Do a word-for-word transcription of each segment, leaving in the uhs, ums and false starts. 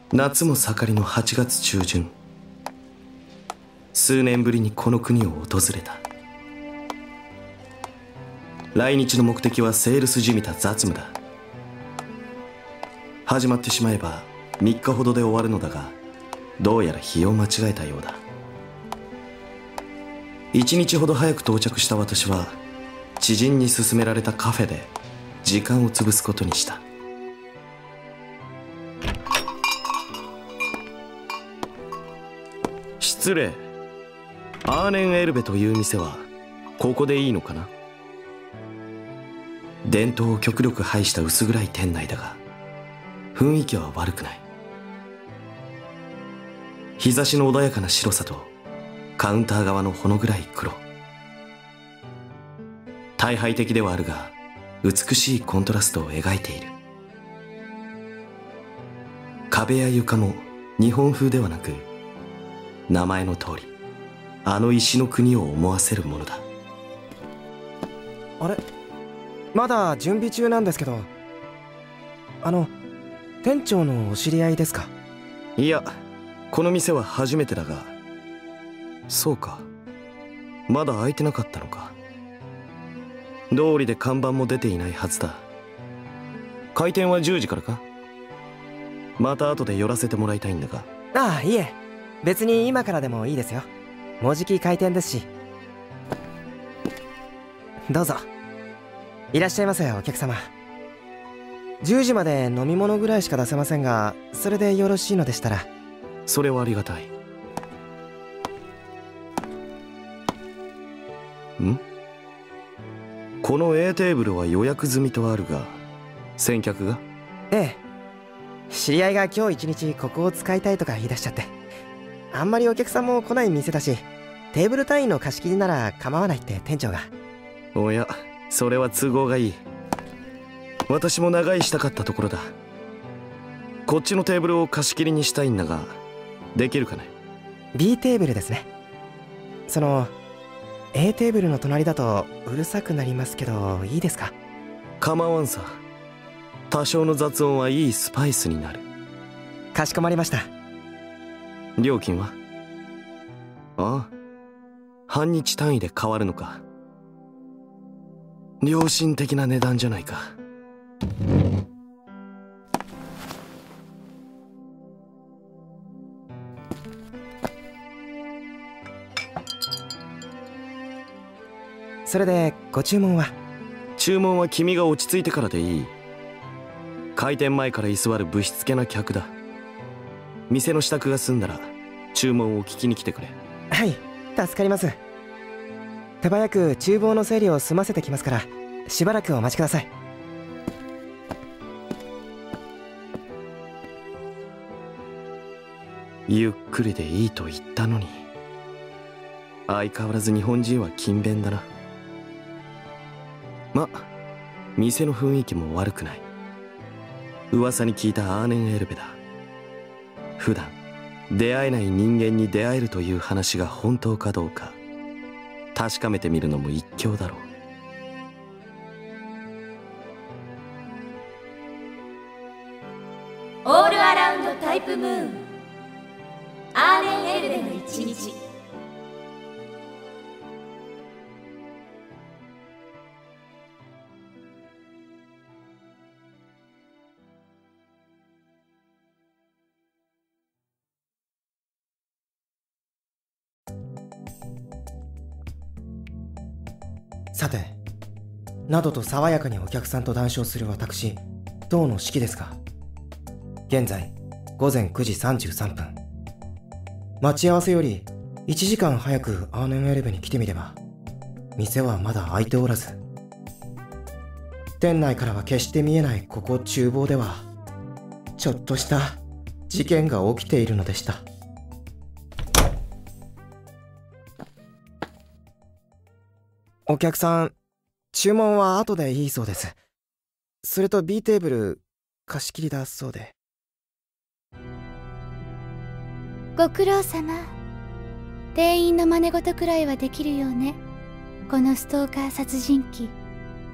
夏も盛りのはちがつ中旬、数年ぶりにこの国を訪れた。来日の目的はセールスじみた雑務だ。始まってしまえばみっかほどで終わるのだが、どうやら日を間違えたようだ。いちにちほど早く到着した私は、知人に勧められたカフェで時間を潰すことにした。失礼。アーネンエルベという店はここでいいのかな？伝統を極力排した薄暗い店内だが、雰囲気は悪くない。日差しの穏やかな白さとカウンター側のほの暗い黒、大敗的ではあるが美しいコントラストを描いている。壁や床も日本風ではなく、名前の通りあの石の国を思わせるものだ。 あれ、まだ準備中なんですけど、あの店長のお知り合いですか？ いや、この店は初めてだが。そうか、まだ開いてなかったのか。通りで看板も出ていないはずだ。開店はじゅうじからか？また後で寄らせてもらいたいんだが。 ああ、いえ、別に今からでもいいですよ。もうじき開店ですし。どうぞいらっしゃいませ、お客様。じゅうじまで飲み物ぐらいしか出せませんが、それでよろしいのでしたら。 それはありがたい。ん？この A テーブルは予約済みとあるが、先客が？ ええ、知り合いが今日一日ここを使いたいとか言い出しちゃって、あんまりお客さんも来ない店だし、テーブル単位の貸し切りなら構わないって店長が。 おや、それは都合がいい。私も長居したかったところだ。こっちのテーブルを貸し切りにしたいんだが、できるかね？ B テーブルですね。その A テーブルの隣だとうるさくなりますけど、いいですか？ 構わんさ。多少の雑音はいいスパイスになる。 かしこまりました。 料金は？ああ、半日単位で変わるのか。良心的な値段じゃないか。 それでご注文は？ 注文は君が落ち着いてからでいい。開店前から居座るぶしつけな客だ。店の支度が済んだら注文を聞きに来てくれ。 はい、助かります。手早く厨房の整理を済ませてきますから、しばらくお待ちください。 ゆっくりでいいと言ったのに。相変わらず日本人は勤勉だな。ま、店の雰囲気も悪くない。噂に聞いたアーネンエルベだ。普段出会えない人間に出会えるという話が本当かどうか確かめてみるのも一興だろう。 オールアラウンドタイプムーン、アーネンエルベの一日。 さて、などと爽やかにお客さんと談笑する私、当の式ですが、現在ごぜんくじさんじゅうさんぷん。待ち合わせよりいちじかん早くアーネンエルベに来てみれば、店はまだ開いておらず、店内からは決して見えないここ厨房では、ちょっとした事件が起きているのでした。お客さん、注文は後でいいそうです。それと B テーブル貸し切りだそうで。 ご苦労様。店員の真似事くらいはできるよね、このストーカー殺人鬼。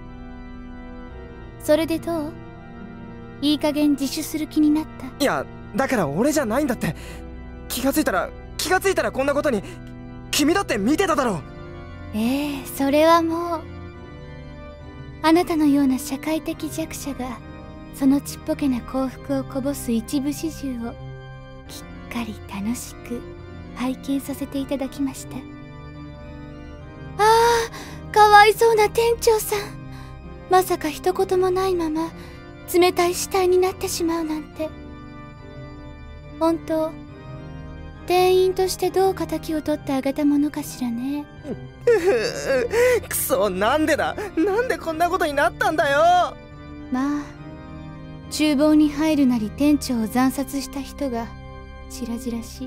それでどう？いい加減自首する気になった？ いや、 だから俺じゃないんだって。気がついたら気がついたらこんなことに。君だって見てただろう。 ええ、それはもうあなたのような社会的弱者がそのちっぽけな幸福をこぼす一部始終をきっかり楽しく拝見させていただきました。ああ、かわいそうな店長さん。まさか一言もないまま冷たい死体になってしまうなんて。本当店員としてどう敵を取ってあげたものかしらね。 くそ、なんでだ、なんでこんなことになったんだよ。 まあ厨房に入るなり店長を惨殺した人が白々しい。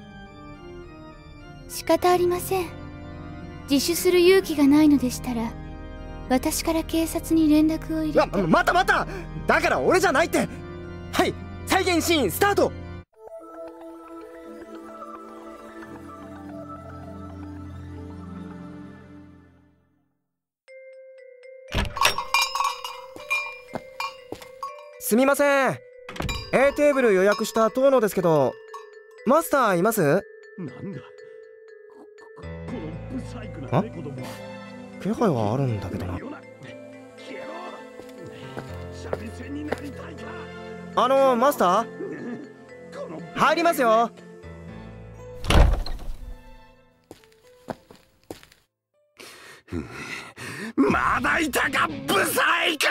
仕方ありません。自首する勇気がないのでしたら私から警察に連絡を入れて。 ま、またまた、だから俺じゃないって。はい、再現シーンスタート。すみません、 A テーブル予約した遠野ですけど、マスターいます？なんだこのブサイクな猫どもは。気配はあるんだけどな。あのマスター、入りますよ。 まだいたかブサイク。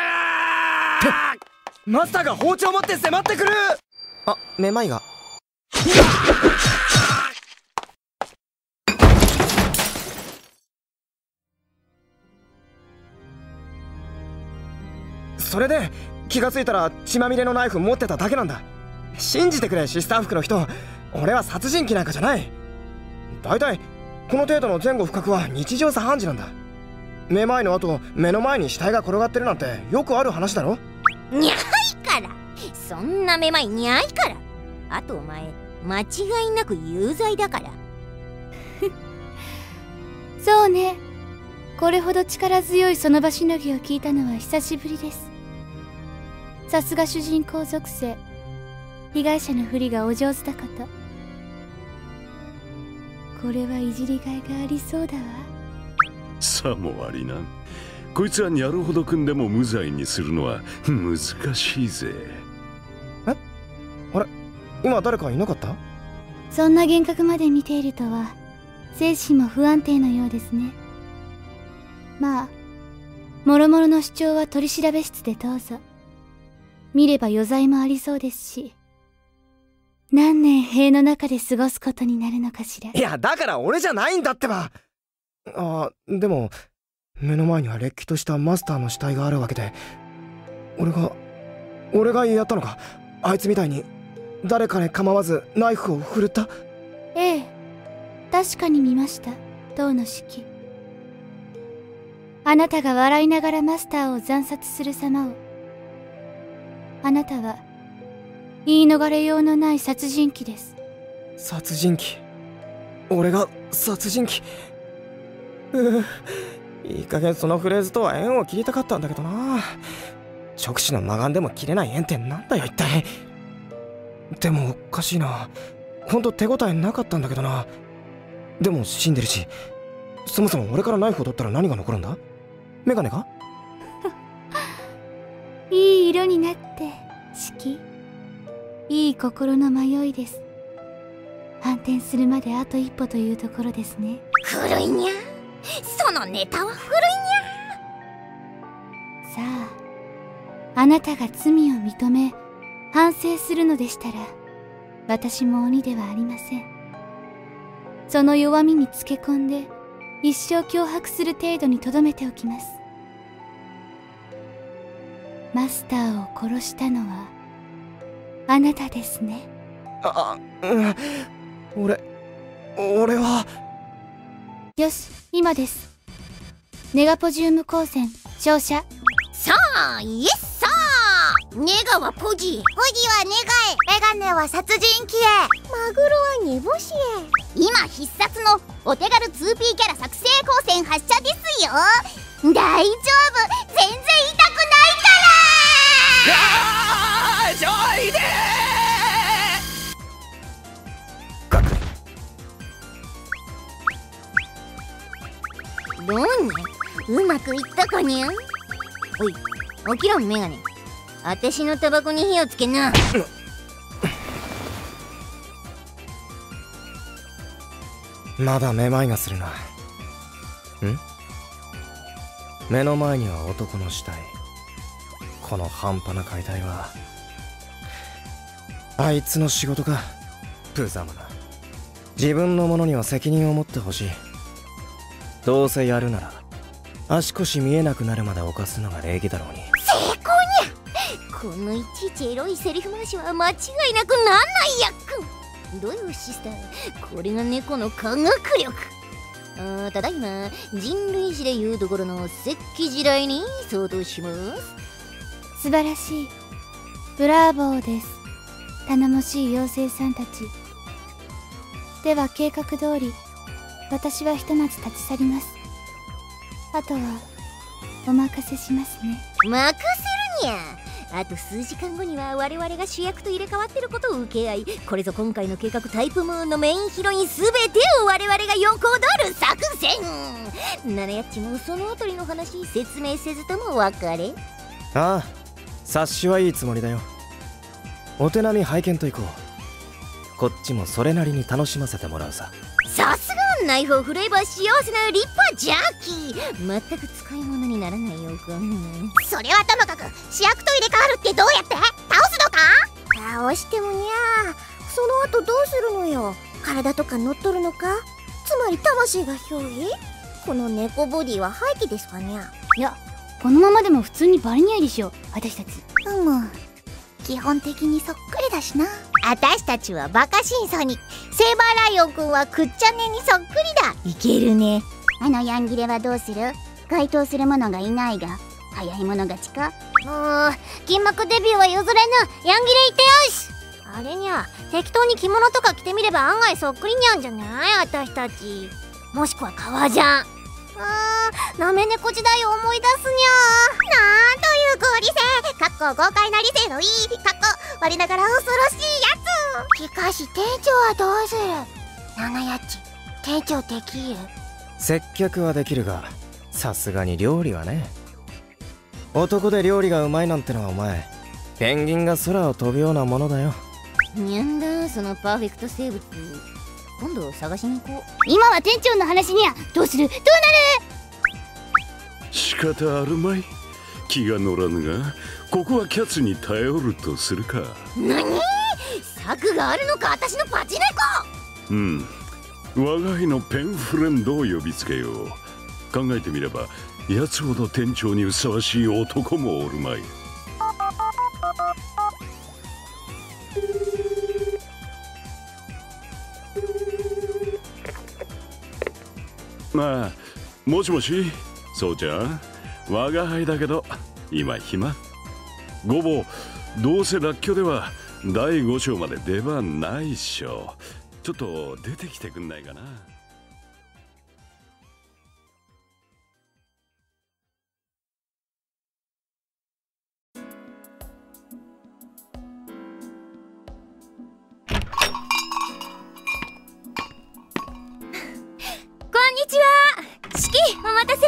マスターが包丁を持って迫ってくる。あ、めまいが。それで気がついたら血まみれのナイフ持ってただけなんだ。信じてくれシスター服の人、俺は殺人鬼なんかじゃない。だいたいこの程度の前後不覚は日常茶飯事なんだ。めまいの後目の前に死体が転がってるなんてよくある話だろ。 にゃいから、そんなめまいにゃいから。あとお前間違いなく有罪だから。 そうね、これほど力強いその場しのぎを聞いたのは久しぶりです。さすが主人公属性、被害者のふりがお上手だこと。これはいじりがいがありそうだわ。 さもありな。こいつはにゃるほど組んでも無罪にするのは難しいぜ。 え、あれ、今誰かいなかった？ そんな幻覚まで見ているとは精神も不安定のようですね。まあもろもろの主張は取り調べ室でどうぞ。見れば余罪もありそうですし、何年塀の中で過ごすことになるのかしら。 いや、だから俺じゃないんだってば。あ、でも目の前にはれっきとしたマスターの死体があるわけで、俺が俺がやったのか？あいつみたいに誰かに構わずナイフを振るった？ ええ、確かに見ました、当の式。あなたが笑いながらマスターを惨殺する様を。あなたは言い逃れようのない殺人鬼です。 殺人鬼？俺が殺人鬼？うう、いい加減そのフレーズとは縁を切りたかったんだけどな。直視の魔眼でも切れない縁ってなんだよ一体。でもおかしいな、ほんと手応えなかったんだけどな。でも死んでるし、そもそも俺からナイフを取ったら何が残るんだ？メガネか？ いい色になって式。いい心の迷いです。反転するまであと一歩というところですね。 古いにゃ、そのネタは古いにゃ。さあ、あなたが罪を認め反省するのでしたら、私も鬼ではありません。その弱みにつけ込んで一生脅迫する程度にとどめておきます。マスターを殺したのはあなたですね。 あ、うん、俺俺は。 よし、今です。ネガポジウム光線照射。 さあ、イエッサー。ネガはポジ、ポジはネガへ、メガネは殺人鬼へ、マグロは煮干しへ。今必殺のお手軽 ツーピー キャラ作成光線発射ですよ。大丈夫、全然痛くないから。 あー、ちょいでー。 どんねうまくいったかにゃ。おい起きろメガネ、あたしのタバコに火をつけな。 まだめまいがするな。ん目の前には男の死体。この半端な解体はあいつの仕事か。無様な。自分のものには責任を持ってほしい。どうせやるなら足腰見えなくなるまで犯すのが礼儀だろうに。 成功にゃ。このいちいちエロいセリフ回しは間違いなくなんないやっくん。どういうシスター、これが猫の科学力。あただいま人類史でいうところの石器時代に相当します。 素晴らしい。ブラーボーです。頼もしい妖精さんたち。では計画通り私はひとまず立ち去ります。あとはお任せしますね。 任せるにゃ。あと数時間後には我々が主役と入れ替わってることを受け合い、これぞ今回の計画タイプムーンのメインヒロイン全てを我々が横取る作戦。ならやっちもそのあたりの話説明せずとも分かれ。 ああ、察しはいいつもりだよ。お手並み拝見といこう。こっちもそれなりに楽しませてもらうさ。 さすがナイフを振れば幸せな立派ジャッキー。全く使い物にならないよくん。それはともかく主役と入れ替わるってどうやって倒すのか。倒してもにゃその後どうするのよ。体とか乗っ取るのか。つまり魂が憑依。この猫ボディは廃棄ですかにゃ。 いや、このままでも普通にバレにゃいでしょ私たち。 うむ、基本的にそっくりだしな。私たちはバカ審査に、セーバーライオンくんはくっちゃねにそっくりだ。いけるね。あのヤンギレはどうする。該当する者がいないが早い者勝ちか。もう金幕デビューは譲れぬ。ヤンギレいてよし。あれにゃ適当に着物とか着てみれば案外そっくりにゃんじゃない私たち。もしくは革ジャン。あー、なめ猫時代を思い出すにゃ。なんという合理性。かっこ豪快な理性のいい。かっこ我ながら恐ろしいやつ。しかし店長はどうする。ナナヤッチ、店長できる。 接客はできるがさすがに料理はね。男で料理がうまいなんてのはお前ペンギンが空を飛ぶようなものだよ。 にゃんだそのパーフェクト生物。今度探しに行こう。 今は店長の話にゃ。どうするどうなる。 仕方あるまい。気が乗らぬがここはキャツに頼るとするか。 なに策があるのか私のパチネコ。うん我が輩のペンフレンドを呼びつけよう。考えてみれば奴ほど店長にふさわしい男もおるまい。まあもしもしそうちゃん、我が輩だけど今暇。ごぼうどうせらっきょではだいご章まで出番ないっしょ。ちょっと出てきてくんないかな。 こんにちは。シキお待たせ。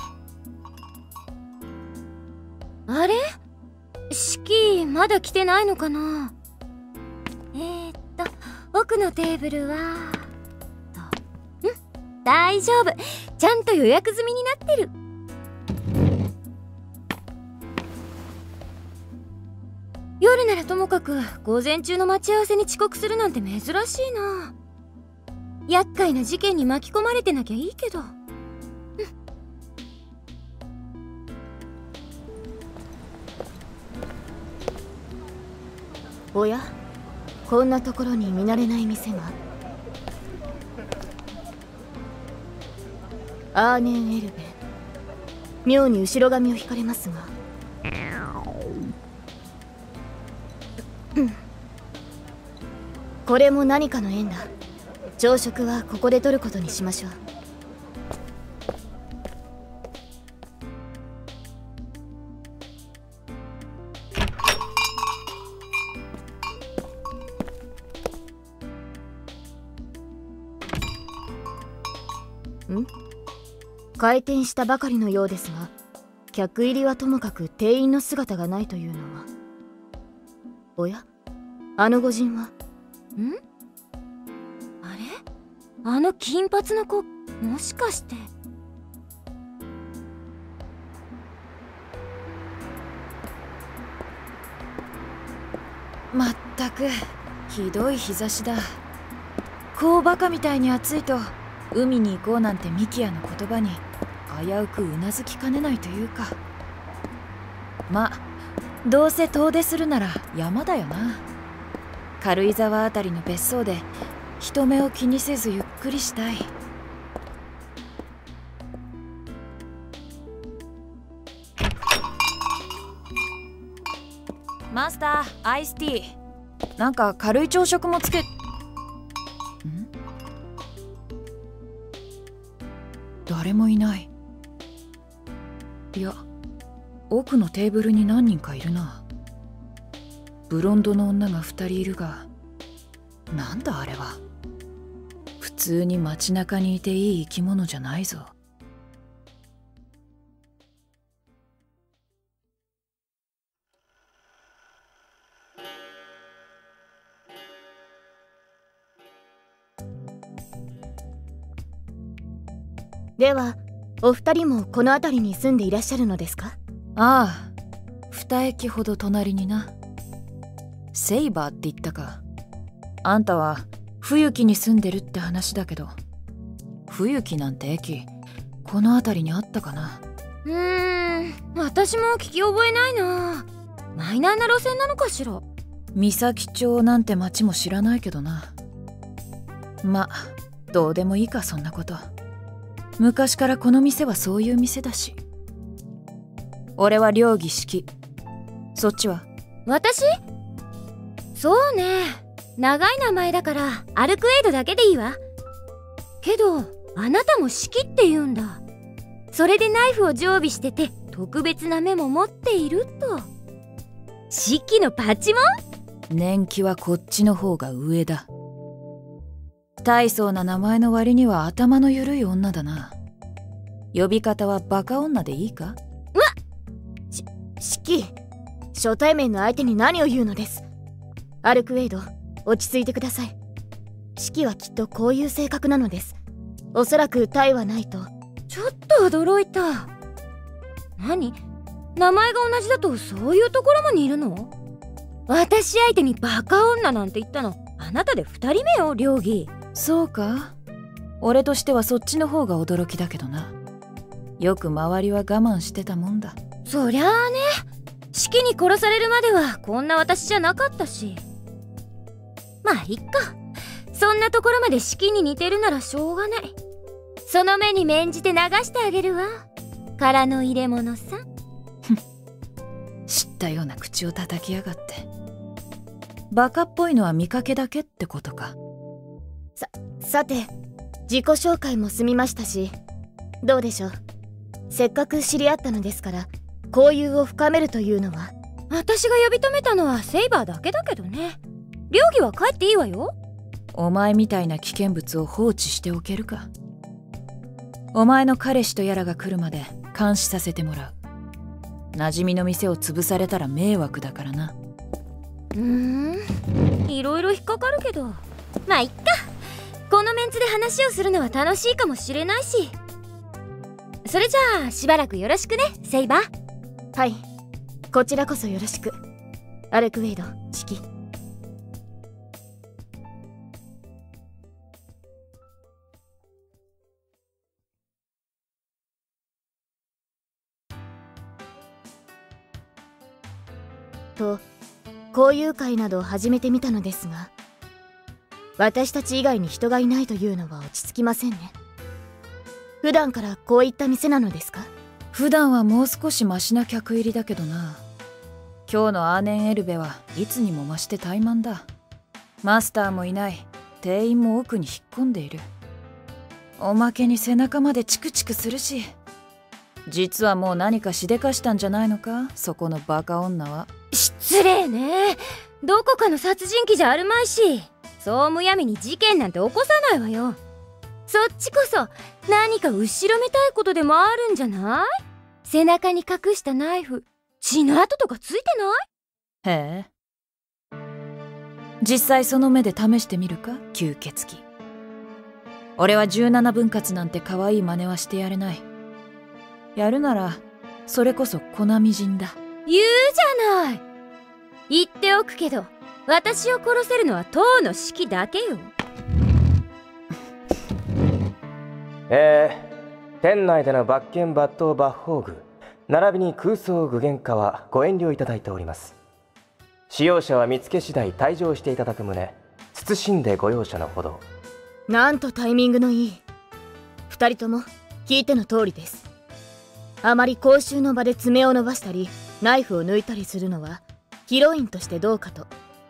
あれシキまだ来てないのかな。えー、っと奥のテーブルはとん大丈夫。ちゃんと予約済みになってる。夜ならともかく午前中の待ち合わせに遅刻するなんて珍しいな。厄介な事件に巻き込まれてなきゃいいけど。 おや、こんなところに見慣れない店が。アーネン・エルベン、妙に後ろ髪を引かれますが、うん、これも何かの縁だ。朝食はここで取ることにしましょう。ん？ 開店したばかりのようですが、客入りはともかく店員の姿がないというのは。おや、あの御人は。ん？ あれ？あの金髪の子、もしかして。 まったくひどい日差しだ。こうバカみたいに暑いと海に行こうなんてミキヤの言葉に危うくうなずきかねないというか。まあどうせ遠出するなら山だよな。軽井沢あたりの別荘で人目を気にせずゆっくりしたい。マスター、アイスティー。なんか軽い朝食もつけ。ん？誰もいない。いや、奥のテーブルに何人かいるな。ブロンドの女が二人いるが、なんだあれは。普通に街中にいていい生き物じゃないぞ。 ではお二人もこの辺りに住んでいらっしゃるのですか？ ああ、二駅ほど隣にな。セイバーって言ったか。あんたは冬木に住んでるって話だけど、冬木なんて駅この辺りにあったかな。 うーん、私も聞き覚えないな。マイナーな路線なのかしら。 三崎町なんて町も知らないけどな。ま、どうでもいいかそんなこと。昔からこの店はそういう店だし。俺は両義式。そっちは？ 私？そうね、長い名前だからアルクエイドだけでいいわ。けどあなたも式って言うんだ。それでナイフを常備してて特別なメモ持っていると。式のパチモン？ 年季はこっちの方が上だ。大層な名前の割には頭の緩い女だな。呼び方はバカ女でいいか？ うわっ！し、式、初対面の相手に何を言うのです。アルクエイド、落ち着いてください。式はきっとこういう性格なのです。おそらく体はないと。 ちょっと驚いた。何？名前が同じだとそういうところも似るの？私相手にバカ女なんて言ったのあなたで二人目よ、両義。 そうか？俺としてはそっちの方が驚きだけどな。よく周りは我慢してたもんだ。 そりゃあね、式に殺されるまではこんな私じゃなかったし。まあいっか、そんなところまで式に似てるならしょうがない。その目に免じて流してあげるわ。空の入れ物さ。 知ったような口を叩きやがって。バカっぽいのは見かけだけってことか。 さ、さて、自己紹介も済みましたし、どうでしょう。せっかく知り合ったのですから、交友を深めるというのは。 私が呼び止めたのはセイバーだけだけどね。両義は帰っていいわよ。 お前みたいな危険物を放置しておけるか。お前の彼氏とやらが来るまで監視させてもらう。馴染みの店を潰されたら迷惑だからな。 うーん、いろいろ引っかかるけど、まあいっか。このメンツで話をするのは楽しいかもしれないし。それじゃあしばらくよろしくね、セイバー。 はい、こちらこそよろしく。アルクウェイド、式。と、交友会などを始めてみたのですが、私たち以外に人がいないというのは落ち着きませんね。普段からこういった店なのですか？ 普段はもう少しマシな客入りだけどな。今日のアーネンエルベはいつにも増して怠慢だ。マスターもいない。店員も奥に引っ込んでいる。おまけに背中までチクチクするし。実はもう何かしでかしたんじゃないのか、そこのバカ女は。 失礼ね。どこかの殺人鬼じゃあるまいし、そうむやみに事件なんて起こさないわよ。 そっちこそ何か後ろめたいことでもあるんじゃない？背中に隠したナイフ、血の跡とかついてない？ へえ。実際その目で試してみるか、吸血鬼。俺はじゅうななぶん割なんて可愛い真似はしてやれない。やるならそれこそ粉みじんだ。 言うじゃない。言っておくけど、私を殺せるのは塔の式だけよ。 えー、店内での罰剣抜刀抜宝具並びに空想具現化はご遠慮いただいております。使用者は見つけ次第退場していただく旨謹んでご容赦のほど。 なんとタイミングのいい。二人とも聞いての通りです。あまり公衆の場で爪を伸ばしたりナイフを抜いたりするのはヒロインとしてどうかと。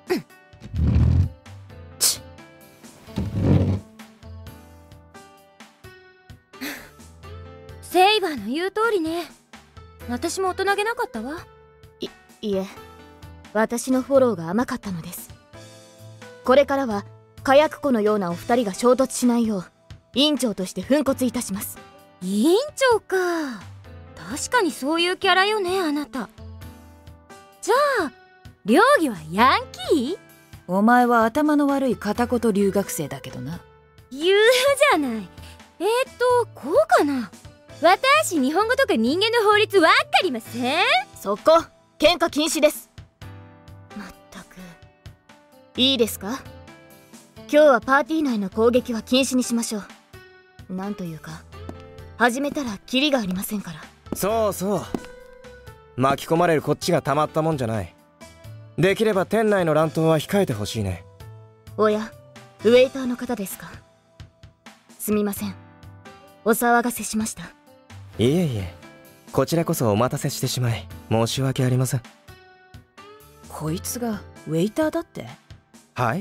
セイバーの言う通りね。私も大人げなかったわ。 い、いえ、私のフォローが甘かったのです。これからは火薬庫のようなお二人が衝突しないよう委員長として粉骨いたします。 委員長か。確かにそういうキャラよね、あなた。じゃあ両義はヤンキー？ お前は頭の悪い片言留学生だけどな。 言うじゃない。えーとこうかな。私日本語とか人間の法律わかりません？ そこ喧嘩禁止です。まったく。いいですか？今日はパーティー内の攻撃は禁止にしましょう。なんというか始めたらキリがありませんから。 そうそう、巻き込まれるこっちがたまったもんじゃない。できれば店内の乱闘は控えてほしいね。 おや、ウェイターの方ですか？すみません、お騒がせしました。 いえいえ、こちらこそお待たせしてしまい申し訳ありません。 こいつがウェイターだって？ はい、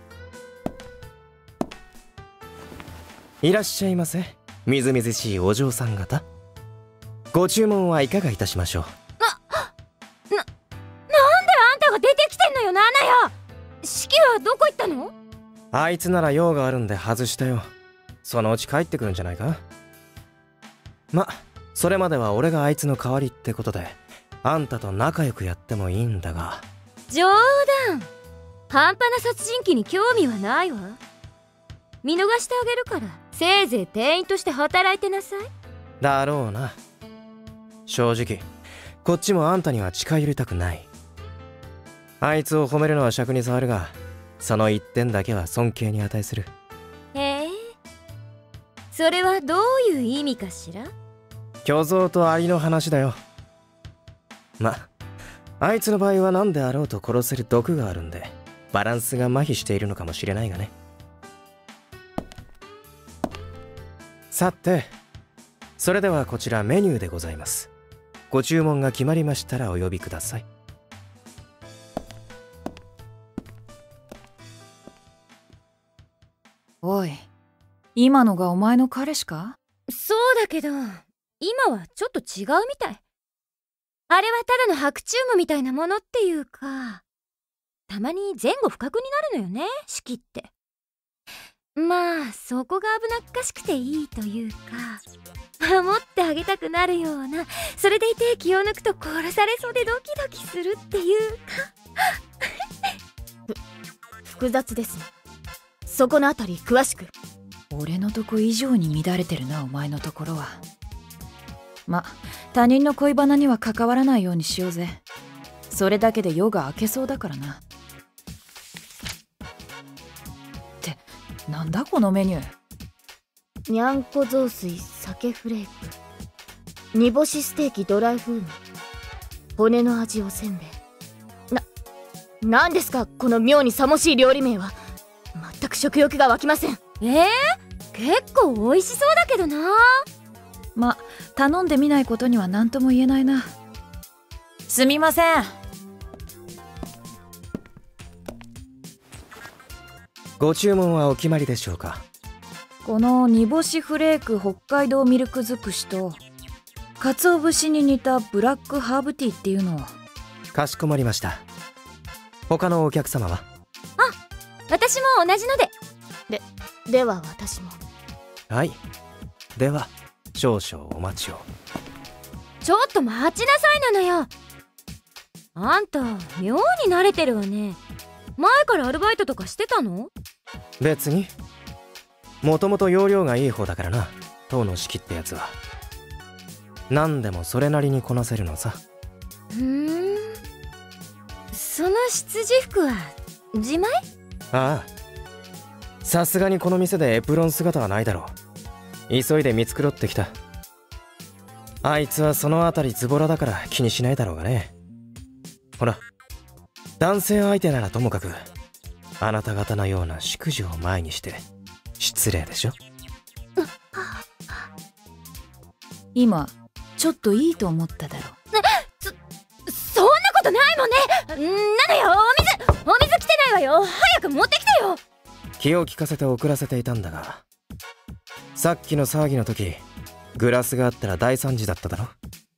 いらっしゃいませ、みずみずしいお嬢さん方。ご注文はいかがいたしましょう？ な、なんであんたが出てきてんのよ、ナナヤ。シキはどこ行ったの？ あいつなら用があるんで外したよ。そのうち帰ってくるんじゃないか。ま、それまでは俺があいつの代わりってことであんたと仲良くやってもいいんだが。 冗談。半端な殺人鬼に興味はないわ。見逃してあげるからせいぜい店員として働いてなさい。 だろうな。正直こっちもあんたには近寄りたくない。あいつを褒めるのは尺に触るが、その一点だけは尊敬に値する。 へえ、それはどういう意味かしら？ 虚像とアリの話だよ。ま、あいつの場合は何であろうと殺せる毒があるんでバランスが麻痺しているのかもしれないがね。さて、それではこちらメニューでございます。ご注文が決まりましたらお呼びください。 おい、今のがお前の彼氏か？ そうだけど今はちょっと違うみたい。あれはただの白チュームみたいなものっていうか、たまに前後不覚になるのよね、式って。まあそこが危なっかしくていいというか、守ってあげたくなるような、それでいて気を抜くと殺されそうでドキドキするっていうか複雑ですね。そこのあたり詳しく。 俺のとこ以上に乱れてるな、お前のところは。ま、他人の恋バナには関わらないようにしようぜ。それだけで夜が明けそうだからな。ってなんだこのメニュー。 にゃんこ雑炊鮭フレーク、煮干しステーキドライ風味、骨の味おせんべい。な、なんですかこの妙にさもしい料理名は。全く食欲が湧きません。 えー、結構美味しそうだけどな。 ま、頼んでみないことには何とも言えないな。すみません。 ご注文はお決まりでしょうか？ この煮干しフレーク北海道ミルク尽くしと鰹節に似たブラックハーブティーっていうのを。 かしこまりました。他のお客様は？ あ、私も同じので。 で、では私も。 はい。では少々お待ちを。 ちょっと待ちなさいなのよ。あんた妙に慣れてるわね。前からアルバイトとかしてたの？ 別に。もともと要領がいい方だからな、当の式ってやつは。何でもそれなりにこなせるのさ。 ふーん。その執事服は自前？ ああ、さすがにこの店でエプロン姿はないだろう。急いで見繕ってきた。あいつはそのあたりズボラだから気にしないだろうがね。ほら、男性相手ならともかく、あなた方のような淑女を前にして失礼でしょ。 今ちょっといいと思っただろ。 そそんなことないもんね。んなのよ、お水お水来てないわよ。早く持ってきてよ。 気を利かせて遅らせていたんだが、さっきの騒ぎの時グラスがあったら大惨事だっただろ。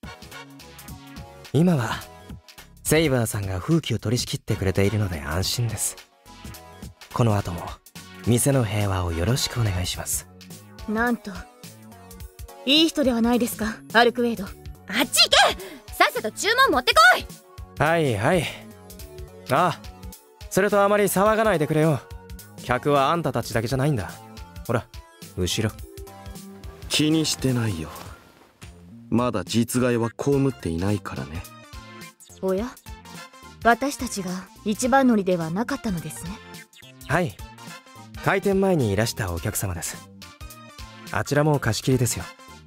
今はセイバーさんが風紀を取り仕切ってくれているので安心です。この後も店の平和をよろしくお願いします。 なんといい人ではないですか、アルクウェイド。 あっち行け。さっさと注文持ってこい。 はいはい。ああ、それとあまり騒がないでくれよ。客はあんたたちだけじゃないんだ。ほら後ろ。 気にしてないよ。まだ実害は被っていないからね。 おや、私たちが一番乗りではなかったのですね。 はい、開店前にいらしたお客様です。あちらも貸し切りですよ。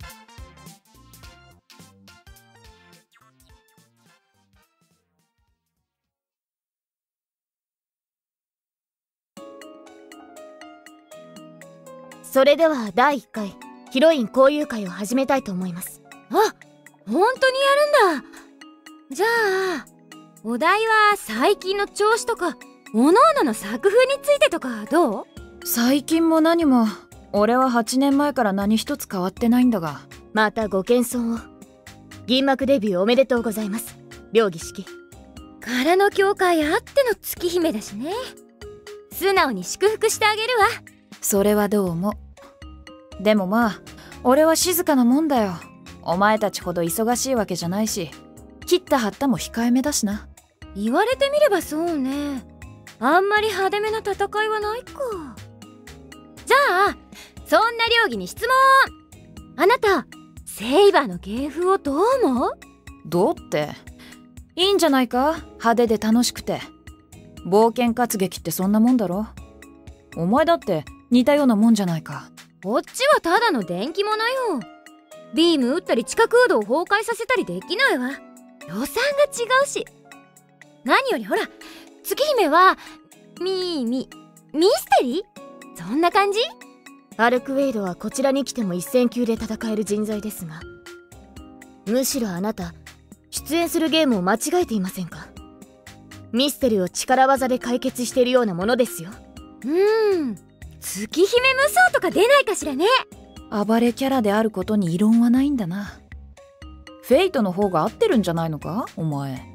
それではだいいっかいヒロイン交友会を始めたいと思います。 あ、本当にやるんだ。じゃあお題は最近の調子とか各々の作風についてとかどう？ 最近も何も俺ははちねんまえから何一つ変わってないんだが。 またご謙遜を。銀幕デビューおめでとうございます、両儀式。 からの教会あっての月姫だしね。素直に祝福してあげるわ。 それはどうも。でもまあ俺は静かなもんだよ。お前たちほど忙しいわけじゃないし、切った張ったも控えめだしな。 言われてみればそうね。あんまり派手めな戦いはないか。じゃあそんな両儀に質問。あなたセイバーの芸風をどう思う？ どうっていいんじゃないか。派手で楽しくて。冒険活劇ってそんなもんだろ。お前だって似たようなもんじゃないか。 こっちはただの電気者よ。ビーム撃ったり地下空洞を崩壊させたりできないわ。予算が違うし。何よりほら、月姫はミーミミステリー、そんな感じ。 アルクウェイドはこちらに来ても一戦級で戦える人材ですが、むしろあなた出演するゲームを間違えていませんか？ミステリーを力技で解決しているようなものですよ。 うーん、月姫無双とか出ないかしらね。 暴れキャラであることに異論はないんだな。フェイトの方が合ってるんじゃないのかお前。ん、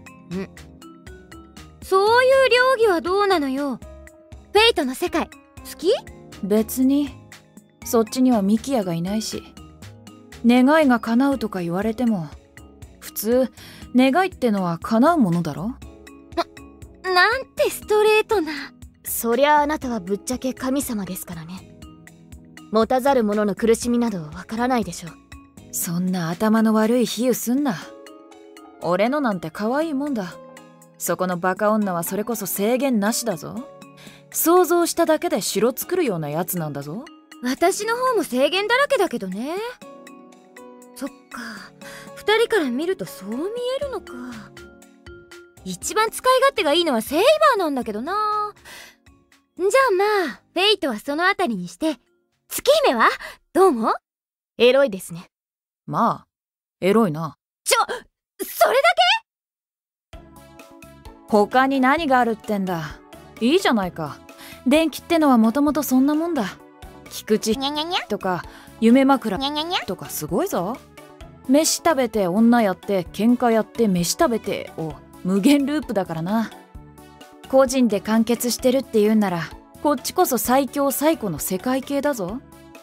そういう両儀はどうなのよ。フェイトの世界好き？ 別に。そっちにはミキヤがいないし、願いが叶うとか言われても普通願いってのは叶うものだろ。 な、なんてストレートな。 そりゃあなたはぶっちゃけ神様ですからね。持たざる者の苦しみなどわからないでしょう。 そんな頭の悪い比喩すんな。俺のなんて可愛いもんだ。そこのバカ女はそれこそ制限なしだぞ。想像しただけで城作るようなやつなんだぞ。 私の方も制限だらけだけどね。そっか、二人から見るとそう見えるのか。一番使い勝手がいいのはセイバーなんだけどな。じゃあまあフェイトはそのあたりにして、月姫はどう思う？ エロいですね。 まあエロいな。 ちょ、それだけ？ 他に何があるってんだ。いいじゃないか。電気ってのはもともとそんなもんだ。菊池とか夢枕とかすごいぞ。飯食べて女やって喧嘩やって飯食べてを無限ループだからな。個人で完結してるって言うんならこっちこそ最強最古の世界系だぞ。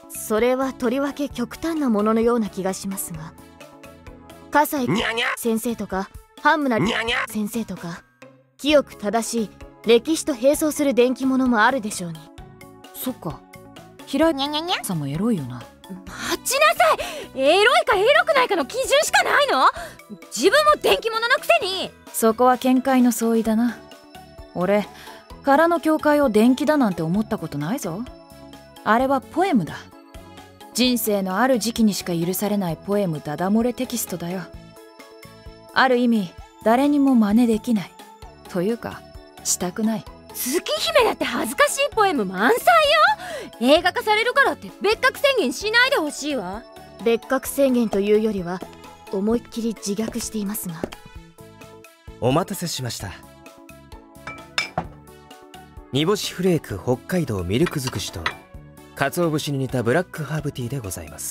それはとりわけ極端なもののような気がしますが、葛西先生とかハンムナ先生とか清く正しい歴史と並走する伝記物もあるでしょうに。 そっか、平井さんもエロいよな。 待ちなさい。エロいかエロくないかの基準しかないの？自分も電気物のくせに。 そこは見解の相違だな。俺空の境界を電気だなんて思ったことないぞ。あれはポエムだ。人生のある時期にしか許されないポエムダダ漏れテキストだよ。ある意味誰にも真似できないというかしたくない。 月姫だって恥ずかしいポエム満載よ。映画化されるからって別格宣言しないでほしいわ。 別格宣言というよりは思いっきり自虐していますが。 お待たせしました。煮干しフレーク北海道ミルク尽くしと鰹節に似たブラックハーブティーでございます。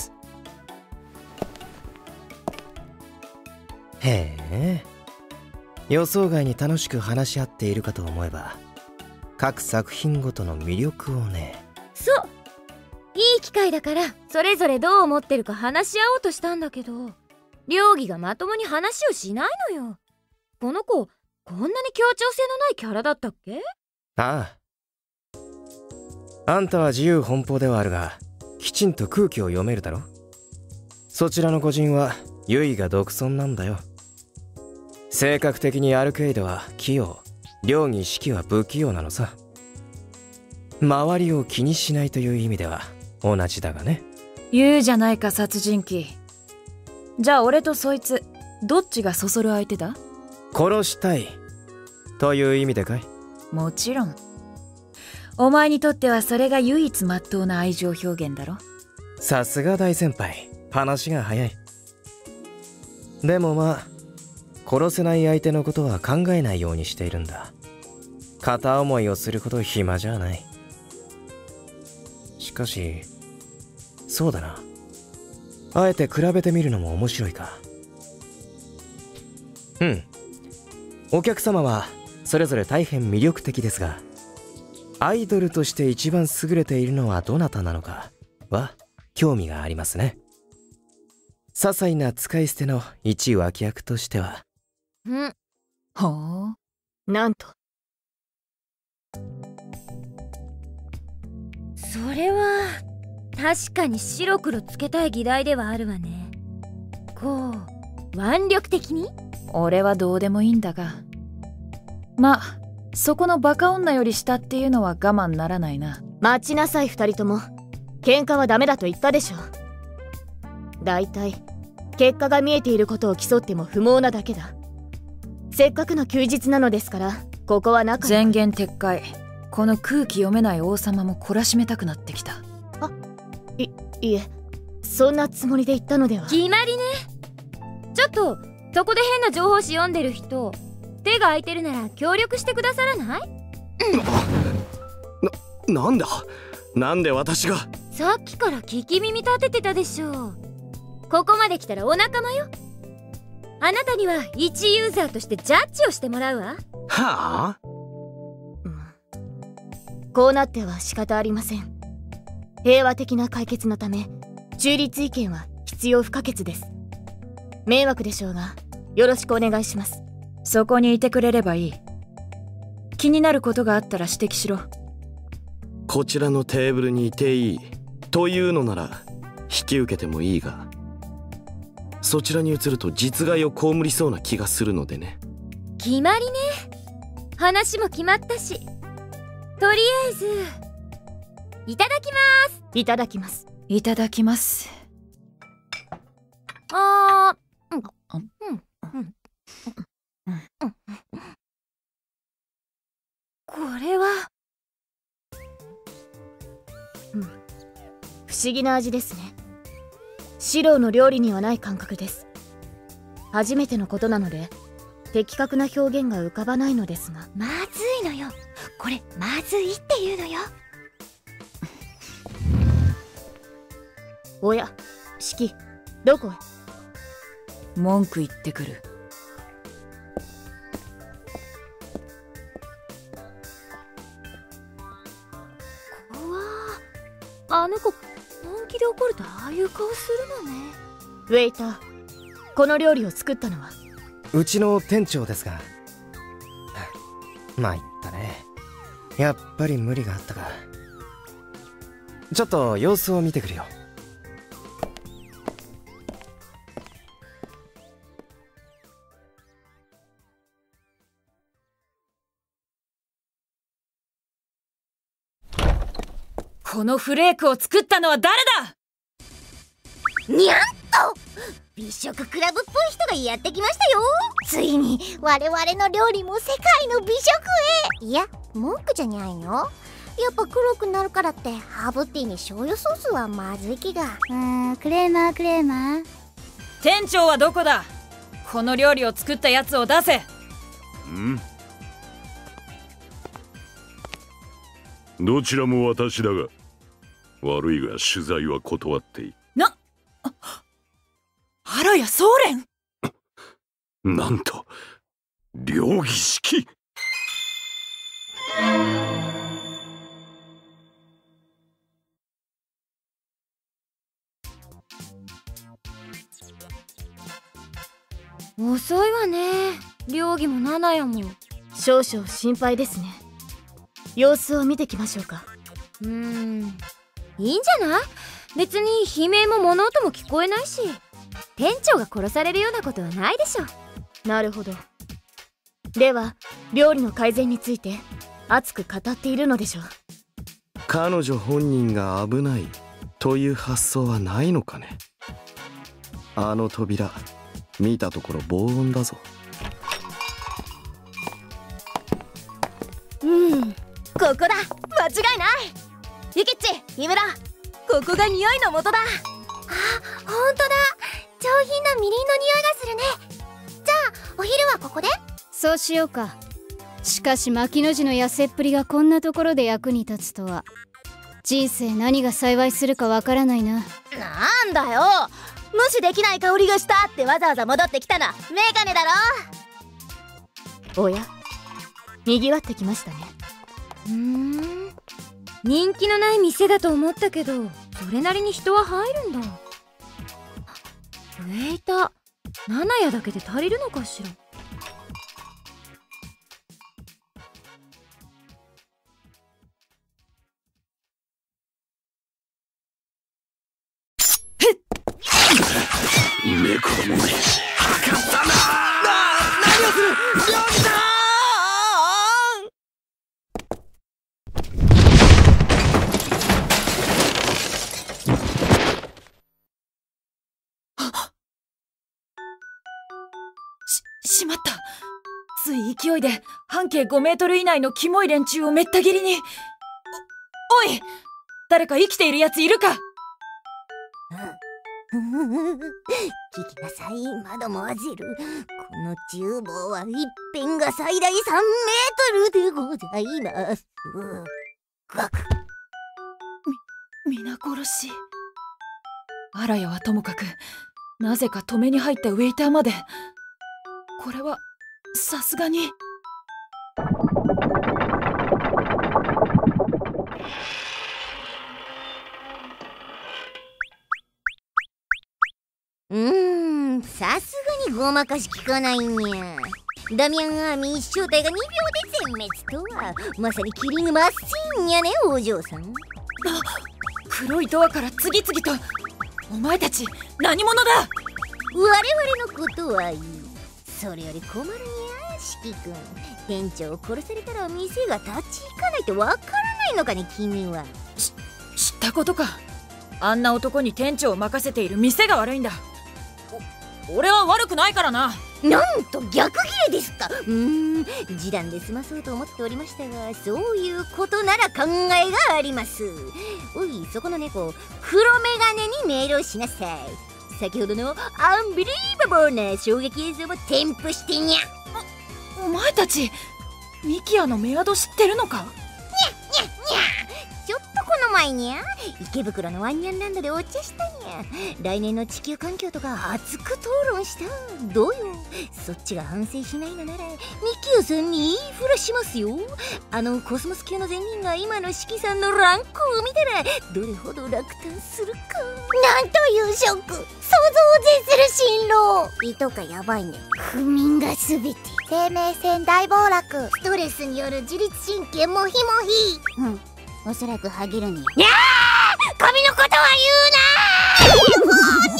へえ、予想外に楽しく話し合っているかと思えば各作品ごとの魅力をね。 そう、いい機会だからそれぞれどう思ってるか話し合おうとしたんだけど、両義がまともに話をしないのよ。この子こんなに協調性のないキャラだったっけ？ ああ、あんたは自由奔放ではあるがきちんと空気を読めるだろ。そちらの個人はユイが独尊なんだよ。性格的にアルクエイドは器用、両義式は不器用なのさ。周りを気にしないという意味では同じだがね。 言うじゃないか殺人鬼。じゃあ俺とそいつどっちがそそる相手だ？ 殺したいという意味でかい？ もちろん。お前にとってはそれが唯一まっとうな愛情表現だろ。 さすが大先輩、話が早い。でもまあ殺せない相手のことは考えないようにしているんだ。片思いをするほど暇じゃない。しかしそうだな、あえて比べてみるのも面白いか。うん、お客様はそれぞれ大変魅力的ですが、アイドルとして一番優れているのはどなたなのかは興味がありますね。些細な使い捨ての一脇役としては。 ん？ ほう。なんと。 それは確かに白黒つけたい議題ではあるわね。こう腕力的に？ 俺はどうでもいいんだが、まあそこのバカ女より下っていうのは我慢ならないな。 待ちなさい二人とも。喧嘩はダメだと言ったでしょ。だいたい結果が見えていることを競っても不毛なだけだ。せっかくの休日なのですからここは仲良く。 前言撤回。この空気読めない王様も懲らしめたくなってきた。 あ、い、いえそんなつもりで言ったのでは。 決まりね。ちょっとそこで変な情報誌読んでる人、手が空いてるなら協力してくださらない？ な、なんだなんで私が。 さっきから聞き耳立ててたでしょ。ここまで来たらお仲間よ。あなたには一ユーザーとしてジャッジをしてもらうわ。 はあ、 うん、こうなっては仕方ありません。平和的な解決のため中立意見は必要不可欠です。迷惑でしょうがよろしくお願いします。 そこにいてくれればいい。気になることがあったら指摘しろ。 こちらのテーブルにいていいというのなら引き受けてもいいが、そちらに移ると実害を被りそうな気がするのでね。 決まりね。話も決まったし、とりあえずいただきます。 いただきます。 いただきます。 あー、うんうんうんうん、これは、 うん、不思議な味ですね。四郎の料理にはない感覚です。初めてのことなので的確な表現が浮かばないのですが。 まずいのよ。これまずいっていうのよ。 おや、シキどこへ？ 文句言ってくる。 こわあの子本気あいう顔するのね。 ウェイター、この料理を作ったのは？ うちの店長ですが。参ったね。やっぱり無理があったか。ちょっと様子を見てくるよ。 このフレークを作ったのは誰だ？ にゃんと美食クラブっぽい人がやってきましたよ。ついに我々の料理も世界の美食へ。いや、文句じゃにゃいの。やっぱ黒くなるからってハーブティーに醤油ソースはまずい気が。 うーん、クレーマークレーマー。 店長はどこだ？この料理を作ったやつを出せ。 ん？どちらも私だが、悪いが取材は断っていい。 な、原谷宗蓮。 なんと両義式。 遅いわね。両義も七也も。 少々心配ですね。様子を見てきましょうか。 うーん、いいんじゃない？別に悲鳴も物音も聞こえないし、店長が殺されるようなことはないでしょ。 なるほど。では料理の改善について熱く語っているのでしょう。 彼女本人が危ないという発想はないのかね。あの扉見たところ防音だぞ。 うん、ここだ。間違いない。ゆきっち、井村、ここが匂いの元だ。 あ、ほんとだ。上品なみりんの匂いがするね。じゃあお昼はここで？ そうしようか。しかし牧の字の痩せっぷりがこんなところで役に立つとは。人生何が幸いするかわからないな。 なんだよ、無視できない香りがしたってわざわざ戻ってきたな。メガネだろ。おや、にぎわってきましたね。 うーん、人気のない店だと思ったけど、それなりに人は入るんだ。ウェイター、七也だけで足りるのかしら。 猫どもめ、測ったな。 な、何をする、両義さん。 し、しまった。つい勢いで半径ごメートル以内のキモい連中をめった切りに。お、おい、誰か生きているやついるか？ 聞きなさい、マドモアゼル。この厨房は一辺が最大さんメートルでございます。ガク。 み、皆殺し。荒谷はともかく、なぜか止めに入ったウェイターまで。これはさすがに。 うーん、さすがにごまかしきかないにゃ。ダミアンアーミー正体がにびょうで全滅とは、まさにキリングマシンやね、お嬢さん。あ、 黒いドアから次々と。お前たち何者だ？ 我々のことはいい。それより困るにゃ、四季君。店長を殺されたら店が立ち行かないとわからないのかね、君は。 し、知ったことか。あんな男に店長を任せている店が悪いんだ。お、俺は悪くないからな。 なんと逆ギレですか。うーん、示談で済まそうと思っておりましたが、そういうことなら考えがあります。おい、そこの猫、黒メガネにメールをしなさい。先ほどのアンビリーバボーな衝撃映像も添付してにゃ。 お、お前たちミキアのメアド知ってるのか？にゃにゃにゃ。ちょっとこの前にゃ、池袋のワンニャンランドでお茶したにゃ。来年の地球環境とか熱く討論した。どうよ、 そっちが反省しないのならミキオさんに言いふらしますよ。あのコスモス級の善人が今のシキさんの乱行を見たらどれほど落胆するか。なんというショック、想像を絶する辛労。胃とかやばいね。不眠がすべて、生命線大暴落、ストレスによる自律神経モヒモヒ。うん、おそらくハゲるに。いやー、髪のことは言うなー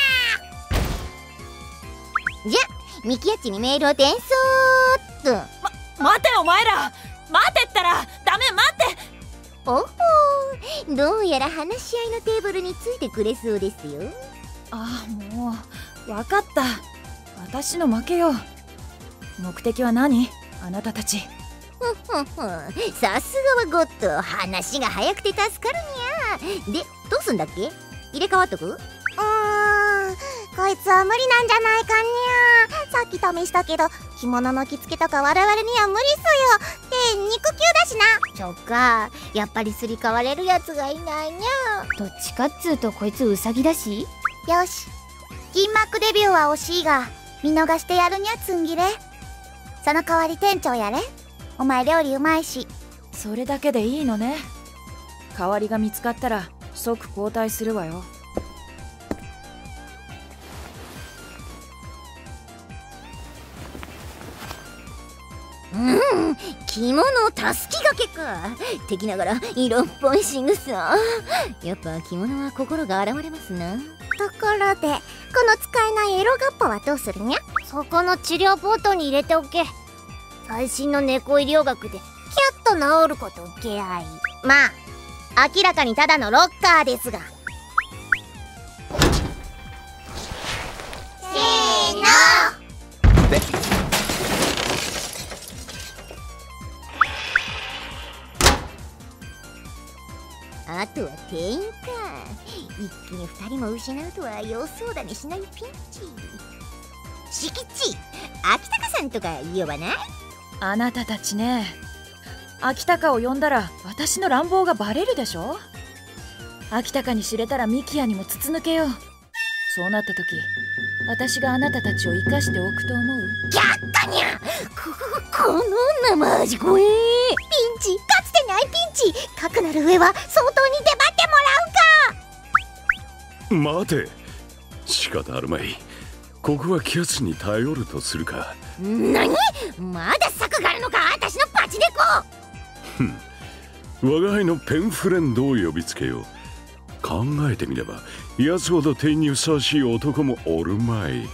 じゃ、ミキヤッチにメールを転送っと。 ま、待てお前ら、待てったらダメ、待って。 おほー、どうやら話し合いのテーブルについてくれそうですよ。 ああ、もう分かった。私の負けよ。目的は何？あなたたち。 ふんふんふん、さすがはゴッド、話が早くて助かるにゃ。で、どうすんだっけ？入れ替わっとく？うーん、こいつは無理なんじゃないかにゃ。さっき試したけど着物の着付けとか我々には無理っすよ。で、肉球だしな。そっか、やっぱりすり替われるやつがいないにゃ。 どっちかっつうとこいつウサギだし。 よし、銀幕デビューは惜しいが見逃してやるにゃつんぎれ。その代わり店長やれ。お前料理うまいし。 それだけでいいのね。代わりが見つかったら即交代するわよ。 うん、着物たすきがけか。敵ながら色っぽい仕草。やっぱ着物は心が現れますな。ところで、この使えないエロガッパはどうするにゃ。そこの治療ポートに入れておけ。最新の猫医療学でキャッと治ることけあい。まあ明らかにただのロッカーですが。せーのであとは店員か。一気に二人も失うとは予想だにしないピンチ。敷地、秋高さんとか呼ばない？ あなたたちね、秋高を呼んだら私の乱暴がバレるでしょ。秋高に知れたらミキヤにも筒抜けよう。そうなった時、私があなたたちを生かしておくと思う？ 却下にゃ。こ、この女マジ怖え。ピンチ、かつてないピンチ。かくなる上は相当に出張ってもらうか。 待て、仕方あるまい。ここはキャツに頼るとするか。 なに？まだ策があるのか、私のパチネコ。ふん、我が輩のペンフレンドを呼びつけよう。考えてみれば奴ほど店員にふさわしい男もおるまい。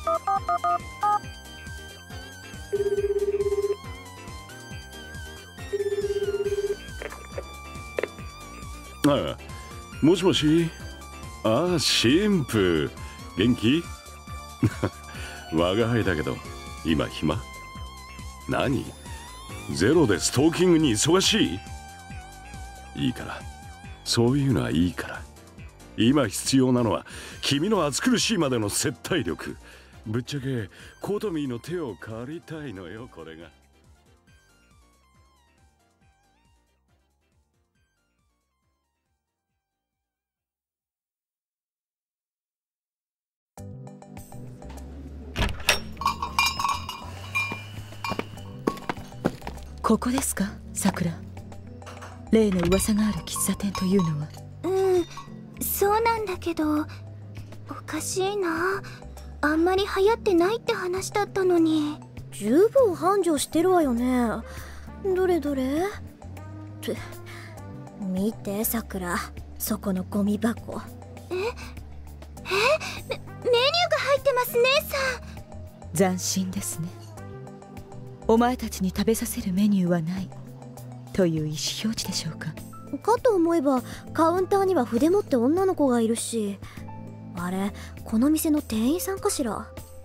ああ、もしもし。ああ、神父元気？我が輩だけど今暇？何？ゼロでストーキングに忙しい？いいから、そういうのはいいから。今必要なのは君の暑苦しいまでの接待力。ぶっちゃけコトミーの手を借りたいのよ、これが。 ここですか、さくら。例の噂がある喫茶店というのは。 うん、そうなんだけど、おかしいな。あんまり流行ってないって話だったのに。 十分繁盛してるわよね。どれどれ？って見て、さくら、そこのゴミ箱。 ええ、メ、メニューが入ってますね、さん。 斬新ですね。お前たちに食べさせるメニューはないという意思表示でしょうか。 かと思えばカウンターには筆持って女の子がいるし、あれ、この店の店員さんかしら。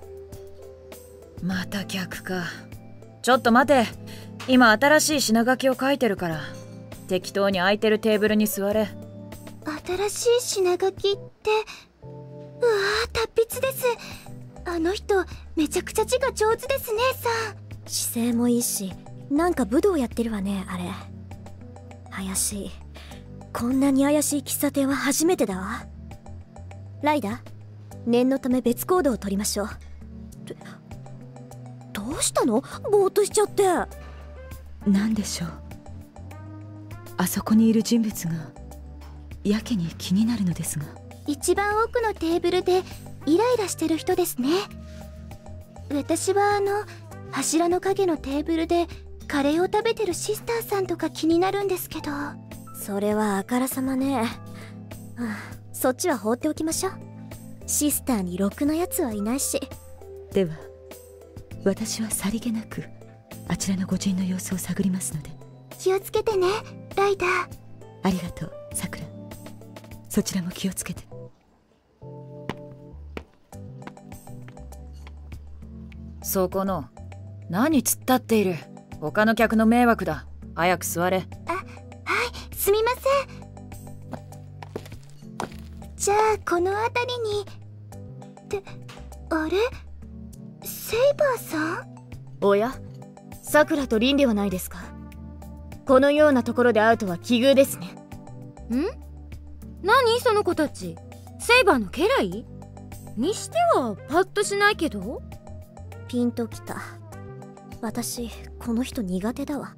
また客か。ちょっと待て、今新しい品書きを書いてるから。適当に空いてるテーブルに座れ。 新しい品書きって、うわー、達筆です。あの人めちゃくちゃ字が上手ですね、さん。 姿勢もいいし、なんか武道やってるわね、あれ。怪しい。こんなに怪しい喫茶店は初めてだわ。ライダー、念のため別行動を取りましょう。ってどうしたの？ぼーっとしちゃって。 なんでしょう、あそこにいる人物がやけに気になるのですが。 一番奥のテーブルでイライラしてる人ですね。私はあの柱の影のテーブルでカレーを食べてるシスターさんとか気になるんですけど。 それはあからさまね。はあ、そっちは放っておきましょう。シスターにろくなやつはいないし。 では私はさりげなくあちらの御仁の様子を探りますので。 気をつけてね、ライダー。 ありがとう、さくら。そちらも気をつけて。 そこの、何突っ立っている。他の客の迷惑だ。早く座れ。 あ、はい、すみません。じゃあこの辺りに。ってあれ、セイバーさん？おや、さくらとリンではないですか。このようなところで会うとは奇遇ですね。ん？何その子たち。セイバーの家来にしてはパッとしないけど。 ピンときた。私この人苦手だわ。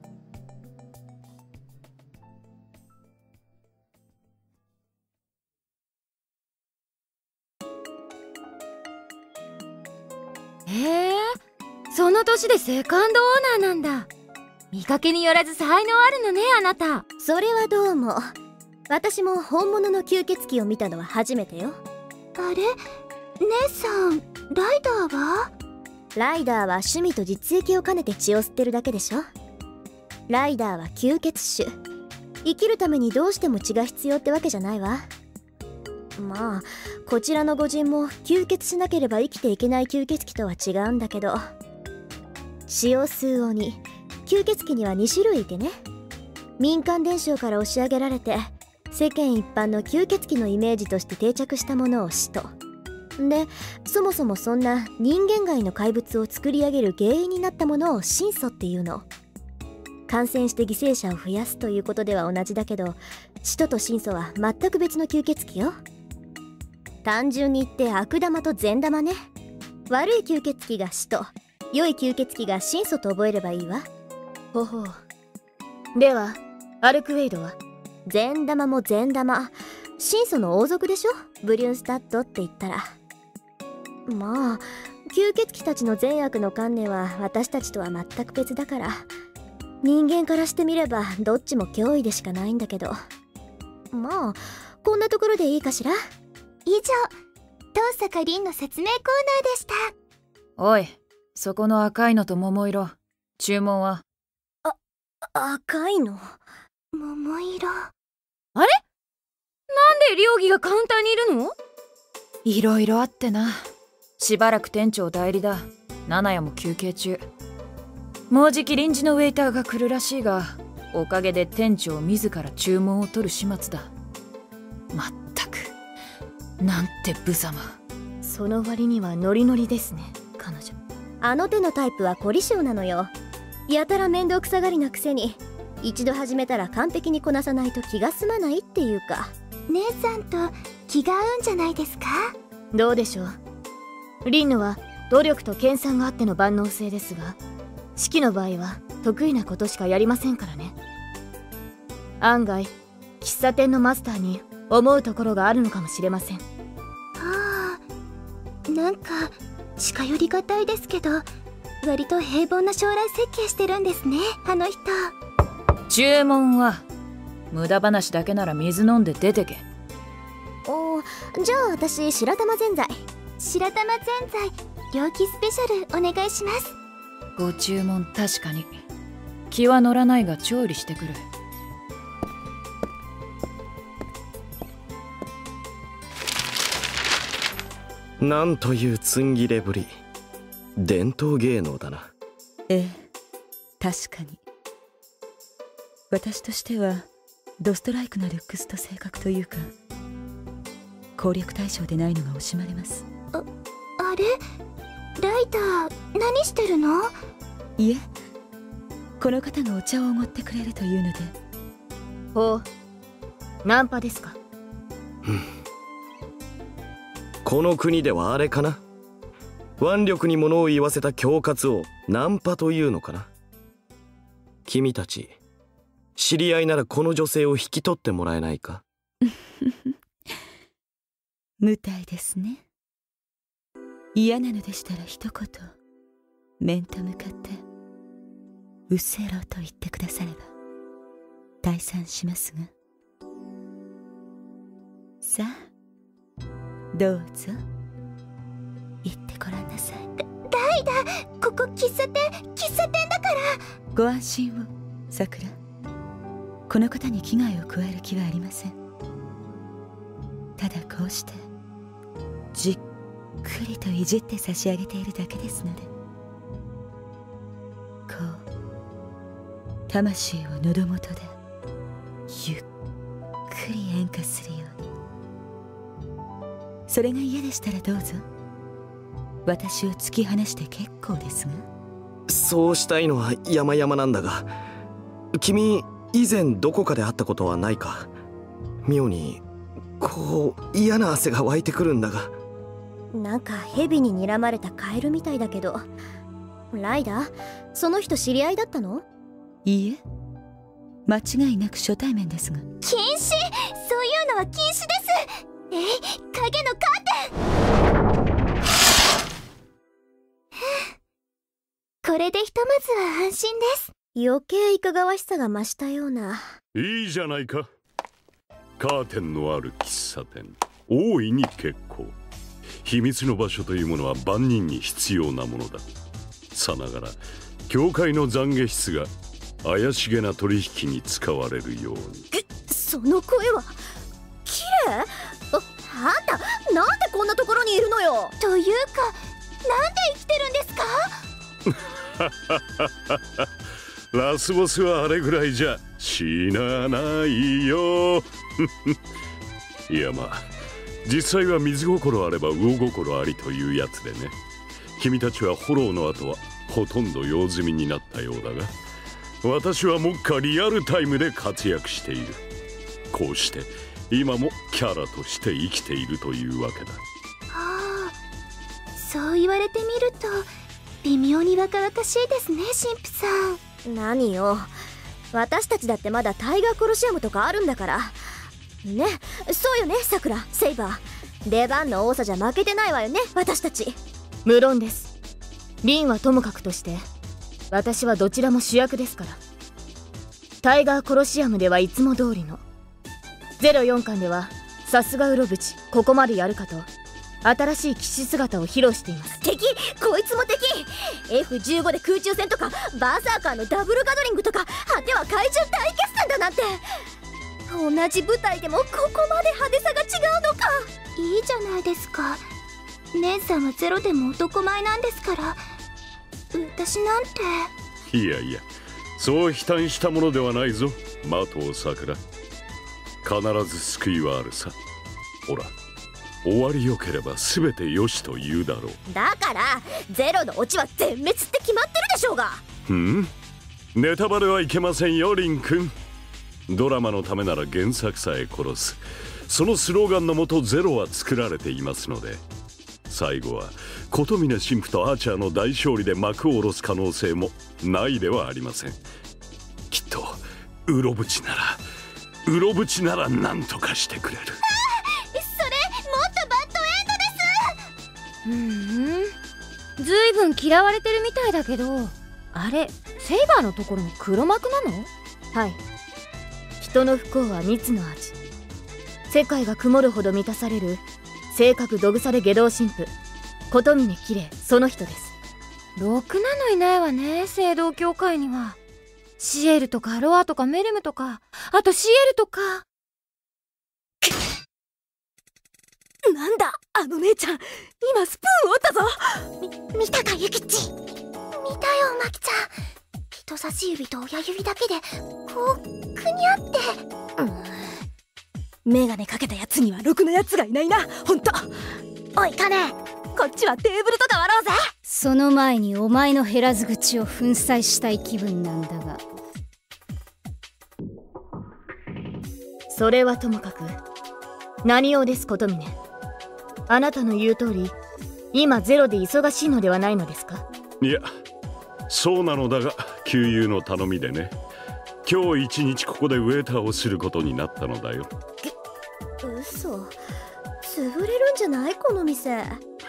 へえ、その年でセカンドオーナーなんだ。見かけによらず才能あるのね、あなた。 それはどうも。私も本物の吸血鬼を見たのは初めてよ。 あれ、姉さん、ライダーは？ ライダーは趣味と実益を兼ねて血を吸ってるだけでしょ。ライダーは吸血種。生きるためにどうしても血が必要ってわけじゃないわ。まあこちらの御仁も吸血しなければ生きていけない吸血鬼とは違うんだけど、血を吸う鬼、吸血鬼にはに種類いてね。民間伝承から押し上げられて世間一般の吸血鬼のイメージとして定着したものを使徒で、そもそもそんな人間外の怪物を作り上げる原因になったものを神祖っていうの。感染して犠牲者を増やすということでは同じだけど、使徒と神祖は全く別の吸血鬼よ。単純に言って悪玉と善玉ね。悪い吸血鬼が使徒、良い吸血鬼が神祖と覚えればいいわ。 ほほう。ではアルクウェイドは？ 善玉も善玉、神祖の王族でしょ、ブリュンスタッドって言ったら。まあ吸血鬼たちの善悪の観念は私たちとは全く別だから、人間からしてみればどっちも脅威でしかないんだけど。まあこんなところでいいかしら。 以上、東坂凛の説明コーナーでした。 おい、そこの赤いのと桃色、注文は？ あ、赤いの？ 桃色。 あれ？なんで両義がカウンターにいるの？ いろいろあってな。しばらく店長代理だ。七夜も休憩中。もうじき臨時のウェイターが来るらしいが、おかげで店長自ら注文を取る始末だ。まったく、なんて無様。 その割にはノリノリですね、彼女。 あの手のタイプは凝り性なのよ。やたら面倒くさがりなくせに、一度始めたら完璧にこなさないと気が済まないっていうか。 姉さんと気が合うんじゃないですか？ どうでしょう。リンヌは努力と研鑽があっての万能性ですが、四季の場合は得意なことしかやりませんからね。案外喫茶店のマスターに思うところがあるのかもしれません。 はあ、なんか近寄りがたいですけど、割と平凡な将来設計してるんですね、あの人。 注文は？無駄話だけなら水飲んで出てけ。 おー、じゃあ私白玉ぜんざい。 白玉ぜんざい猟奇スペシャルお願いします。 ご注文確かに。気は乗らないが調理してくる。 なんというつんぎれぶり。伝統芸能だな。 ええ、確かに。私としてはドストライクなルックスと性格というか、攻略対象でないのが惜しまれます。 あ、あれ？ライダー、何してるの？ いえ、この方がお茶をおごってくれるというので。 ほう、ナンパですか？ この国ではあれかな。 腕力に物を言わせた恐喝をナンパというのかな。君たち知り合いならこの女性を引き取ってもらえないか。 無体ですね。嫌なのでしたら一言面と向かって「うせろ」と言ってくだされば退散しますが。さあどうぞ言ってごらんなさい。 ライダー、ここ喫茶店喫茶店だから。 ご安心をさくら。この方に危害を加える気はありません。ただこうしてじっくりといじって差し上げているだけですので、こう魂を喉元でゆっくり演歌するように。それが嫌でしたらどうぞ私を突き放して結構ですが。 そうしたいのは山々なんだが、君以前どこかで会ったことはないか。妙にこう嫌な汗が湧いてくるんだが。 なんか蛇に睨まれたカエルみたいだけど。ライダー、その人知り合いだったの？ いいえ、間違いなく初対面ですが。 禁止、そういうのは禁止です。え、影のカーテン。これでひとまずは安心です。 余計いかがわしさが増したような。 いいじゃないか。カーテンのある喫茶店、大いに結構。秘密の場所というものは万人に必要なものだ。さながら教会の懺悔室が怪しげな取引に使われるように。 その声は綺麗。あ、あんたなんでこんなところにいるのよ。 というか、なんで生きてるんですか。 ラスボスはあれぐらいじゃ死なないよ。いやまあ実際は水心あれば魚心ありというやつでね。君たちはフォローの後はほとんど用済みになったようだが、私は目下リアルタイムで活躍している。こうして今もキャラとして生きているというわけだ。 はあ、そう言われてみると微妙に若々しいですね、神父さん。何よ、私たちだってまだタイガーコロシアムとかあるんだからね。そうよね、さくら、セイバー。出番の多さじゃ負けてないわよね、私たち。 無論です。リンはともかくとして私はどちらも主役ですから。タイガーコロシアムではいつも通りの、ゼロよんかんではさすがウロブチここまでやるかと新しい騎士姿を披露しています。 敵、こいつも敵。 エフじゅうご で空中戦とかバーサーカーのダブルガドリングとか、果ては怪獣大決戦だなんて。同じ舞台でもここまで派手さが違うのか。 いいじゃないですか。姉さんはゼロでも男前なんですから。私なんて。 いやいや、そう悲嘆したものではないぞ、麻藤さくら。必ず救いはあるさ。ほら、終わりよければ全てよしと言うだろう。 だからゼロのオチは全滅って決まってるでしょうが。 ん？ネタバレはいけませんよ、リン君。ドラマのためなら原作さえ殺す、そのスローガンのもとゼロは作られていますので、最後は琴峰神父とアーチャーの大勝利で幕を下ろす可能性もないではありません。きっとウロブチならウロブチなら何とかしてくれる。 それもっとバッドエンドです。 ふん、ずいぶん嫌われてるみたいだけど、あれセイバーのところの黒幕なの？ はい。人の不幸は蜜の味。世界が曇るほど満たされる性格どぐされ下道神父琴峰綺麗、その人です。 ろくなのいないわね、聖堂教会には。シエルとかロアとかメルムとか、あとシエルとか。 なんだあの姉ちゃん、今スプーン折ったぞ。 み見たかユキッチ。見たよマキちゃん。人差し指と親指だけでこうくにゃって。 うん、メガネかけたやつにはろくなやつがいないな、ほんと。 おいカネ、 こっちはテーブルとか割ろうぜ。 その前にお前の減らず口を粉砕したい気分なんだが。 それはともかく何用です、琴峰。あなたの言う通り今ゼロで忙しいのではないのですか？ いや、そうなのだが旧友の頼みでね、今日一日ここでウェーターをすることになったのだよ。 嘘、潰れるんじゃないこの店。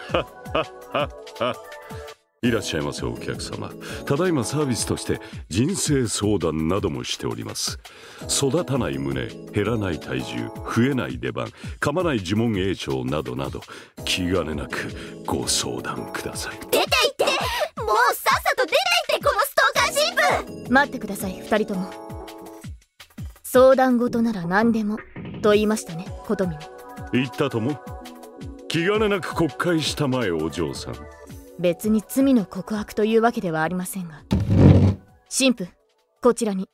いらっしゃいませお客様。ただいまサービスとして人生相談などもしております。育たない胸、減らない体重、増えない出番、噛まない呪文栄唱などなど、気兼ねなくご相談ください。 出て行って、もうさっさと出て行って、このストーカー神父。 待ってください、二人とも。相談事なら何でもと言いましたね、琴峰。 言ったとも。気兼ねなく国会したまえお嬢さん。 別に罪の告白というわけではありませんが。神父、こちらに。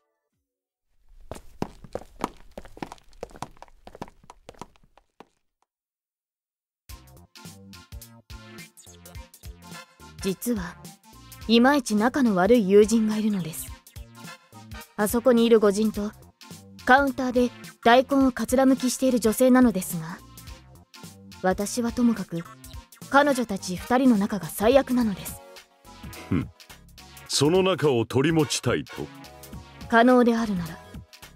実はいまいち仲の悪い友人がいるのです。あそこにいる御人とカウンターで大根をかつらむきしている女性なのですが、私はともかく彼女たち二人の仲が最悪なのです。 ふん、その仲を取り持ちたいと？ 可能であるなら。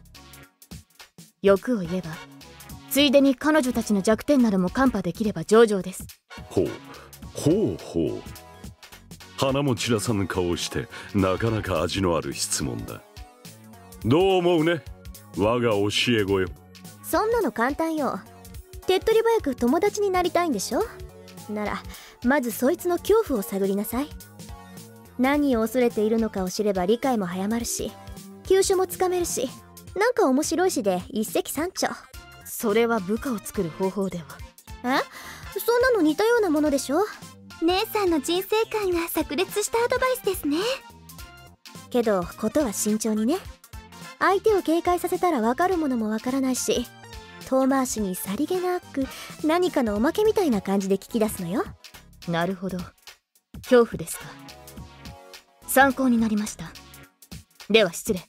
欲を言えばついでに彼女たちの弱点などもカンパできれば上々です。 ほうほうほう。鼻も散らさぬ顔をしてなかなか味のある質問だ。どう思うね、我が教え子よ。 そんなの簡単よ。手っ取り早く友達になりたいんでしょ。ならまずそいつの恐怖を探りなさい。何を恐れているのかを知れば理解も早まるし、急所もつかめるし、なんか面白いしで一石三鳥。 それは部下を作る方法では？ え、そんなの似たようなものでしょ。 姉さんの人生観が炸裂したアドバイスですね。 けどことは慎重にね。相手を警戒させたら分かるものも分からないし、遠回しにさりげなく何かのおまけみたいな感じで聞き出すのよ。 なるほど、恐怖ですか。参考になりました。では失礼。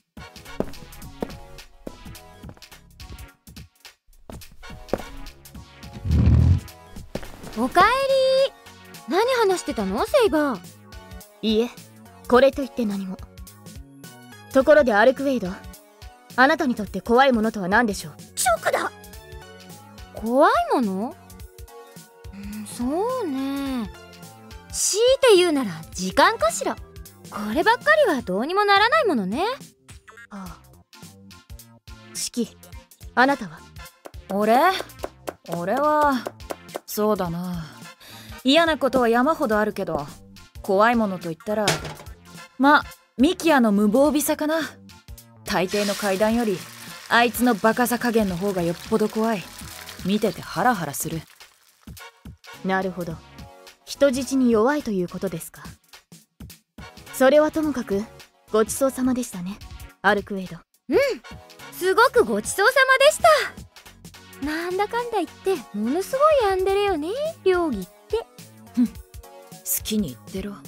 おかえり。何話してたのセイバー？ いいえ、これといって何も。ところでアルクウェイド、あなたにとって怖いものとは何でしょう？ チョークだ。 怖いもの？うん、そうね。強いて言うなら時間かしら。こればっかりはどうにもならないものね。 ああ。シキ、あなたは？ 俺？俺はそうだな、嫌なことは山ほどあるけど、怖いものと言ったらま、ミキアの無防備さかな。大抵の階段よりあいつのバカさ加減の方がよっぽど怖い。見ててハラハラする。 なるほど、人質に弱いということですか。それはともかくごちそうさまでしたね、アルクウェイド。 うん、すごくごちそうさまでした。なんだかんだ言ってものすごいヤンデレよね、両義って。 ふん、好きに言ってろ。ん？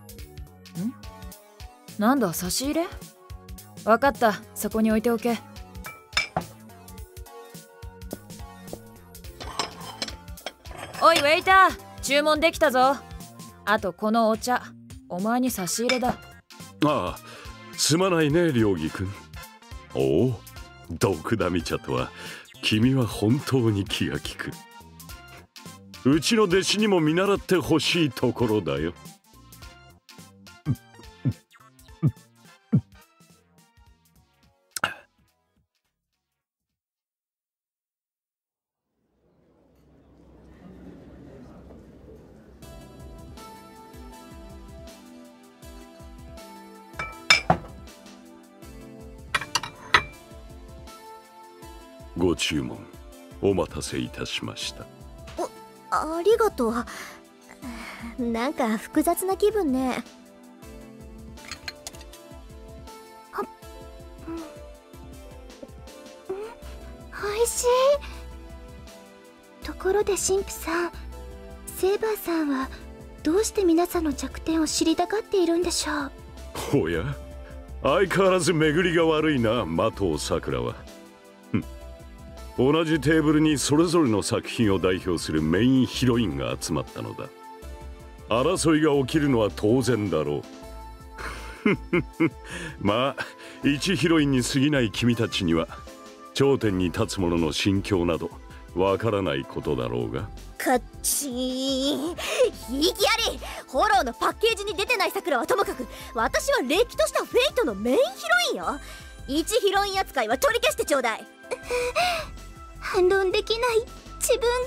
なんだ、差し入れ？わかった、そこに置いておけ。おいウェイター、注文できたぞ。あとこのお茶、お前に差し入れだ。 ああ、すまないね両義君。おお、毒ダミ茶とは君は本当に気が利く。うちの弟子にも見習ってほしいところだよ。ご注文お待たせいたしました。 ありがとう。なんか複雑な気分ね。 おいしい。ところで神父さん、セイバーさんはどうして皆さんの弱点を知りたがっているんでしょう？ おや、相変わらず巡りが悪いな、麻藤さくらは。同じテーブルにそれぞれの作品を代表するメインヒロインが集まったのだ。 争いが起きるのは当然だろう。まあ一ヒロインに過ぎない君たちには頂点に立つ者の心境などわからないことだろうが。 カッチーン、いきやりホローのパッケージに出てない桜はともかく、私はれっきとしたフェイトのメインヒロインよ。一ヒロイン扱いは取り消してちょうだい。 反論できない、自分が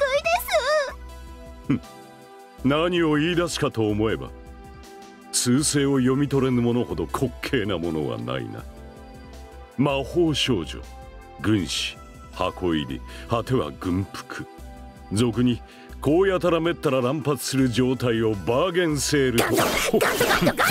憎いです。 何を言い出すかと思えば、通勢を読み取れぬ者ほど滑稽なものはないな。魔法少女、軍師、箱入り、果ては軍服、俗にこうやたらめったら乱発する状態をバーゲンセールと。ガンドガンドガンドガ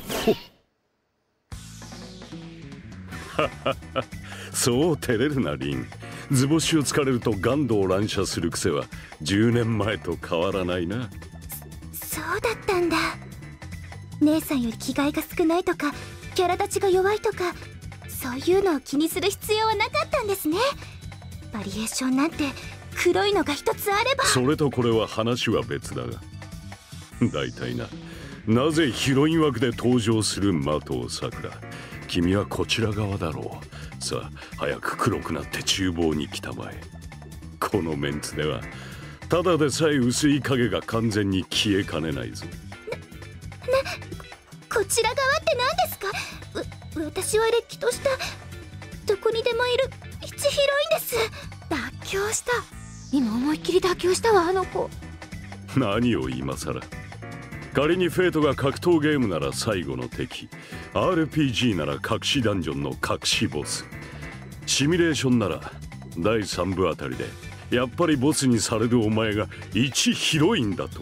ンドそう照れるなリン。図星を突かれるとガンドを乱射する癖はじゅうねんまえと変わらないな。 そうだったんだ。姉さんより気概が少ないとかキャラ立ちが弱いとか、そういうのを気にする必要はなかったんですね。バリエーションなんて黒いのが一つあれば。 それとこれは話は別だが、大体な、なぜヒロイン枠で登場する麻藤さくら、君はこちら側だろう。さあ早く黒くなって厨房に来たまえ。このメンツではただでさえ薄い影が完全に消えかねないぞ。 な、な、こちら側って何ですか？う、私はれっきとしたどこにでもいる一ヒロインです。 妥協した。今思いっきり妥協したわ、あの子。 何を今さら。仮にフェイトが格闘ゲームなら最後の敵、 アールピージー なら隠しダンジョンの隠しボス、シミュレーションならだいさん部あたりでやっぱりボスにされるお前が一ヒロインだと。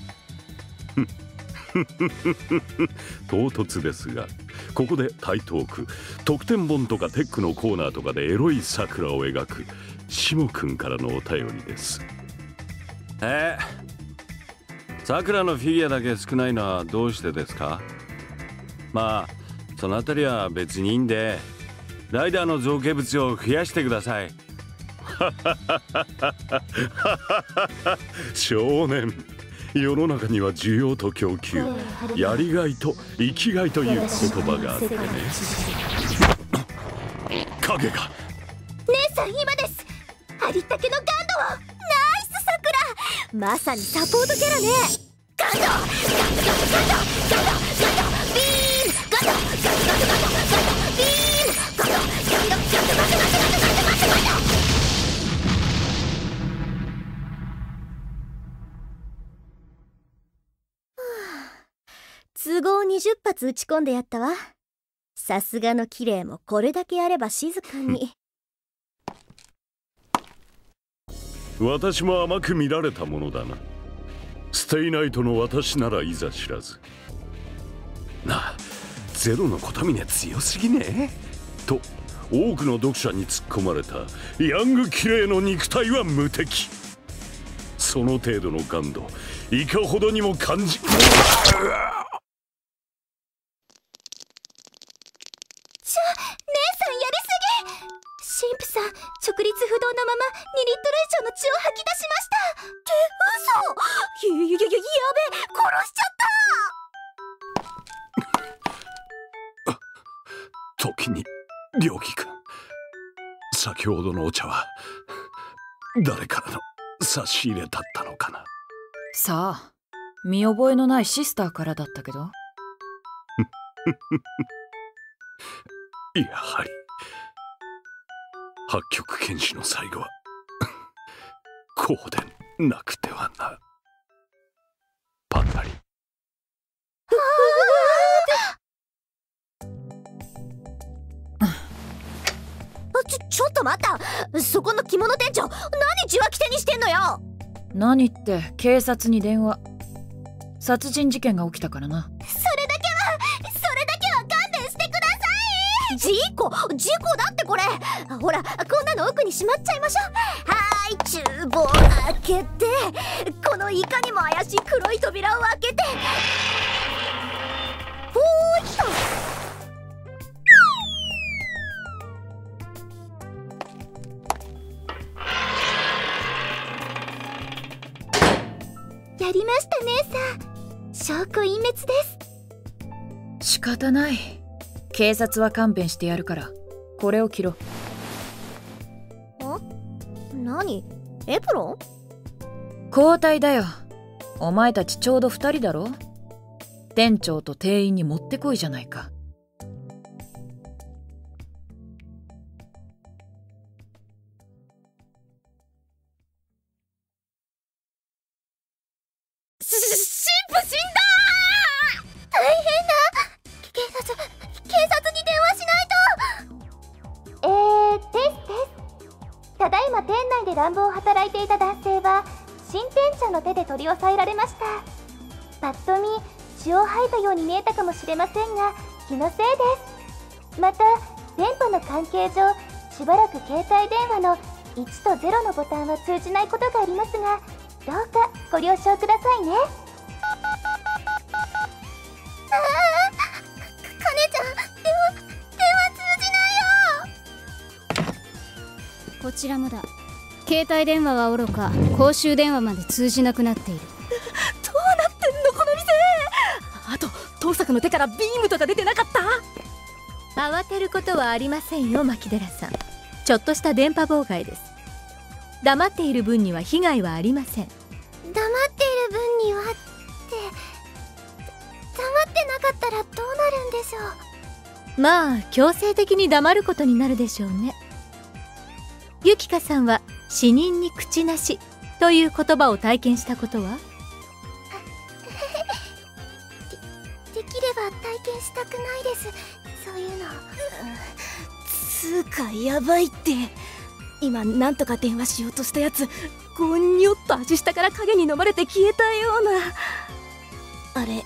唐突ですが、ここで台東区特典本とかテックのコーナーとかでエロい桜を描くしもくんからのお便りです。えー桜のフィギュアだけ少ないのはどうしてですか？まあそのあたりは別にいいんで、ライダーの造形物を増やしてください。少年、世の中には需要と供給、やりがいと生きがいという言葉があってね。影が。 姉さん今です。ありったけのガンドを。ナイス桜、まさにサポートキャラね。ガンドガンドガンドガンドガンドガンドガンドビーム、ガンドガンドガンドガンドガンドビーム、ガンドガンドガンドガンドガンドガンドガンド。都合にじゅっ発撃ち込んでやったわ。さすがの綺麗もこれだけやれば静かに。 私も甘く見られたものだな。ステイナイトの私ならいざ知らず。なあ、ゼロの小峰強すぎねと多くの読者に突っ込まれたヤング綺麗の肉体は無敵。その程度の感度いかほどにも感じ。 ちょ、姉さんやりすぎ。神父さん、直立不動のままにリットル以上の血を吐き出しました。って嘘。いやいやいや、やべえ、殺しちゃった時に良樹君、先ほどのお茶は誰からの差し入れだったのかな。 さあ、見覚えのないシスターからだったけど。 やはり八極拳士の最後はこうでなくてはな。パタリ。 ちょ、ちょっと待った。そこの着物店長、何受話器手にしてんのよ。 何って警察に電話。殺人事件が起きたからな。 それだけはそれだけは勘弁してください。 事故事故だってこれ。ほら、こんなの奥にしまっちゃいましょう。はーい、厨房開けて、このいかにも怪しい黒い扉を開けて、ほーいっと。 やりました姉さん。 証拠隠滅です。 仕方ない。警察は勘弁してやるから、これを着ろ。 ん？何？エプロン？ 交代だよ。お前たちちょうど二人だろ。店長と店員に持ってこいじゃないか。 し、神父死んだー！大変だ！警察、警察に電話しないと！えー、ですです。ただいま店内で乱暴を働いていた男性は、新店長の手で取り押さえられました。ぱっと見、血を吐いたように見えたかもしれませんが、気のせいです。また、電波の関係上、しばらく携帯電話のいちとゼロのボタンは通じないことがありますが、どうかご了承くださいね。ああ、かねちゃん、電話、電話通じないよ。 こちらもだ。携帯電話はおろか公衆電話まで通じなくなっている。 どうなってんのこの店。あと当作の手からビームとか出てなかった？ 慌てることはありませんよ、牧寺さん。ちょっとした電波妨害です。黙っている分には被害はありません。 黙っている分にはって、黙ってなかったらどうなるんでしょう。 まあ強制的に黙ることになるでしょうね。ゆきかさんは死人に口なしという言葉を体験したことは？ で, できれば体験したくないです、そういうの。 つうかやばいって。今なんとか電話しようとしたやつ、ゴンニョッと足下から影に飲まれて消えたような。あれ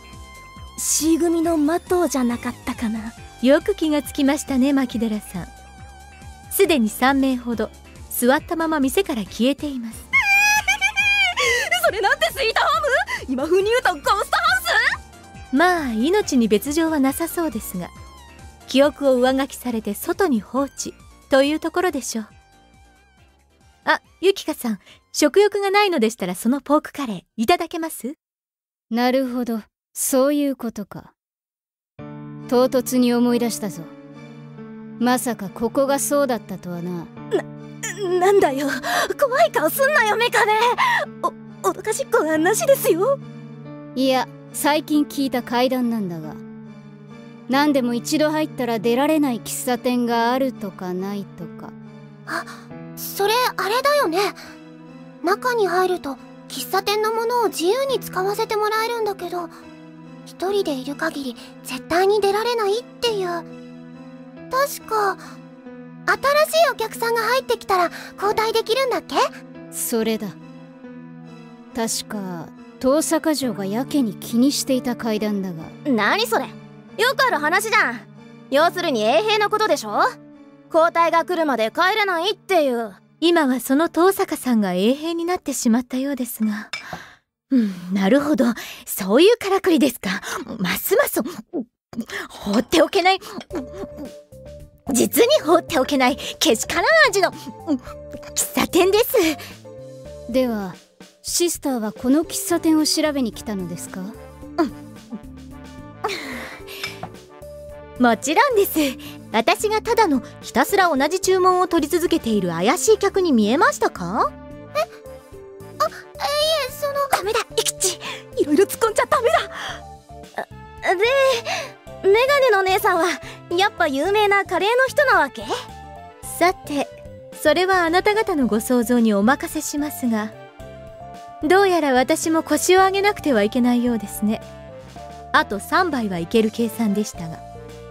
C 組のマトウじゃなかったかな。 よく気がつきましたね、牧寺さん。すでにさんめいほど座ったまま店から消えています。 それなんてスイートホーム？今風に言うとゴーストハウス？ まあ命に別状はなさそうですが、記憶を上書きされて外に放置というところでしょう。あ、ゆきかさん、食欲がないのでしたらそのポークカレーいただけます？ なるほど、そういうことか。唐突に思い出したぞ。まさかここがそうだったとはな。 な、なんだよ、怖い顔すんなよメカネ。お、脅かしっこはなしですよ。 いや、最近聞いた怪談なんだが、何でも一度入ったら出られない喫茶店があるとかないとか。 あ、それあれだよね。中に入ると喫茶店のものを自由に使わせてもらえるんだけど、一人でいる限り絶対に出られないっていう。確か新しいお客さんが入ってきたら交代できるんだっけ？ それだ。確か遠坂城がやけに気にしていた怪談だが。 何それ、よくある話じゃん。要するに衛兵のことでしょ。交代が来るまで帰れないっていう。 今はその遠坂さんが衛兵になってしまったようですが。うん、なるほど、そういうからくりですか。ますます放っておけない、実に放っておけないけしからん味の喫茶店です。 ではシスターはこの喫茶店を調べに来たのですか？ もちろんです。私がただのひたすら同じ注文を取り続けている怪しい客に見えましたか？ え、あ、いえ、その。 ダメだ、イキチ、いろいろ突っ込んじゃダメだ。で、メガネの姉さんはやっぱ有名なカレーの人なわけ？ さて、それはあなた方のご想像にお任せしますが、どうやら私も腰を上げなくてはいけないようですね。あとさんばいはいける計算でしたが。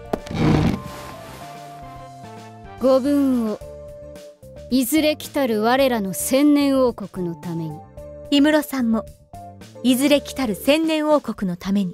ごぶんをいずれ来たる我らの千年王国のために。 氷室さんもいずれ来たる千年王国のために。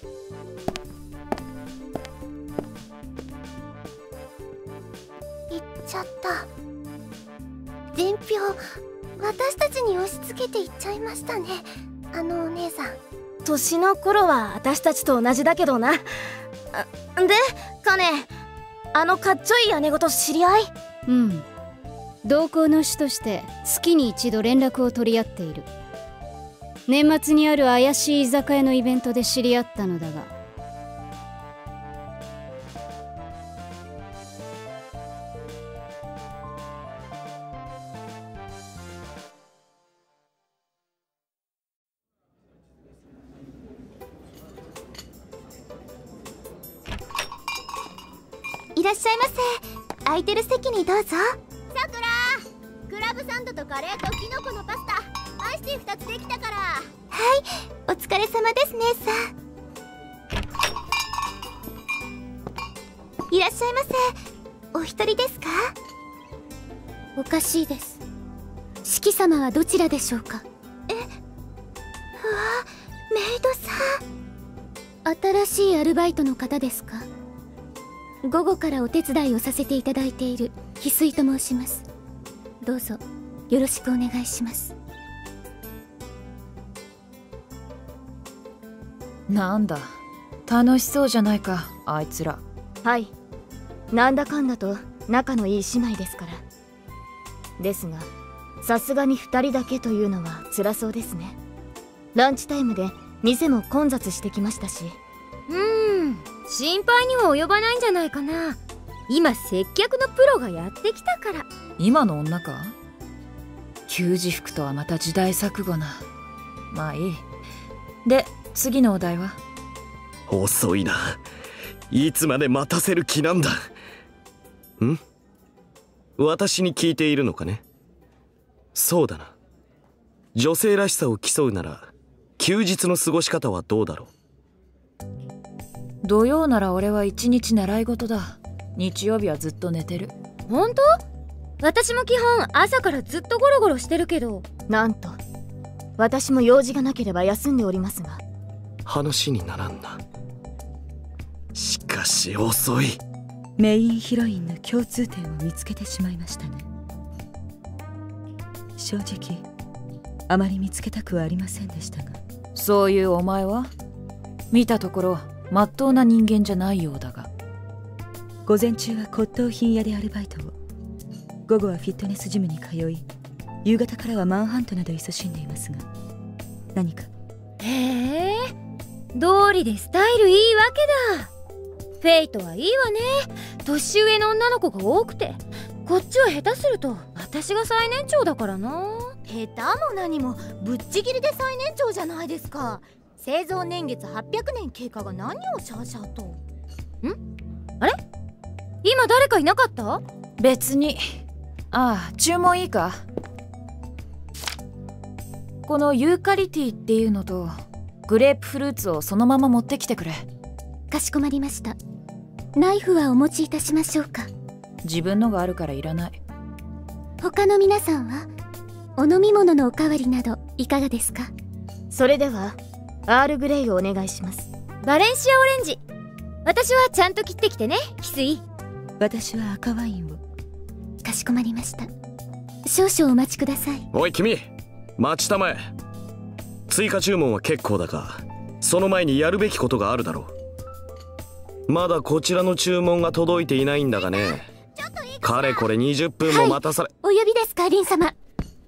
言っちゃった。伝票私たちに押し付けていっちゃいましたね、あのお姉さん。 年の頃は私たちと同じだけどな。で、カネ、あのかっちょいい姉御と知り合い？ うん、同行の主として月に一度連絡を取り合っている。 年末にある怪しい居酒屋のイベントで知り合ったのだが、 いらっしゃいませ。空いてる席にどうぞ。さくら、クラブサンドとカレーとキノコのパスタ、アイスティーふたつできたから。はい、お疲れ様です姉さん。いらっしゃいませ。お一人ですか？ おかしいです。四季様はどちらでしょうか？ え、うわ、メイドさん。新しいアルバイトの方ですか？午後からお手伝いをさせていただいている翡翠と申します。どうぞよろしくお願いします。 なんだ、楽しそうじゃないかあいつら。 はい、なんだかんだと仲のいい姉妹ですから。ですがさすがにふたりだけというのは辛そうですね。ランチタイムで店も混雑してきましたし。 うーん、心配には及ばないんじゃないかな。今接客のプロがやってきたから。 今の女か？給仕服とはまた時代錯誤な。まあいい。で、次のお題は？ 遅いな。いつまで待たせる気なんだ。ん？私に聞いているのかね？そうだな。女性らしさを競うなら休日の過ごし方はどうだろう。 土曜なら俺は一日習い事だ。日曜日はずっと寝てる。 本当？私も基本朝からずっとゴロゴロしてるけど。 なんと私も用事がなければ休んでおりますが。 話にならんな。しかし遅い。 メインヒロインの共通点を見つけてしまいましたね。正直あまり見つけたくはありませんでしたが。 そういうお前は見たところまっとうな人間じゃないようだが。 午前中は骨董品屋でアルバイトを、午後はフィットネスジムに通い、夕方からはマンハントなど勤しんでいますが。何か？ へえ、道理でスタイルいいわけだ。フェイトはいいわね。年上の女の子が多くて、こっちは下手すると私が最年長だからな。 下手も何もぶっちぎりで最年長じゃないですか。製造年月はっぴゃくねん経過が何をシャーシャーと。ん？ あれ？今誰かいなかった？ 別に。ああ、注文いいか？このユーカリティっていうのとグレープフルーツをそのまま持ってきてくれ。 かしこまりました。ナイフはお持ちいたしましょうか？ 自分のがあるからいらない。 他の皆さんはお飲み物のおかわりなどいかがですか？ それではアールグレイをお願いします。 バレンシアオレンジ。私はちゃんと切ってきてね、翡翠。 私は赤ワインを。 かしこまりました。少々お待ちください。 おい君、待ちたまえ。追加注文は結構だが、その前にやるべきことがあるだろう。まだこちらの注文が届いていないんだがね。かれこれにじゅっぷんも待たされ、 はい、お呼びですか、リン様。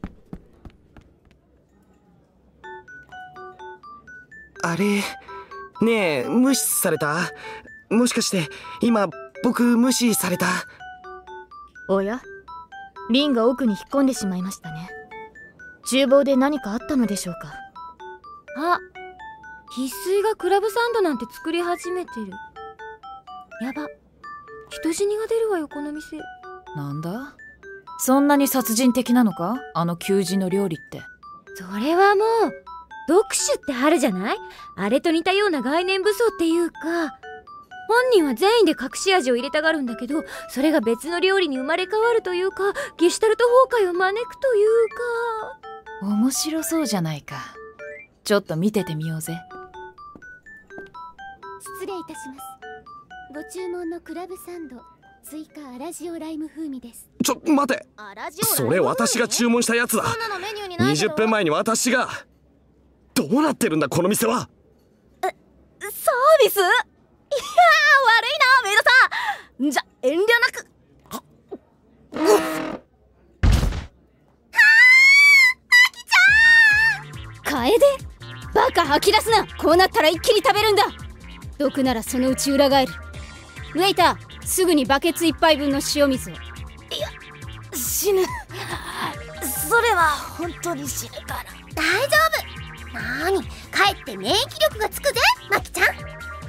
あれ、ねえ、無視された？もしかして今僕無視された？ おや、リンが奥に引っ込んでしまいましたね。厨房で何かあったのでしょうか？ あ、翡翠がクラブサンドなんて作り始めてる。やば、人死にが出るわよこの店。 なんだ、そんなに殺人的なのか、あの求人の料理って。 それはもう読書ってあるじゃない？あれと似たような概念武装っていうか、本人は善意で隠し味を入れたがるんだけど、それが別の料理に生まれ変わるというか、ゲシュタルト崩壊を招くというか。 面白そうじゃないか。ちょっと見ててみようぜ。 失礼いたします。ご注文のクラブサンド追加アラジオライム風味です。 ちょ待て、それ私が注文したやつだ。にじゅっぷんまえに私が。どうなってるんだこの店は。 え、サービス？いやー、悪いなメイドさん。じゃ遠慮なく。はあ、マキちゃん。 楓？ 吐き出すな。こうなったら一気に食べるんだ。毒ならそのうち裏返る。ウェイター、すぐにバケツ一杯分の塩水を。 いや、死ぬ。それは本当に死ぬから。 大丈夫。なーに、かえって免疫力がつくぜ、マキちゃん。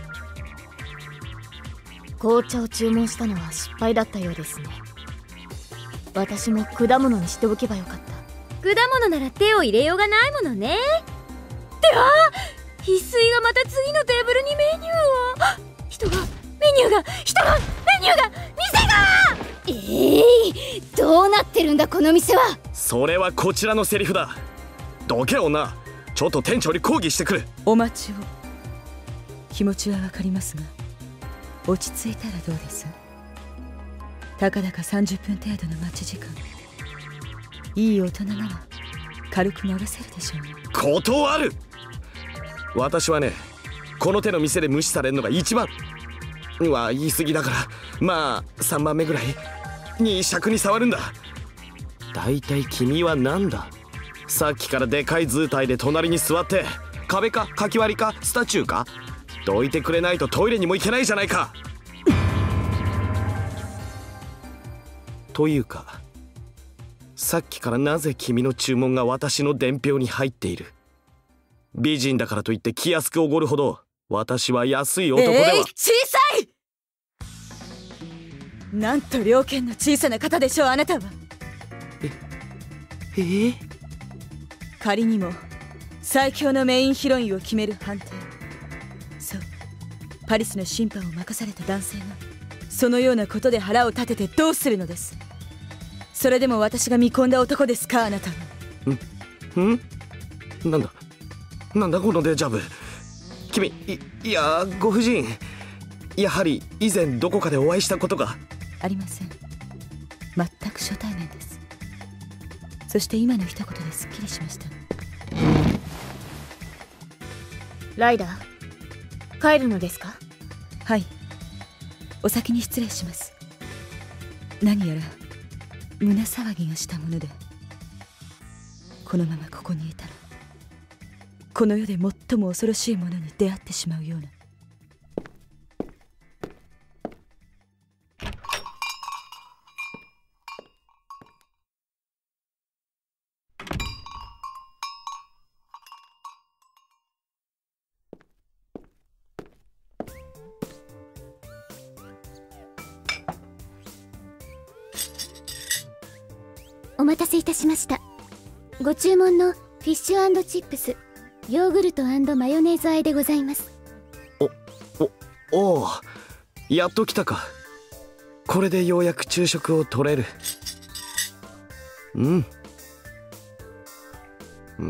紅茶を注文したのは失敗だったようですね。私も果物にしておけばよかった。 果物なら手を入れようがないものね。ってあ翡翠がまた次のテーブルにメニューを。人がメニューが人がメニューが店が。 ええー、どうなってるんだこの店は。 それはこちらのセリフだ。どけ女、ちょっと店長に抗議してくる。 お待ちを。気持ちはわかりますが、落ち着いたらどうです？たかだかさんじゅっぷん程度の待ち時間。いい大人なら軽く流せるでしょうね。 断る。私はね、この手の店で無視されるのが一番は言い過ぎだから、まあさんばんめぐらいに尺に触るんだ。だいたい君は何だ。さっきからでかい図体で隣に座って壁かかき割りかスタチューかどいてくれないとトイレにも行けないじゃないか。というか、さっきからなぜ君の注文が私の伝票に入っている。美人だからといって気安くおごるほど私は安い男では。 えー、小さい。なんと猟犬の小さな方でしょう、あなたは。 ええー、 仮にも最強のメインヒロインを決める判定。そう、パリスの審判を任された男性がそのようなことで腹を立ててどうするのです。それでも私が見込んだ男ですか、あなたは。 んんなんだなんだこのデジャブ。君、いいやご婦人、やはり以前どこかでお会いしたことが。 ありません。全く初対面です。そして今の一言ですっきりしました。 ライダー、帰るのですか？ はい、お先に失礼します。何やら胸騒ぎがしたもので、このままここにいたらこの世で最も恐ろしいものに出会ってしまうような。 お待たせいたしました。ご注文のフィッシュ&チップス、ヨーグルト&マヨネーズ和えでございます。 お、お、おう、やっと来たか。これでようやく昼食を取れる。うんうん。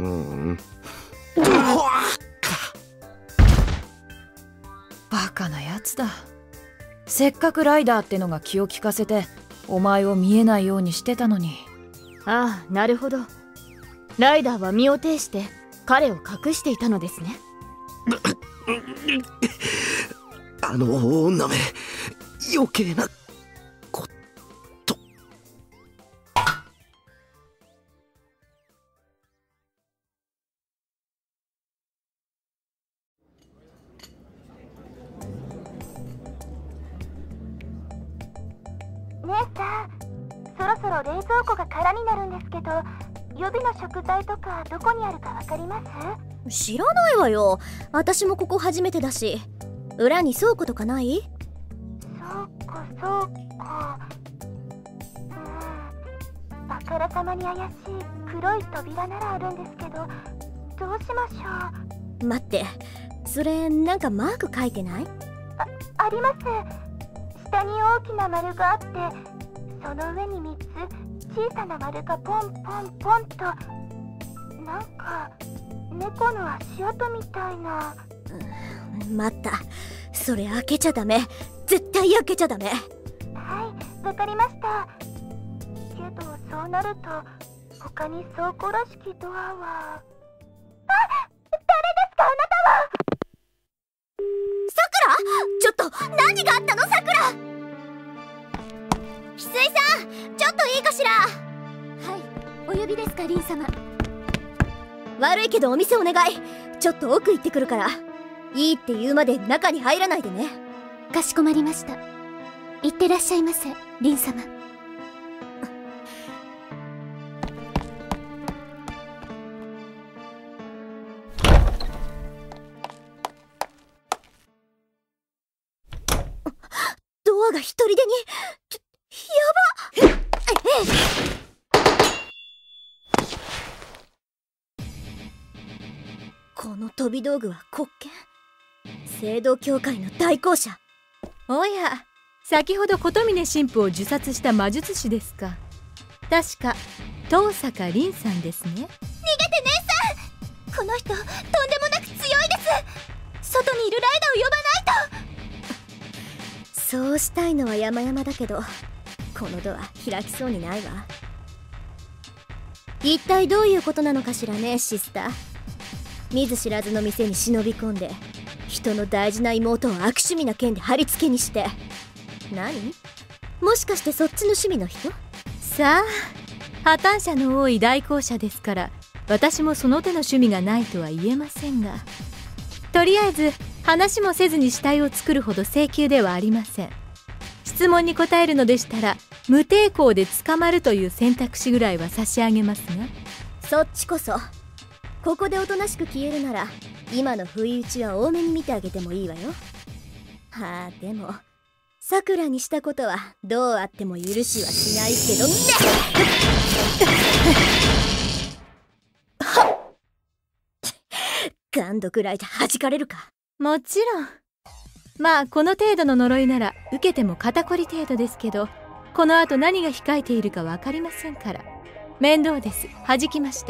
バカなやつだ。せっかくライダーってのが気を利かせてお前を見えないようにしてたのに。 ああ、なるほど。ライダーは身を挺して彼を隠していたのですね。 あの女め、余計なこと。 姉さん、そろそろ冷蔵庫が空になるんですけど、予備の食材とかどこにあるかわかります？ 知らないわよ。私もここ初めてだし。裏に倉庫とかない？ そうかそうか。うん、あからさまに怪しい黒い扉ならあるんですけど、どうしましょう。 待って、それなんかマーク書いてない？ あ、あります。下に大きな丸があって、その上にみっつ小さな丸がポンポンポンと、なんか猫の足跡みたいな。 うん、待った、それ開けちゃダメ。絶対開けちゃダメ。 はい、わかりました。けどそうなると他に倉庫らしきドアは。あ、誰ですかあなたは。 さくら、ちょっと何があったのさくら。翡翠さん、ちょっといいかしら。はい、お呼びですか凛様。悪いけどお店お願い。 ちょっと奥行ってくるから、いいって言うまで中に入らないでね。 かしこまりました。いってらっしゃいませ、リン様。 ドアが一人でに、やばっ。この飛び道具は黒剣。聖堂教会の代行者。 おや、先ほど琴峰神父を呪殺した魔術師ですか。確か遠坂凛さんですね。逃げて姉さん、この人とんでもなく強いです。外にいるライダーを呼ばないと。 そうしたいのは山々だけど、このドア開きそうにないわ。一体どういうことなのかしらね、シスター。見ず知らずの店に忍び込んで、人の大事な妹を悪趣味な剣で貼り付けにして。何？もしかしてそっちの趣味の人？ さあ、破綻者の多い代行者ですから、私もその手の趣味がないとは言えませんが、とりあえず話もせずに死体を作るほど請求ではありません。質問に答えるのでしたら、無抵抗で捕まるという選択肢ぐらいは差し上げますが。 そっちこそ。ここでおとなしく消えるなら、今の不意打ちは多めに見てあげてもいいわよ。はあ、でもさくらにしたことはどうあっても許しはしないけどね。ガンドくらいで弾かれるか。 もちろん。まあこの程度の呪いなら受けても肩こり程度ですけど、この後何が控えているか分かりませんから。面倒です。弾きました。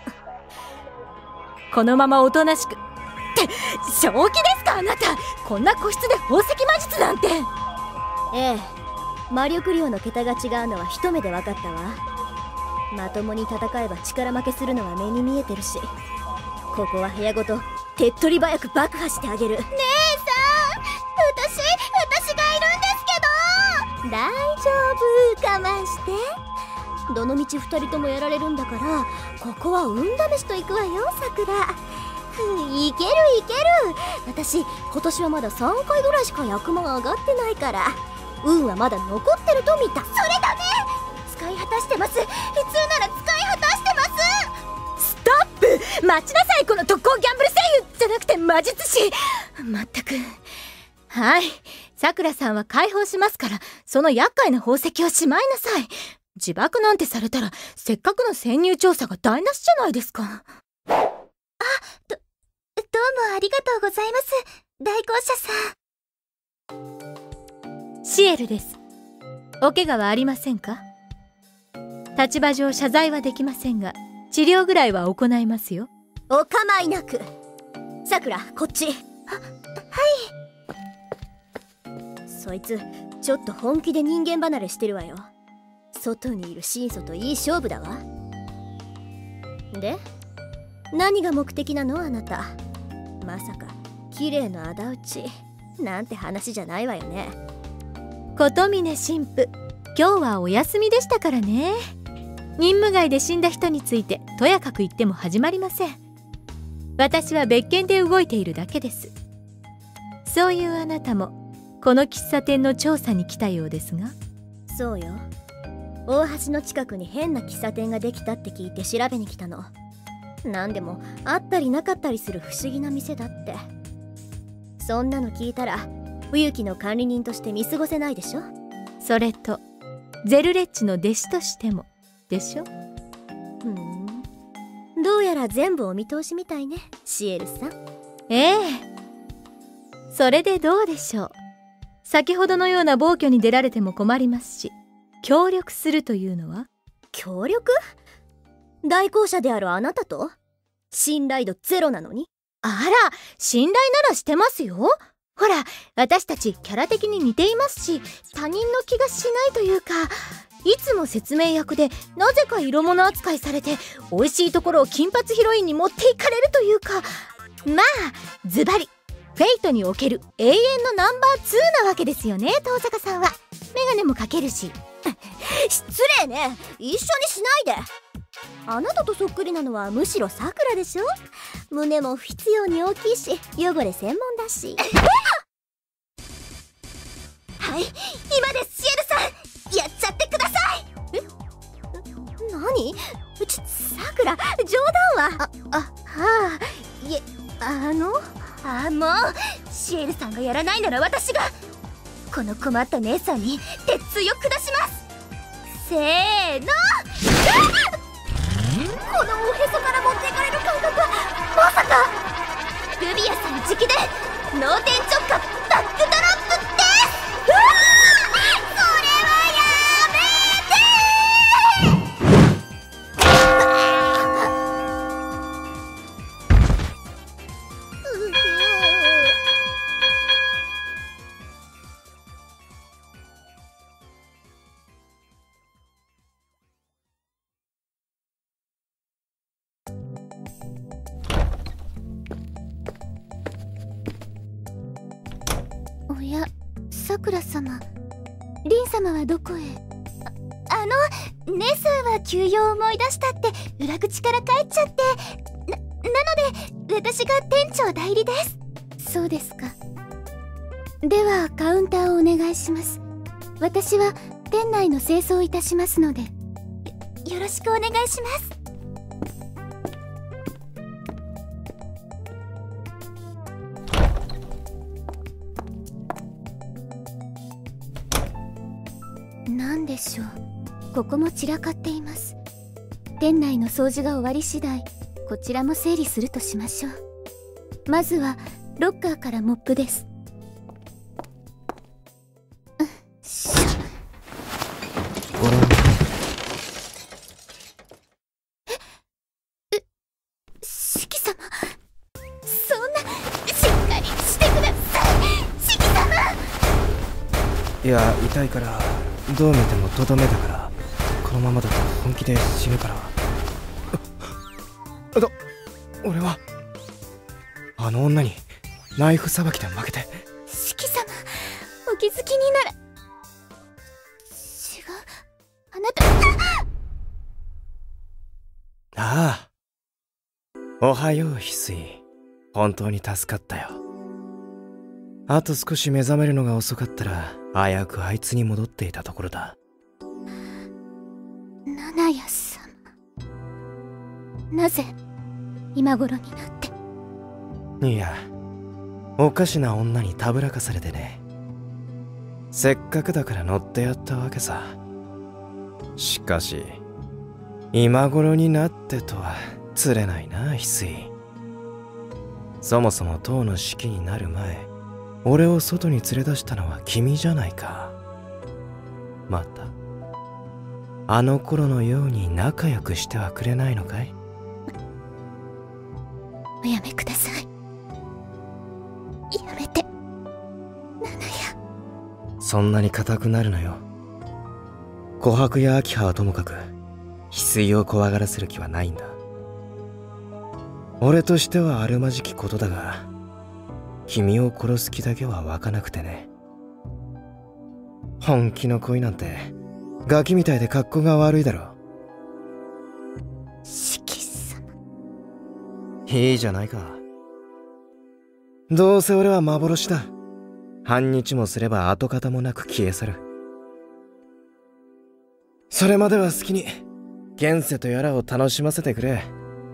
このままおとなしく。って正気ですかあなた。こんな個室で宝石魔術なんて。 ええ、魔力量の桁が違うのは一目で分かったわ。まともに戦えば力負けするのは目に見えてるし、ここは部屋ごと手っ取り早く爆破してあげる。 姉さん、私私がいるんですけど。 大丈夫、我慢して。どのみち二人ともやられるんだから、ここは運試しといくわよ、さくら。いけるいける。私今年はまださんかいぐらいしか役満上がってないから、運はまだ残ってると見た。 それダメ、使い果たしてます。普通なら使い果たしてます。 ストップ。待ちなさい、この特攻ギャンブル声優じゃなくて魔術師。まったく。はい、さくらさんは解放しますから、その厄介な宝石をしまいなさい。自爆なんてされたらせっかくの潜入調査が台無しじゃないですか。 あ、ど、どうもありがとうございます、代行者さん。 シエルです。お怪我はありませんか？立場上謝罪はできませんが、治療ぐらいは行いますよ。 お構いなく。さくら、こっち。は、 はい。 そいつちょっと本気で人間離れしてるわよ。外にいる神祖といい勝負だわ。で、何が目的なのあなた。まさか綺麗の仇討ちなんて話じゃないわよね。 琴峰神父、今日はお休みでしたからね。任務外で死んだ人についてとやかく言っても始まりません。私は別件で動いているだけです。そういうあなたもこの喫茶店の調査に来たようですが。 そうよ、大橋の近くに変な喫茶店ができたって聞いて調べに来たの。なんでもあったりなかったりする不思議な店だって。そんなの聞いたら冬木の管理人として見過ごせないでしょ。 それとゼルレッチの弟子としてもでしょ。 ふん、どうやら全部お見通しみたいね、シエルさん。 ええ、それでどうでしょう。先ほどのような暴挙に出られても困りますし、協力するというのは。 協力？代行者であるあなたと？信頼度ゼロなのに。 あら、信頼ならしてますよ。ほら、私たちキャラ的に似ていますし、他人の気がしないというか、いつも説明役でなぜか色物扱いされて、美味しいところを金髪ヒロインに持っていかれるというか、まあズバリフェイトにおける永遠のナンバーツーなわけですよね。遠坂さんはメガネもかけるし。 失礼ね、一緒にしないで。 あなたとそっくりなのはむしろさくらでしょ。胸も不必要に大きいし汚れ専門だし。 はい、今ですシエルさん、やっちゃってください。 え、何？ちょ、さくら、冗談は。あ、あ、はあ、いえ、あのああ、もうシエルさんがやらないなら私が。この困った姉さんに鉄槌を下します。せーの。このおへそから持っていかれる感覚はまさかルビアさん直で脳天直下バックドロップです。うわー、それはやめおや、さくら様、リン様はどこへ？ あ、あの姉さんは休養を思い出したって裏口から帰っちゃって、な、なので私が店長代理です。 そうですか。ではカウンターをお願いします。私は店内の清掃いたしますので。よ、 よろしくお願いします。 なんでしょう、ここも散らかっています。店内の掃除が終わり次第こちらも整理するとしましょう。まずはロッカーからモップです。 ごろん。 え、シキ様、そんな、しっかりしてください、シキ様。 いや、痛いからどう見てもとどめだから、このままだと本気で死ぬから。だ、俺はあの女にナイフさばきで負けて。 シキ様、お気づきになら。違う、あなた。 ああ、おはよう翡翠。本当に助かったよ。あと少し目覚めるのが遅かったら危うくあいつに戻っていたところだ。 七谷様、なぜ今頃になって。 いや、おかしな女にたぶらかされてね。せっかくだから乗ってやったわけさ。しかし今頃になってとは釣れないな、翡翠。そもそも塔の式になる前、俺を外に連れ出したのは君じゃないか。またあの頃のように仲良くしてはくれないのかい？ おやめください。やめて、七谷。 そんなに固くなるのよ。琥珀や秋葉はともかく翡翠を怖がらせる気はないんだ。俺としてはあるまじきことだが、君を殺す気だけは湧かなくてね。本気の恋なんてガキみたいで格好が悪いだろ。 シキ様、 いいじゃないか。どうせ俺は幻だ。半日もすれば跡形もなく消え去る。それまでは好きに現世とやらを楽しませてくれ。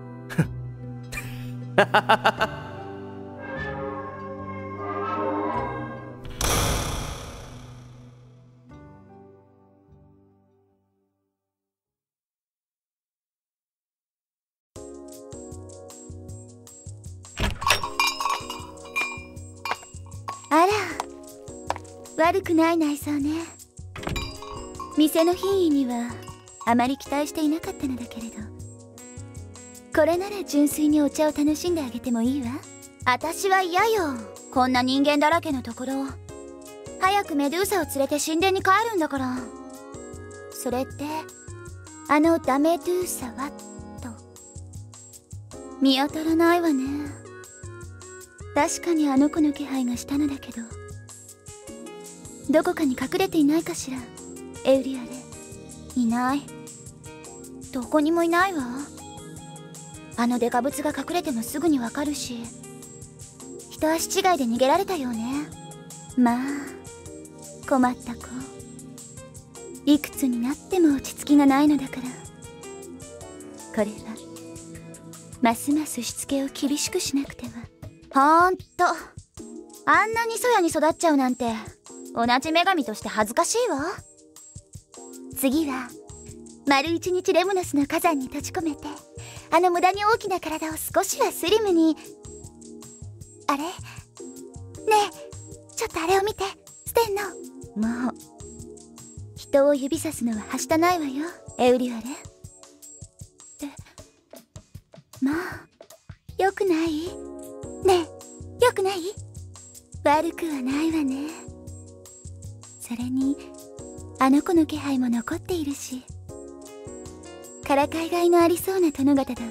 あら、悪くない内装ね。店の品位にはあまり期待していなかったのだけれど、これなら純粋にお茶を楽しんであげてもいいわ。私は嫌よ、こんな人間だらけのところ。早くメドゥーサを連れて神殿に帰るんだから。それってあのダメドゥーサはと見当たらないわね。確かにあの子の気配がしたのだけど、どこかに隠れていないかしら。エウリアレ、いない。 どこにもいないわ。あのデカブツが隠れてもすぐにわかるし、一足違いで逃げられたよね。まあ困った子。いくつになっても落ち着きがないのだから。これはますますしつけを厳しくしなくては。ほんとあんなにそやに育っちゃうなんて同じ女神として恥ずかしいわ。次は丸一日レムノスの火山に閉じ込めて、あの無駄に大きな体を少しはスリムに。あれねえ、ちょっとあれを見て、ステンノ。もう人を指さすのははしたないわよ、エウリュアレ。え、まあよくない？ねえ、よくない？悪くはないわね。それにあの子の気配も残っているし、からかいがいのありそうな殿方だわ。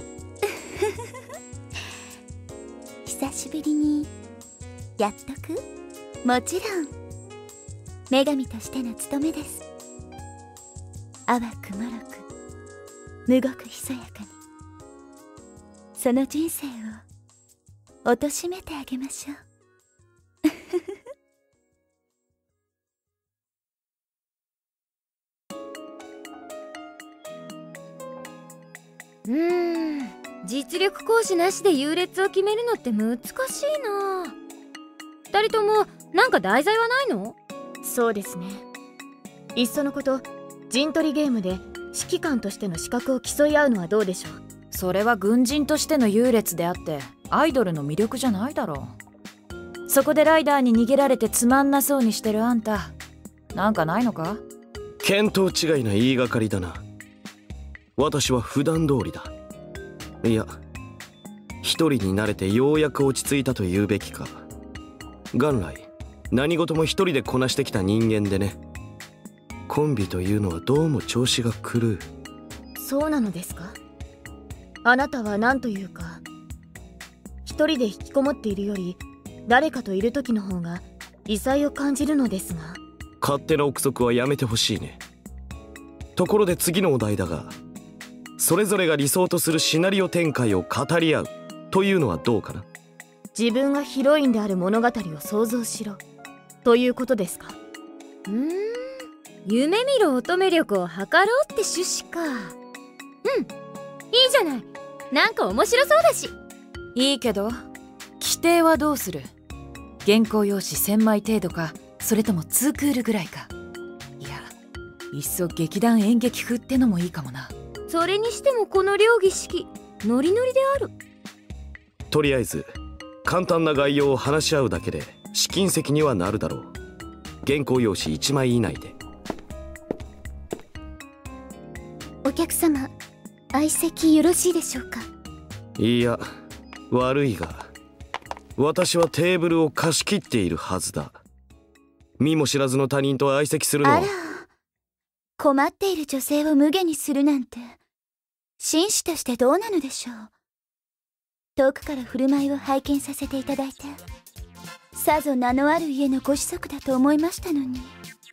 久しぶりにやっとく？もちろん女神としての務めです。淡くもろく、むごくひそやかに、その人生を貶めてあげましょう。 うーん、実力行使なしで優劣を決めるのって難しいな。二人ともなんか題材はないの？ そうですね。いっそのこと陣取りゲームで指揮官としての資格を競い合うのはどうでしょう。 それは軍人としての優劣であってアイドルの魅力じゃないだろう。そこでライダーに逃げられてつまんなそうにしてるあんた、なんかないのか？ 見当違いな言いがかりだな。私は普段通りだ。いや、一人になれてようやく落ち着いたと言うべきか。元来何事も一人でこなしてきた人間でね。コンビというのはどうも調子が狂う。 そうなのですか？あなたは何というか、一人で引きこもっているより誰かといる時の方が異彩を感じるのですが。 勝手な憶測はやめてほしいね。ところで次のお題だが、それぞれが理想とするシナリオ展開を語り合うというのはどうかな。 自分がヒロインである物語を想像しろということですか？ うーん、夢見る乙女力を測ろうって趣旨か。うん、いいじゃない。なんか面白そうだし。 いいけど規定はどうする？原稿用紙せんまい程度か、それともツークールぐらいか。いや、いっそ劇団演劇風ってのもいいかもな。 それにしてもこの両儀式ノリノリである。 とりあえず簡単な概要を話し合うだけで試金石にはなるだろう。原稿用紙いちまい以内で。 お客様、相席よろしいでしょうか？ いや、悪いが私はテーブルを貸し切っているはずだ。見も知らずの他人と相席するのは。 あら、困っている女性を無下にするなんて紳士としてどうなのでしょう。遠くから振る舞いを拝見させていただいて、さぞ名のある家のご子息だと思いましたのに。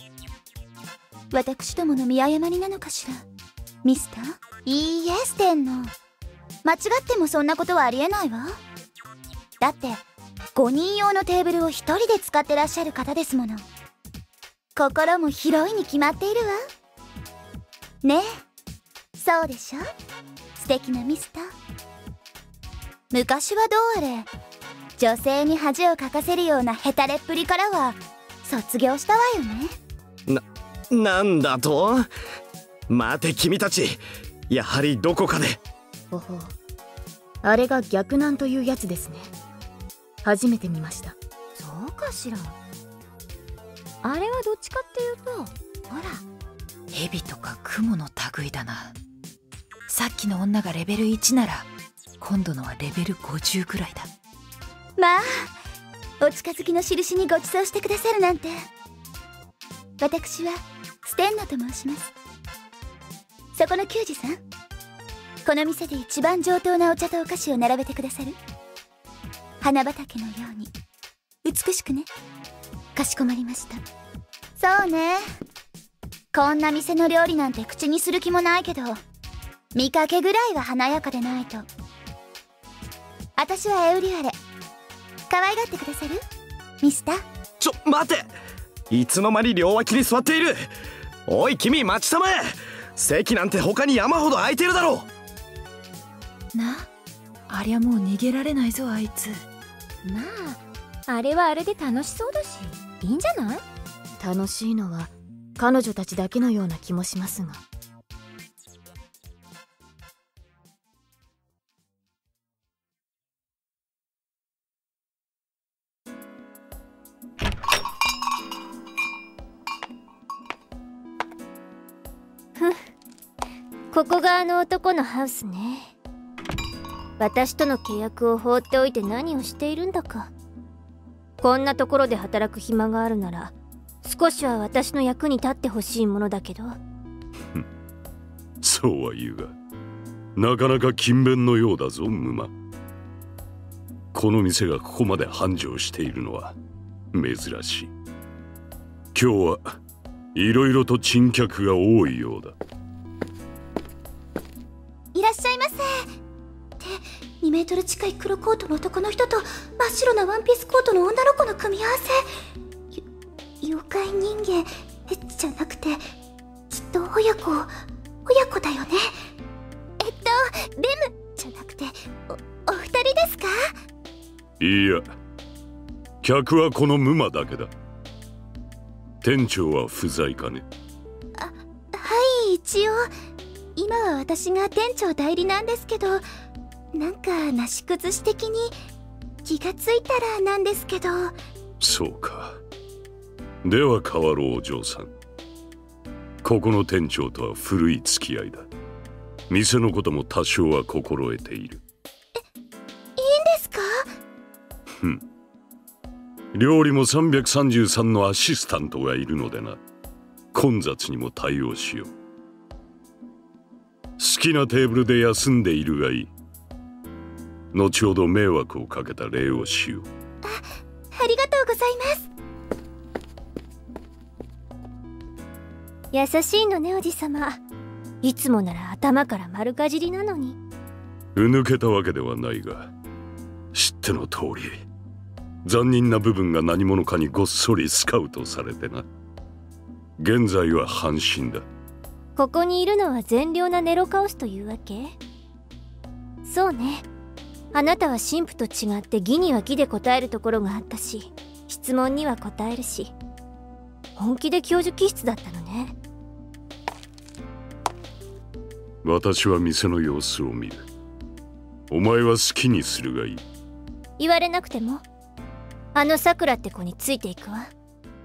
私どもの見誤りなのかしら、ミスター？いいえ、ステンの間違ってもそんなことはありえないわ。だってごにん用のテーブルをひとりで使ってらっしゃる方ですもの。心も広いに決まっているわねえ。そうでしょ、素敵なミスター。昔はどうあれ女性に恥をかかせるようなヘタレっぷりからは卒業したわよね。 な、なんだと？待て君たち、やはりどこかで。 ほほう、あれが逆難というやつですね。初めて見ました。 そうかしら。あれはどっちかっていうと、ほら、 蛇とか雲の類だな。さっきの女がレベルいちなら今度のはレベルごじゅうくらいだ。 まあお近づきの印にご馳走してくださるなんて。私はステンナと申します。そこの球児さん、この店で一番上等なお茶とお菓子を並べてくださる？花畑のように美しくね。 かしこまりました。 そうね、こんな店の料理なんて口にする気もないけど、 見かけぐらいは華やかでないと。私はエウリュアレ。可愛がってくださる？ミスター。 ちょ待て、いつの間に両脇に座っている。おい君、待ちたまえ。席なんて他に山ほど空いてるだろう。な、ありゃもう逃げられないぞあいつ。 まああれはあれで楽しそうだしいいんじゃない？ 楽しいのは彼女たちだけのような気もしますが。 ふん、ここがあの男のハウスね。私との契約を放っておいて何をしているんだか。こんなところで働く暇があるなら少しは私の役に立ってほしいものだけど。 そうは言うが、なかなか勤勉のようだぞムマ。この店がここまで繁盛しているのは珍しい。今日はいろいろと珍客が多いようだ。 いらっしゃいませ。にメートル近い黒コートの男の人と真っ白なワンピースコートの女の子の組み合わせ。妖怪人間じゃなくてきっと親子親子だよね。えっとレムじゃなくておお二人ですか？ いや、客はこのムマだけだ。店長は不在かね？ あ、はい、一応今は私が店長代理なんですけど、なんかなし崩し的に気がついたらなんですけど。 そうか。では変わろうお嬢さん。ここの店長とは古い付き合いだ。店のことも多少は心得ている。 え、いいんですか？ ふん。料理もさんびゃくさんじゅうさんのアシスタントがいるのでな。混雑にも対応しよう。好きなテーブルで休んでいるがいい。後ほど迷惑をかけた礼をしよう。 あ、ありがとうございます。 優しいのねおじさま。いつもなら頭から丸かじりなのに。 うぬけたわけではないが、知っての通り残忍な部分が何者かにごっそりスカウトされてな。現在は半身だ。 ここにいるのは善良なネロカオスというわけ？そうね。あなたは神父と違って義には義で答えるところがあったし、質問には答えるし、本気で教授気質だったのね。 私は店の様子を見る。お前は好きにするがいい。 言われなくてもあのさくらって子についていくわ。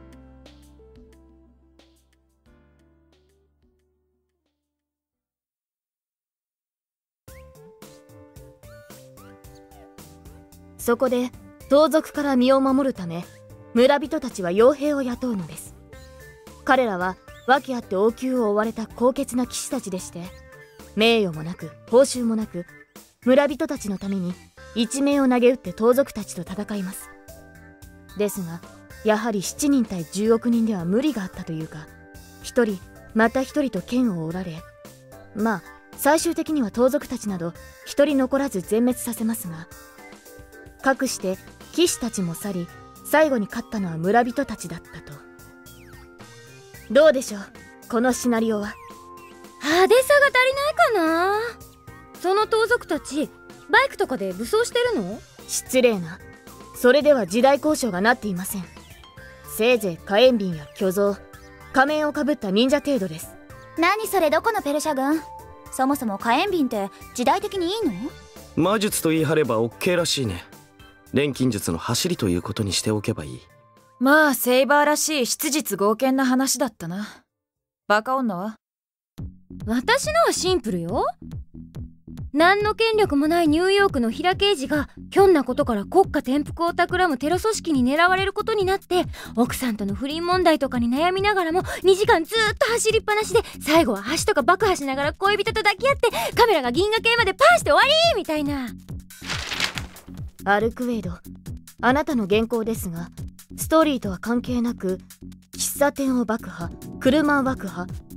そこで盗賊から身を守るため村人たちは傭兵を雇うのです。彼らは訳あって王宮を追われた高潔な騎士たちでして、名誉もなく報酬もなく村人たちのために一命を投げ打って盗賊たちと戦います。ですがやはりしちにん対じゅうおくにんでは無理があったというか、ひとりまたひとりと剣を折られ、まあ最終的には盗賊たちなどひとり残らず全滅させますが、かくして騎士たちも去り、最後に勝ったのは村人たちだったと。どうでしょう、このシナリオは。 派手さが足りないかな。その盗賊たちバイクとかで武装してるの？ 失礼な。それでは時代交渉がなっていません。せいぜい火炎瓶や巨像、仮面をかぶった忍者程度です。 何それ、どこのペルシャ軍？そもそも火炎瓶って時代的にいいの？ 魔術と言い張れば OK らしいね。錬金術の走りということにしておけばいい。 まあセイバーらしい質実剛健な話だったな。バカ女は？ 私のはシンプルよ。何の権力もないニューヨークの平刑事がひょんなことから国家転覆を企むテロ組織に狙われることになって、奥さんとの不倫問題とかに悩みながらもにじかんずーっと走りっぱなしで、最後は橋とか爆破しながら恋人と抱き合って、カメラが銀河系までパンして終わりみたいな。 アルクウェイド、あなたの原稿ですが、ストーリーとは関係なく喫茶店を爆破、車を爆破、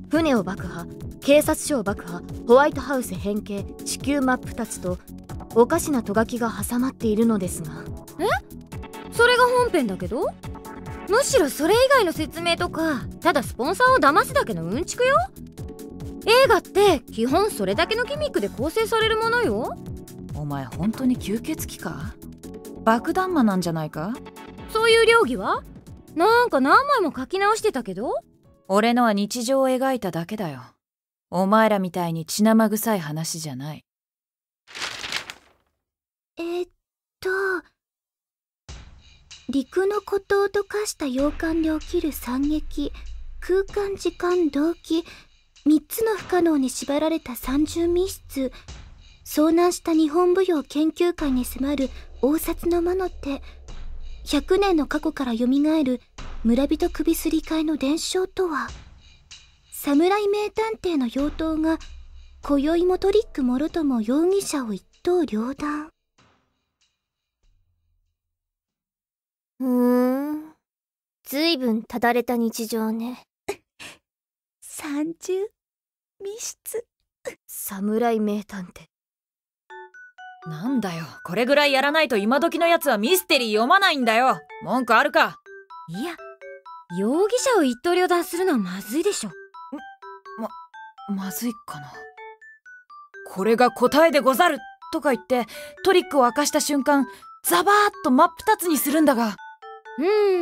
船を爆破、警察署を爆破、ホワイトハウス変形、地球真っ二つとおかしなとがきが挟まっているのですが。 え？それが本編だけど？むしろそれ以外の説明とかただスポンサーを騙すだけのうんちくよ。映画って基本それだけのギミックで構成されるものよ。 お前本当に吸血鬼か？爆弾魔なんじゃないか？ そういう料理はなんか何枚も書き直してたけど。 俺のは日常を描いただけだよ。お前らみたいに血生臭い話じゃない。 えー、っと陸の孤島と化した洋館で起きる惨劇、空間時間同期、みっつの不可能に縛られた三重密室、遭難した日本舞踊研究会に迫る応殺の魔の手、ひゃくねんの過去からよみがえる村人首すり替えの伝承とは。侍名探偵の妖刀が今宵もトリックもろとも容疑者を一刀両断。 ふーん、ずいぶんただれた日常ね。 三重密室。 侍名探偵。 なんだよ、これぐらいやらないと今時のやつはミステリー読まないんだよ。文句あるか？ いや、容疑者を一刀両断するのはまずいでしょ。 ま、まずいかな。これが答えでござるとか言ってトリックを明かした瞬間ザバーッと真っ二つにするんだが。 うん、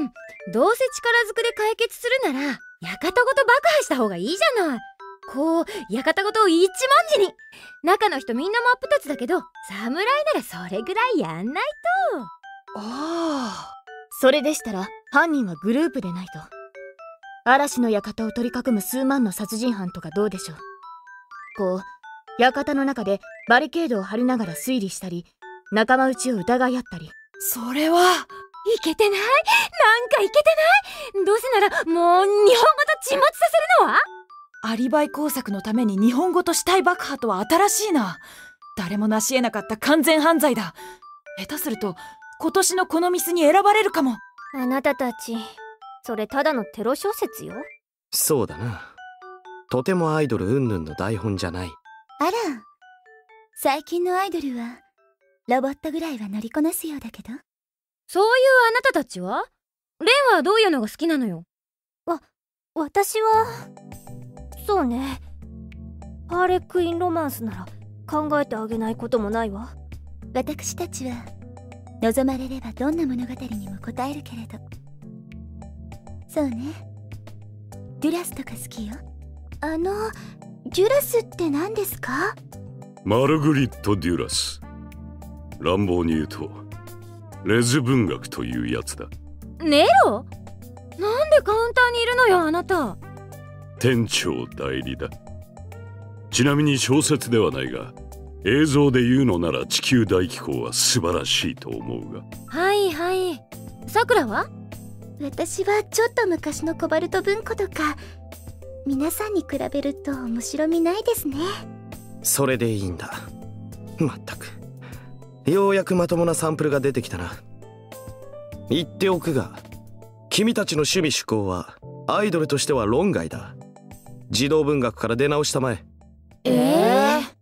どうせ力ずくで解決するなら館ごと爆破した方がいいじゃない。こう館ごと一文字に。中の人みんな真っ二つだけど侍ならそれぐらいやんないと。 ああ、 それでしたら犯人はグループでないと。嵐の館を取り囲む数万の殺人犯とかどうでしょう。こう館の中でバリケードを張りながら推理したり仲間内を疑い合ったり。 それはいけてない？なんかいけてない？どうせならもう日本語と沈没させるのは？ アリバイ工作のために日本語と死体爆破とは新しいな。誰も成し得なかった完全犯罪だ。下手すると今年のこのミスに選ばれるかも。 あなたたちそれただのテロ小説よ。 そうだな。とてもアイドル云々の台本じゃない。 あら、最近のアイドルはロボットぐらいは乗りこなすようだけど。 そういうあなたたちは？レンはどういうのが好きなのよ？ わ、私はそうね、ハーレクインロマンスなら考えてあげないこともないわ。 私たちは望まれればどんな物語にも応えるけれど。そうね、デュラスとか好きよ。あのデュラスって何ですか？ マルグリット・デュラス。乱暴に言うとレズ文学というやつだ。 ネロ？なんでカウンターにいるのよあなた。 店長代理だ。ちなみに小説ではないが映像で言うのなら地球大気候は素晴らしいと思うが。 はいはい。さくらは？ 私はちょっと昔のコバルト文庫とか皆さんに比べると面白みないですね。 それでいいんだ。まったくようやくまともなサンプルが出てきたな。言っておくが君たちの趣味趣向はアイドルとしては論外だ。児童文学から出直したまえ。 ええー、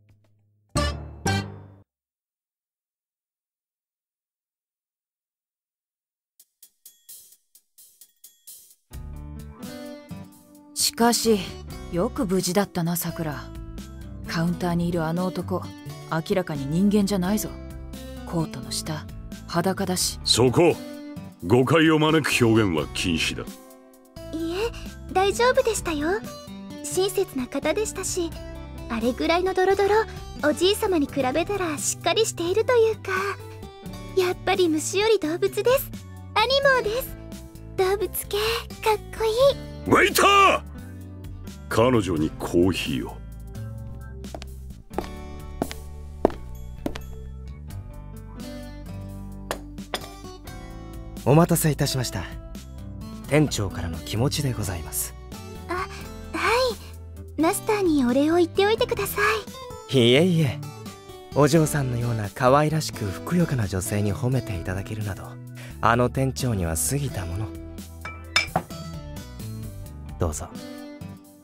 しかしよく無事だったなさくら。カウンターにいるあの男明らかに人間じゃないぞ。コートの下裸だし。 そこ誤解を招く表現は禁止だ。 いえ大丈夫でしたよ。親切な方でしたし、あれぐらいのドロドロおじい様に比べたらしっかりしているというか、やっぱり虫より動物です。アニモーです。動物系かっこいい。 ウェイター、彼女にコーヒーを。 お待たせいたしました。店長からの気持ちでございます。 あ、はい、マスターにお礼を言っておいてください。いえいえ、お嬢さんのような可愛らしくふくよかな女性に褒めていただけるなど、あの店長には過ぎたもの。どうぞ。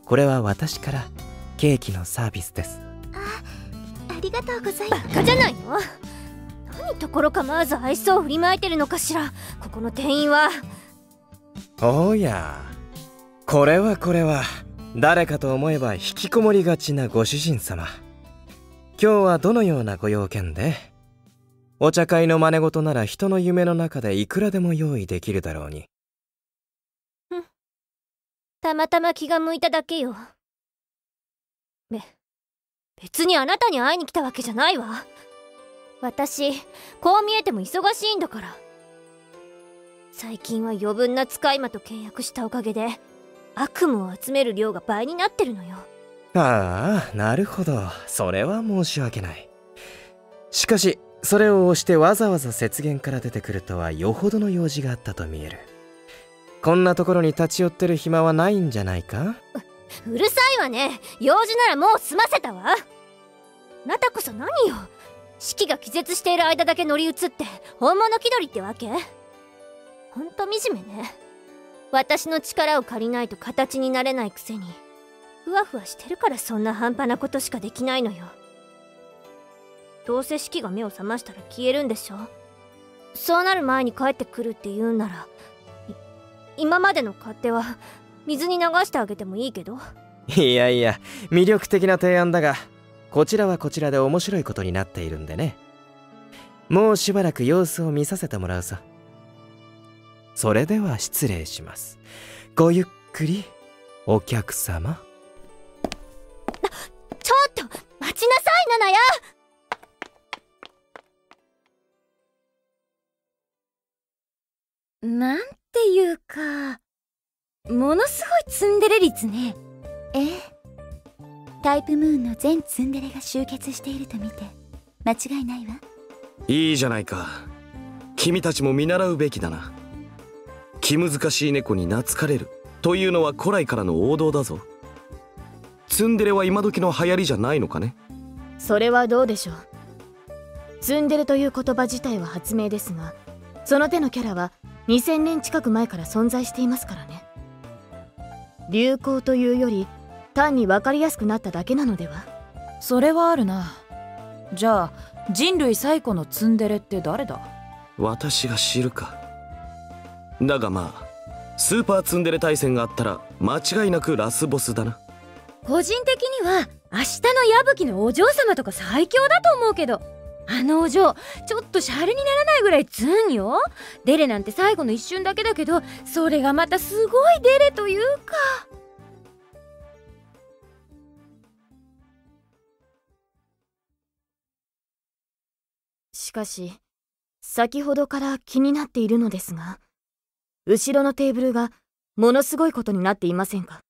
これは私からケーキのサービスです。 あ、ありがとうございます。バカじゃないの？何ところ構わず愛想を振りまいてるのかしら、ここの店員は。 おや、これはこれは誰かと思えば引きこもりがちなご主人様。今日はどのようなご用件で？お茶会の真似事なら人の夢の中でいくらでも用意できるだろうに。 ふん、たまたま気が向いただけよ。べ、別にあなたに会いに来たわけじゃないわ。私、こう見えても忙しいんだから。最近は余分な使い魔と契約したおかげで悪夢を集める量が倍になってるのよ。 ああ、なるほど。それは申し訳ない。しかしそれを押してわざわざ雪原から出てくるとはよほどの用事があったと見える。こんなところに立ち寄ってる暇はないんじゃないか？ う、うるさいわね。用事ならもう済ませたわ。あなたこそ何よ。四季が気絶している間だけ乗り移って本物気取りってわけ？ほんと惨めね。私の力を借りないと形になれないくせにふわふわしてるからそんな半端なことしかできないのよ。どうせ四季が目を覚ましたら消えるんでしょ。そうなる前に帰ってくるって言うんなら今までの勝手は水に流してあげてもいいけど。 いやいや、魅力的な提案だがこちらはこちらで面白いことになっているんでね。もうしばらく様子を見させてもらうさ。それでは失礼します。ごゆっくりお客様。 ちょっと待ちなさい、ナナヤ。 なんていうか、ものすごいツンデレ率ね。 ええ、タイプムーンの全ツンデレが集結していると見て間違いないわ。 いいじゃないか。君たちも見習うべきだな。気難しい猫に懐かれるというのは古来からの王道だぞ。ツンデレは今時の流行りじゃないのかね。 それはどうでしょう。ツンデレという言葉自体は発明ですが、その手のキャラはにせんねん近く前から存在していますからね。流行というより単に分かりやすくなっただけなのでは。 それはあるな。じゃあ人類最古のツンデレって誰だ？ 私が知るか。だがまあスーパーツンデレ対戦があったら間違いなくラスボスだな。 個人的には明日の矢吹のお嬢様とか最強だと思うけど、あのお嬢ちょっとシャレにならないぐらいツンよ。デレなんて最後の一瞬だけだけど、それがまたすごいデレというか。 しかし先ほどから気になっているのですが、後ろのテーブルがものすごいことになっていませんか？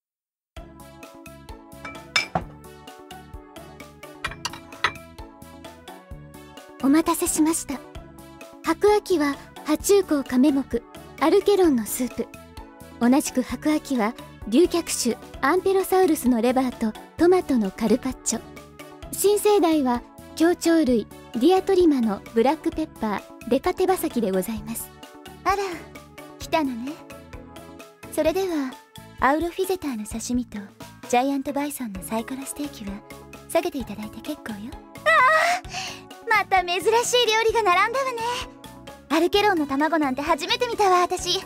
お待たせしました。白亜紀は爬虫綱カメ目アルケロンのスープ。同じく白亜紀は竜脚種アンペロサウルスのレバーとトマトのカルパッチョ。新生代は協調類ディアトリマのブラックペッパーデカ手羽先でございます。 あら、来たのね。それではアウロフィゼターの刺身とジャイアントバイソンのサイコロステーキは下げていただいて結構よ。 ああ、また珍しい料理が並んだわね。アルケロンの卵なんて初めて見たわ。私きっ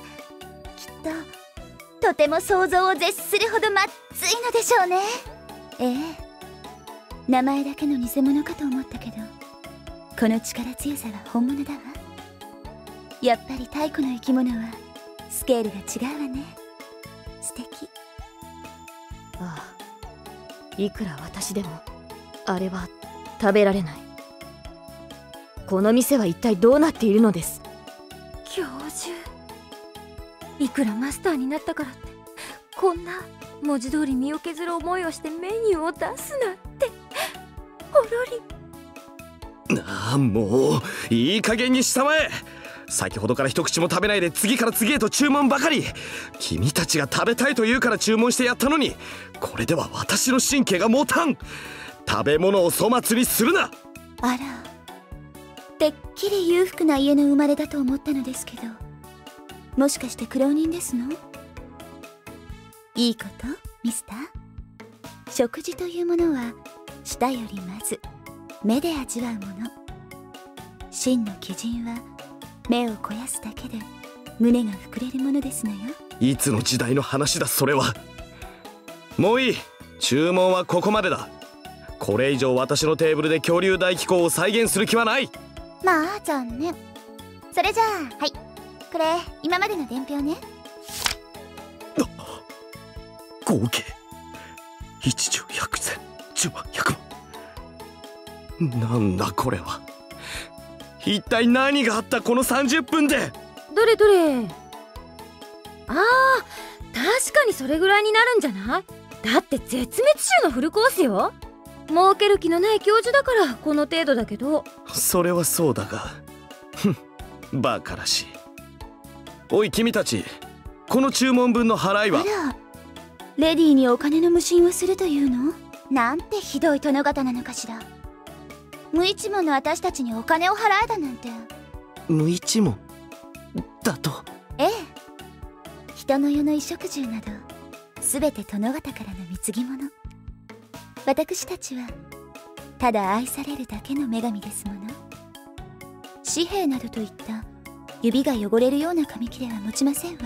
ととても想像を絶するほどまっついのでしょうね。 ええ、名前だけの偽物かと思ったけど、この力強さは本物だわ。やっぱり太古の生き物はスケールが違うわね。素敵。 ああ、いくら私でもあれは食べられない。この店は一体どうなっているのです？ 教授、いくらマスターになったからってこんな文字通り身を削る思いをしてメニューを出すなんて。ほろり。 ああ、もういい加減にしたまえ。先ほどから一口も食べないで次から次へと注文ばかり。君たちが食べたいと言うから注文してやったのに、これでは私の神経が持たん。食べ物を粗末にするな。 あら、てっきり裕福な家の生まれだと思ったのですけど、もしかして苦労人ですの？いいことミスター。 食事というものは舌よりまず目で味わうもの。真の鬼人は目を肥やすだけで胸が膨れるものですのよ。 いつの時代の話だそれは。もういい、注文はここまでだ。これ以上私のテーブルで恐竜大気候を再現する気はない。 まあ残念。それじゃあ、はい、これ今までの伝票ね。 合計いちじゅうひゃくせんじゅうまんひゃくまん。なんだこれは。一体何があったこのさんじゅっぷんで。 どれどれ。あー、確かにそれぐらいになるんじゃない？だって絶滅種のフルコースよ。儲ける気のない教授だからこの程度だけど。 それはそうだが、ふん、バカらしい。おい君たち、この注文分の払いは。 あら、レディーにお金の無心をするというの？なんてひどい殿方なのかしら。無一文の私たちにお金を払えだなんて。 無一文だと？ ええ、人の世の衣食住など全て殿方からの貢ぎ物。私たちはただ愛されるだけの女神ですもの。紙幣などといった指が汚れるような紙切れは持ちませんわ。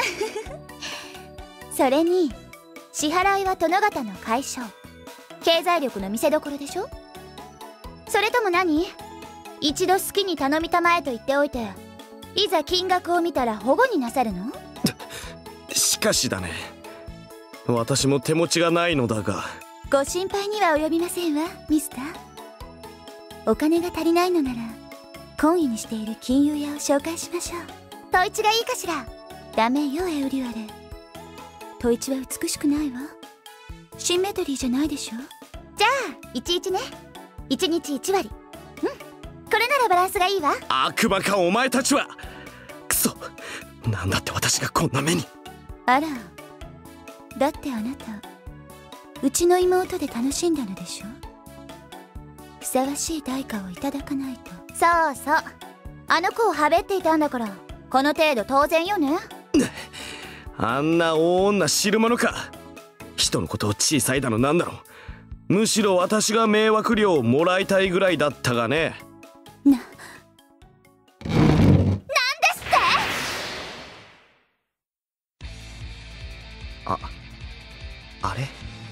それに支払いは殿方の解消、経済力の見せ所でしょ。それとも何？一度好きに頼みたまえと言っておいて、いざ金額を見たら保護になさるの？ しかしだね、私も手持ちがないのだが。 ご心配には及びませんわ、ミスター。お金が足りないのなら懇意にしている金融屋を紹介しましょう。 トイチがいいかしら。 ダメよエウリュアレ。トイチは美しくないわ。シンメトリーじゃないでしょ。 じゃあいちいちね。いちにちいち割。うん、これならバランスがいいわ。 悪魔かお前たちは。くそ、なんだって私がこんな目に。 あら、だってあなたうちの妹で楽しんだのでしょ。ふさわしい代価をいただかないと。 そうそう、あの子をはべっていたんだから、この程度当然よね。 あんな大女知るものか。人のことを小さいだのなんだろう。むしろ私が迷惑料をもらいたいぐらいだったがね。 な、 なんですって。 あ、あれ？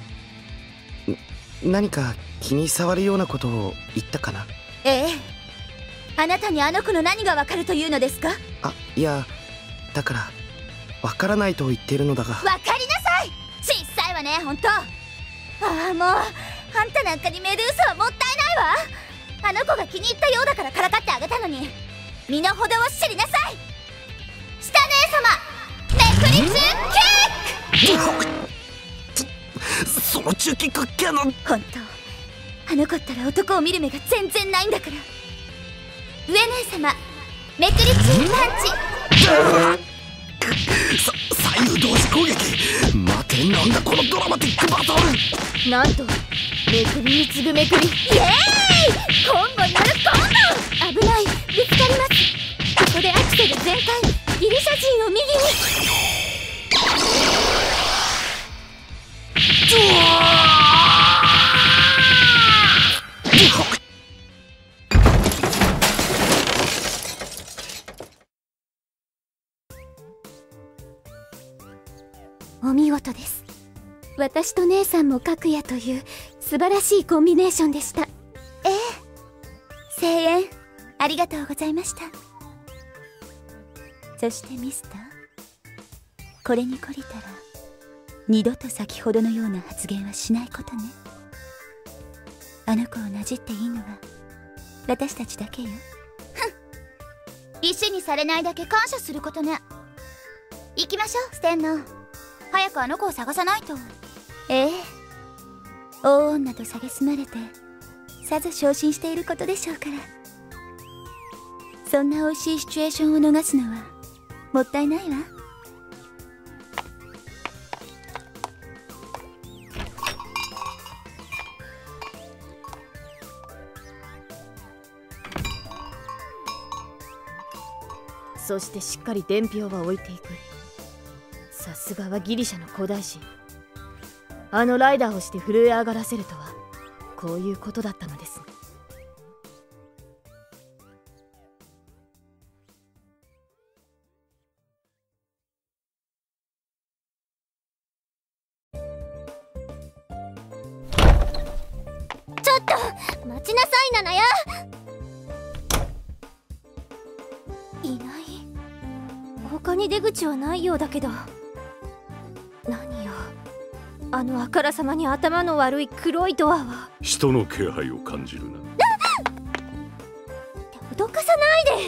何か気に障るようなことを言ったかな。 ええ、あなたにあの子の何がわかるというのですか。 あ、いや、だからわからないと言っているのだが。 わかりなさい。小さいわね、ほんと。ああ、もうあんたなんかにメドゥーサはもったいないわ。あの子が気に入ったようだからからかってあげたのに、身の程を知りなさい。下姉様、めくりつキック。 その中キックキャノン。 ほんと、あの子ったら男を見る目が全然ないんだから。 上姉様、めくりつパンチ。 さ左右同時攻撃。待て、なんだこのドラマティックバトル。 なんとめくりに次ぐめくり。イエーイ、コンボによるコンボ。 危ない、ぶつかります。ここでアクセル全開、ギリシャ人を右に。 お見事です。私と姉さんも各夜という素晴らしいコンビネーションでした。 ええ、声援ありがとうございました。そしてミスター、これに懲りたら二度と先ほどのような発言はしないことね。あの子をなじっていいのは私たちだけよ。 ふん、石にされないだけ感謝することね。行きましょう、ステンノ。早くあの子を探さないと。 ええ、大女と蔑まれてさぞ昇進していることでしょうから。そんな美味しいシチュエーションを逃すのはもったいないわ。 そしてしっかり伝票は置いていく。さすがはギリシャの古代史。 あのライダーをして震え上がらせるとはこういうことだったのです。 ちょっと待ちなさい、ナナヤ。いない。他に出口はないようだけど。何よ、あのあからさまに頭の悪い黒いドアは。 人の気配を感じるな。 脅かさない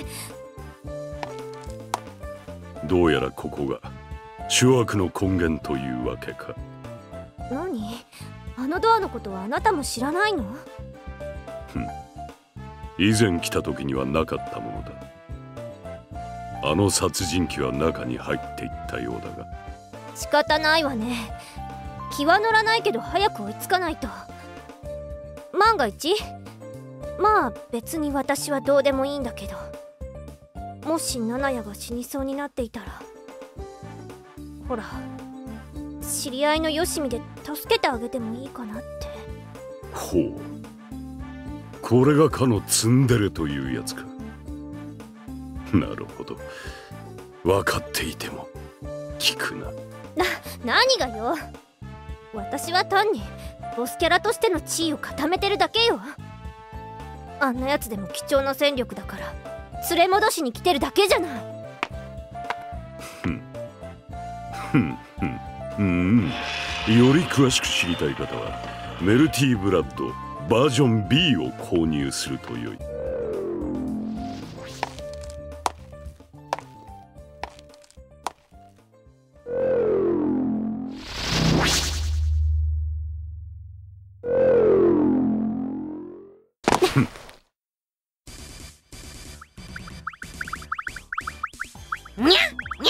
で。 どうやらここが諸悪の根源というわけか。 何？あのドアのことはあなたも知らないの？ ふん、以前来た時にはなかったものだ。あの殺人鬼は中に入っていったようだが。 仕方ないわね。気は乗らないけど早く追いつかないと。万が一、まあ別に私はどうでもいいんだけど、もしナナヤが死にそうになっていたら、ほら、知り合いのよしみで助けてあげてもいいかなって。 ほう、これがかのツンデレというやつか。なるほど、分かっていても聞くな。 な、何がよ。私は単にボスキャラとしての地位を固めてるだけよ。あんなやつでも貴重な戦力だから連れ戻しに来てるだけじゃない。 ふんふんふん、うん、より詳しく知りたい方はメルティーブラッドバージョン ビー を購入するとよい。 にゃにゃにゃ、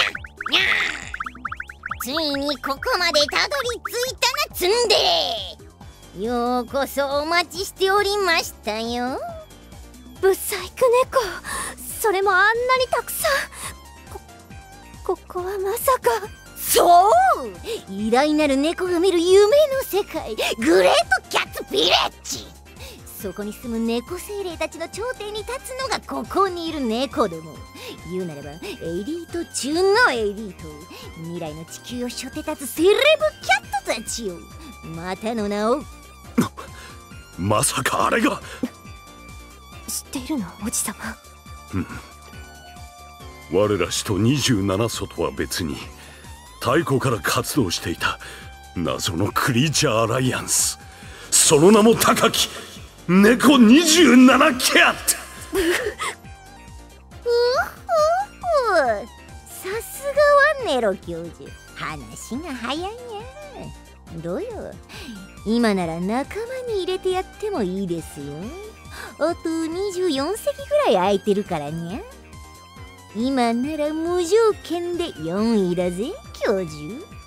ついにここまでたどり着いたな、ツンデレ。ようこそお待ちしておりましたよ。 ブサイク猫、それもあんなにたくさん。こ、ここはまさか。 そう、偉大なる猫が見る夢の世界、グレートキャッツビレッジ。そこに住む猫精霊たちの頂点に立つのがここにいる猫ども。言うなればエリート中のエリート、未来の地球を背負って立つセレブキャットたちよ。またの名を。 まさかあれが。 知っているの、おじさま。 うん、我ら氏とにじゅうなな層とは別に太古から活動していた謎のクリーチャーアライアンス、その名も高き猫にじゅうななキャット。 さすがはネロ教授、話が早いや。どうよ、今なら仲間に入れてやってもいいですよ。あとにじゅうよん席ぐらい空いてるからにゃ。今なら無条件でよんいだぜ、教授。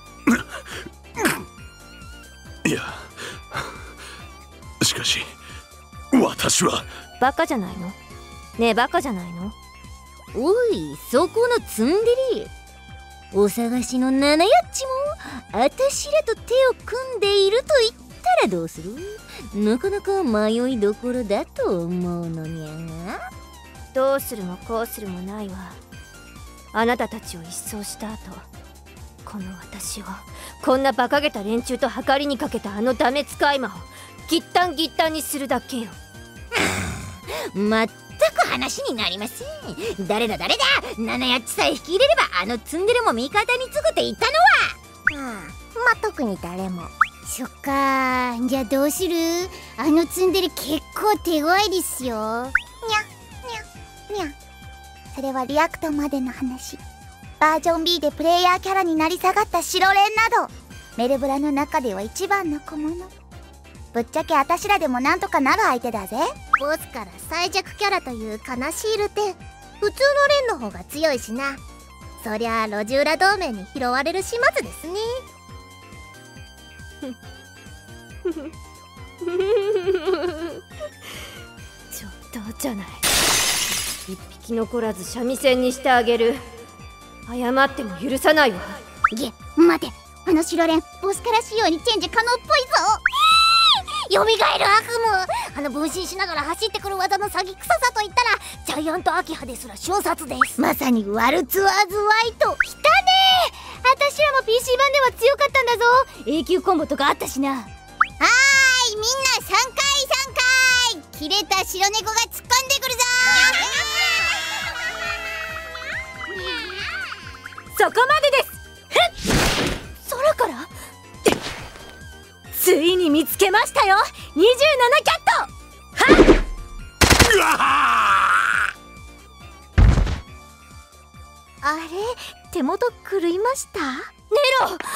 いや、しかし私は。 バカじゃないの？ねえ、バカじゃないの？ おい、そこのツンデレ、お探しのナナヤッチもあたしらと手を組んでいると言ったらどうする？なかなか迷いどころだと思うのにゃが。 どうするもこうするもないわ。あなたたちを一掃した後、この私をこんな馬鹿げた連中と計りにかけたあのダメ使い魔をギッタンギッタンにするだけよ。 まったく話になりません。誰だ誰だ、ナナヤッチさえ引き入れればあのツンデレも味方につくって言ったのは。ああ、まあ特に誰も。 そっかー、じゃあどうする？あのツンデレ結構手強いですよ。にゃにゃにゃ、それはリアクトまでの話。バージョン ビー でプレイヤーキャラになり下がった白蓮などメルブラの中では一番の小物。ぶっちゃけあたしらでもなんとかなる相手だぜ。ボスから最弱キャラという悲しいルテン、普通の蓮の方が強いしな。そりゃあ路地裏同盟に拾われる始末ですね。 ちょっとじゃない、一匹残らず三味線にしてあげる。謝っても許さないわ。 げ、待てあの白蓮ボスから仕様にチェンジ可能っぽいぞ。よみがえる悪夢、あの分身しながら走ってくる技の先臭さといったらジャイアントアキハですら瞬殺です。まさにワルツワーズワイト。 来たねー。私らも ピーシー 版では強かったんだぞ。永久コンボとかあったしな。 はーい、みんなさんかいさんかい。切れた白猫が突っ込んでくるぞそこまでです。 空からついに見つけましたよ、にじゅうななキャット。はっあれ、手元狂いました？ ネロ、な、なんて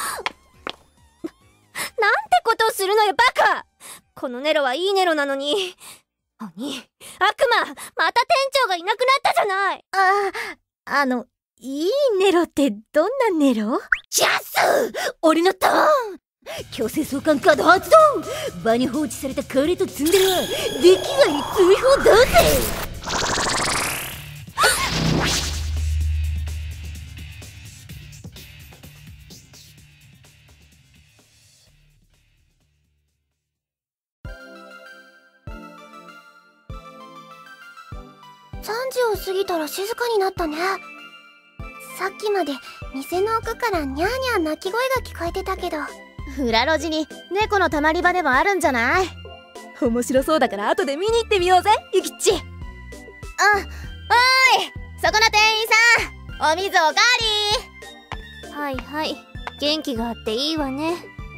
ことをするのよバカ。このネロはいいネロなのに。鬼、悪魔、また店長がいなくなったじゃない。 あ、あのいいネロってどんなネロ？ ジャス、俺のターン。強制送還カード発動。場に放置されたカレーとツンデレは出来がいい追放だぜ。 さんじを過ぎたら静かになったね。さっきまで店の奥からニャーニャー鳴き声が聞こえてたけど、 裏路地に猫のたまり場でもあるんじゃない？ 面白そうだから後で見に行ってみようぜ、ゆきっち。 あ、おーい、そこの店員さん、お水おかわり。 はいはい、元気があっていいわね。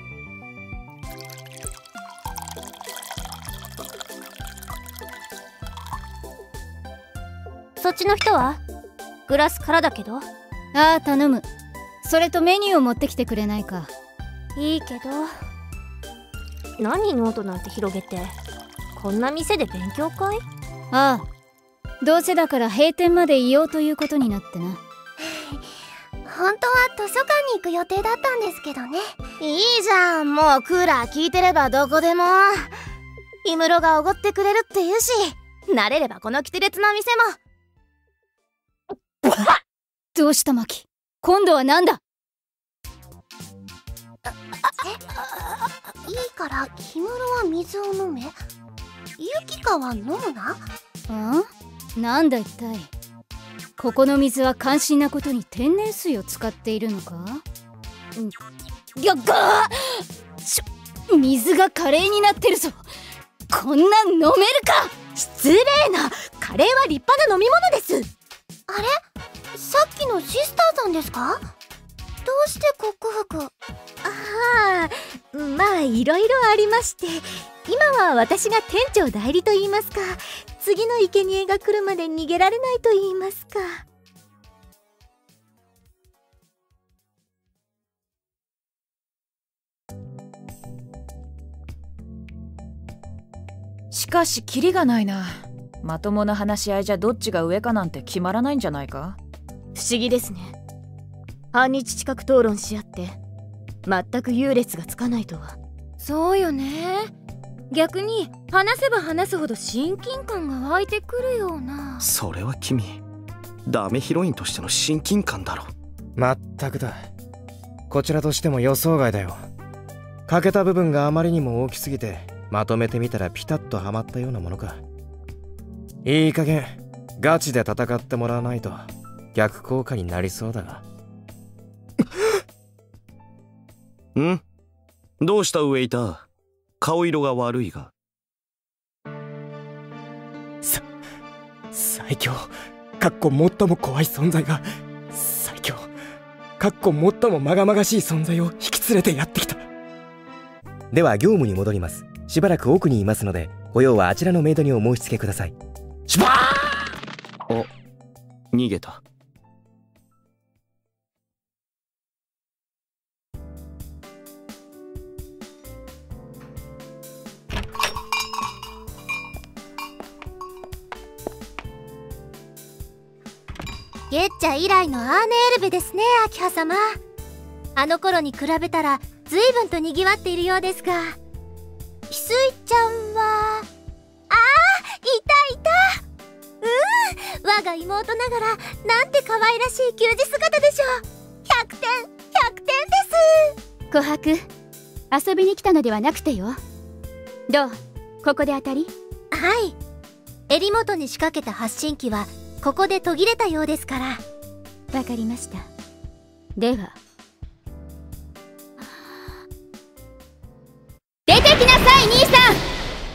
そっちの人は？グラスからだけど。 ああ、頼む。それとメニューを持ってきてくれないか。 いいけど。何ノートなんて広げて。こんな店で勉強会？ ああ、どうせだから閉店までいようということになってな。 本当は図書館に行く予定だったんですけどね。 いいじゃん、もうクーラー効いてればどこでも。氷室がおごってくれるって言うし、慣れればこのキテレツの店も。 どうしたマキ、今度はなんだ？ いいから氷室は水を飲め、ユキカは飲むな。 あ？なんだ一体。ここの水は関心なことに天然水を使っているのか？ぎゃがー、ちょ、水がカレーになってるぞ。こんなん飲めるか？ 失礼な、カレーは立派な飲み物です。 あれ、さっきのシスターさんですか？どうしてコック服？ ああ、まあいろいろありまして、今は私が店長代理と言いますか、次の生贄が来るまで逃げられないと言いますか。 しかしキリがないな。まともな話し合いじゃどっちが上かなんて決まらないんじゃないか？ 不思議ですね。半日近く討論し合って全く優劣がつかないとは。 そうよね。逆に話せば話すほど親近感が湧いてくるような。 それは君、ダメヒロインとしての親近感だろ。 まったくだ。こちらとしても予想外だよ。欠けた部分があまりにも大きすぎて、まとめてみたらピタッとはまったようなものか。いい加減ガチで戦ってもらわないと逆効果になりそうだが。 ん？どうしたウェイター、顔色が悪いが。 さ最強かっこ最も怖い存在が、最強かっこ最もまがまがしい存在を引き連れてやってきた。では業務に戻ります。しばらく奥にいますので、ご用はあちらのメイドにお申し付けください。しばー！ お、逃げた。 ゲッチャ以来のアーネエルベですね、秋葉様。あの頃に比べたら随分と賑わっているようですが、翡翠ちゃんは、あー、いたいた。うん、我が妹ながらなんて可愛らしい給仕姿でしょう。ひゃくてんひゃくてんです。 琥珀、遊びに来たのではなくてよ。どう、ここで当たり？ はい。襟元に仕掛けた発信機はここで途切れたようですから。 わかりました。では出てきなさい、兄さん。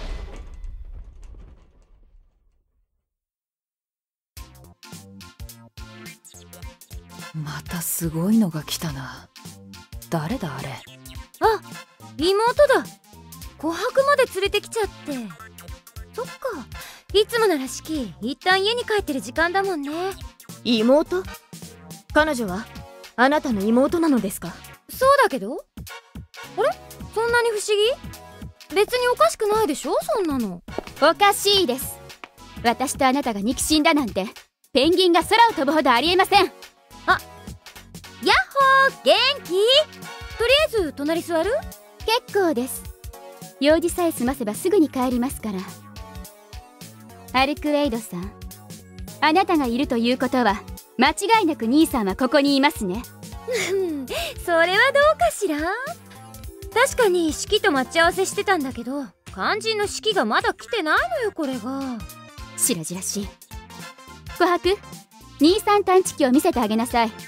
またすごいのが来たな。誰だあれ。 あ、妹だ。琥珀まで連れてきちゃって。そっか、いつもなら四季一旦家に帰ってる時間だもんね。 妹？彼女はあなたの妹なのですか？ そうだけど。あれ、そんなに不思議？別におかしくないでしょ、そんなの。 おかしいです。私とあなたが肉親だなんてペンギンが空を飛ぶほどありえません。 あ、やっほー、元気？とりあえず隣座る？ 結構です。用事さえ済ませばすぐに帰りますから。アルクエイドさん、あなたがいるということは間違いなく兄さんはここにいますね。 それはどうかしら。確かに式と待ち合わせしてたんだけど、肝心の式がまだ来てないのよ、これが。 白々しい。琥珀、兄さん探知機を見せてあげなさい。はい。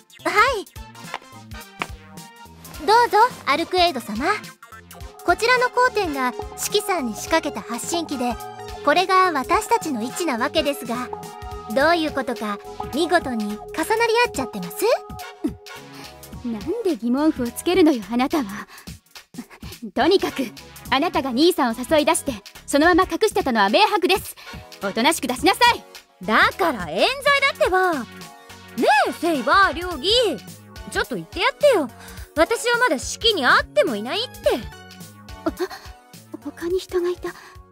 どうぞ、アルクエイド様。こちらの光点が四季さんに仕掛けた発信機で、これが私たちの位置なわけですが、どういうことか見事に重なり合っちゃってます？ なんで疑問符をつけるのよ、あなたは。とにかくあなたが兄さんを誘い出してそのまま隠してたのは明白です。おとなしく出しなさい。 だから冤罪だってば。ねえセイバー、両義、ちょっと言ってやってよ。私はまだ式に会ってもいないって。 他に人がいた。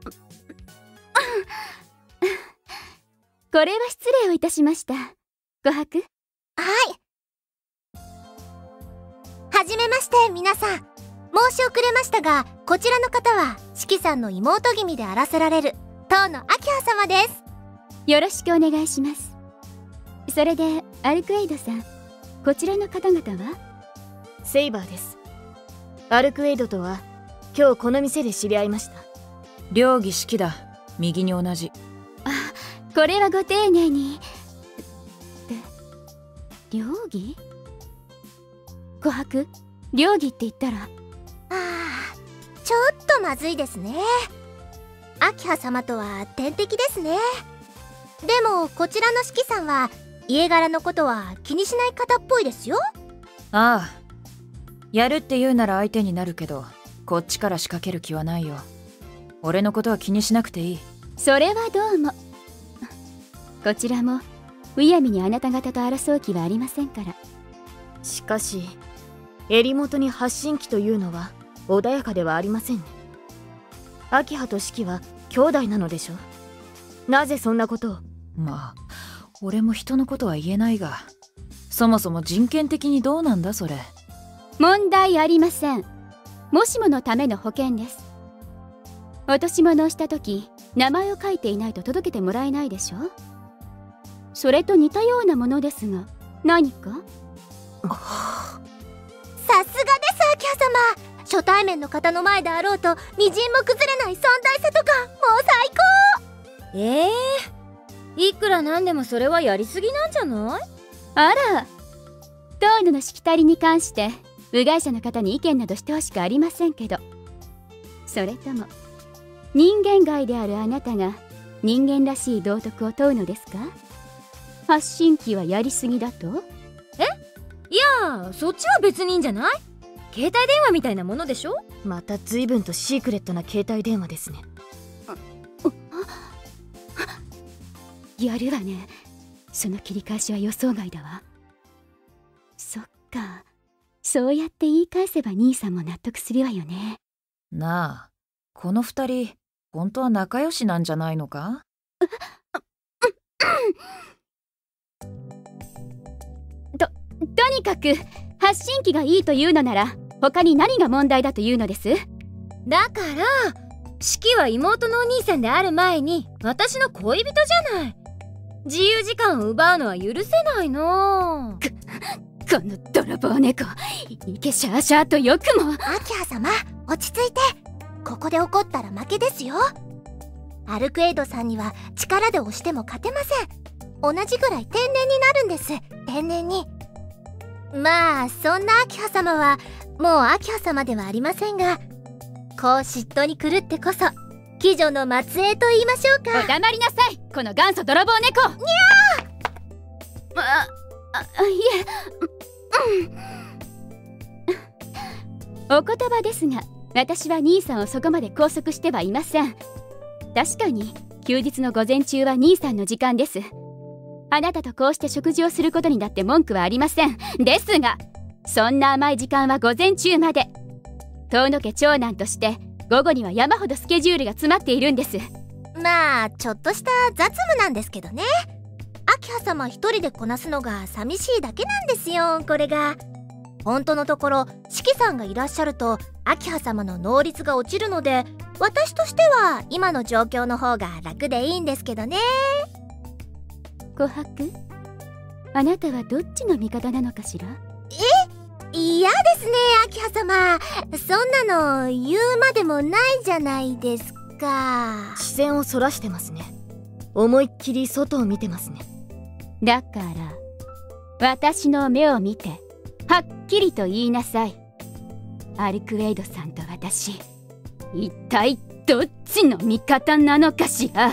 これは失礼をいたしました。琥珀。はい。 はじめまして皆さん。申し遅れましたが、こちらの方は四季さんの妹君であらせられる当の明葉様です。 よろしくお願いします。それでアルクエイドさん、こちらの方々は？ セイバーです。アルクエイドとは今日この店で知り合いました。 両義式だ。右に同じ。 あ、これはご丁寧に。で、両義？琥珀、両義って言ったら。 ああ、ちょっとまずいですね。明葉様とは天敵ですね。でもこちらの四季さんは家柄のことは気にしない方っぽいですよ。 ああ、やるって言うなら相手になるけど、こっちから仕掛ける気はないよ。俺のことは気にしなくていい。 それはどうも。こちらもむやみにあなた方と争う気はありませんから。 しかし襟元に発信機というのは穏やかではありませんね。明葉と四季は兄弟なのでしょう。なぜそんなことを。 まあ俺も人のことは言えないが、そもそも人権的にどうなんだそれ。 問題ありません。もしものための保険です。落とし物をした時名前を書いていないと届けてもらえないでしょ。それと似たようなものですが何か？ さすがです明葉様。初対面の方の前であろうとみじんも崩れない存在さとかもう最高。 ええー、いくらなんでもそれはやりすぎなんじゃない？ あら、当ののしきたりに関して部外者の方に意見などしてほしくありませんけど、それとも人間界であるあなたが人間らしい道徳を問うのですか？発信機はやりすぎだと？ え？いや、そっちは別にいいんじゃない？携帯電話みたいなものでしょ？ また随分とシークレットな携帯電話ですね。 やるわね。その切り返しは予想外だわ。そっか、そうやって言い返せば兄さんも納得するわよね。 なあ、この二人本当は仲良しなんじゃないのか？ と、とにかく発信機がいいというのなら他に何が問題だというのです？ だから式は妹のお兄さんである前に私の恋人じゃない。自由時間を奪うのは許せないの。 く、 この泥棒猫、いけシャーシャーとよくも。 明葉様、落ち着いて。ここで怒ったら負けですよ。アルクエイドさんには力で押しても勝てません。同じぐらい天然になるんです。天然に。まあそんな明葉様はもう明葉様ではありませんが、こう嫉妬に狂ってこそ鬼女の末裔と言いましょうか。 お黙りなさい、この元祖泥棒猫。にゃー。あ、あ、いえ、うん、お言葉ですが、私は兄さんをそこまで拘束してはいません。確かに休日の午前中は兄さんの時間です。あなたとこうして食事をすることにだって文句はありません。ですが、そんな甘い時間は午前中まで。遠野家長男として午後には山ほどスケジュールが詰まっているんです。 まあちょっとした雑務なんですけどね。明葉様一人でこなすのが寂しいだけなんですよ、これが。本当のところ四季さんがいらっしゃると明葉様の能率が落ちるので、私としては今の状況の方が楽でいいんですけどね。 琥珀、あなたはどっちの味方なのかしら。 え、嫌ですね明葉様。そんなの言うまでもないじゃないですか。 視線をそらしてますね。思いっきり外を見てますね。 だから私の目を見てはっきりと言いなさい。アルクエイドさんと私、一体どっちの味方なのかしら。 はい、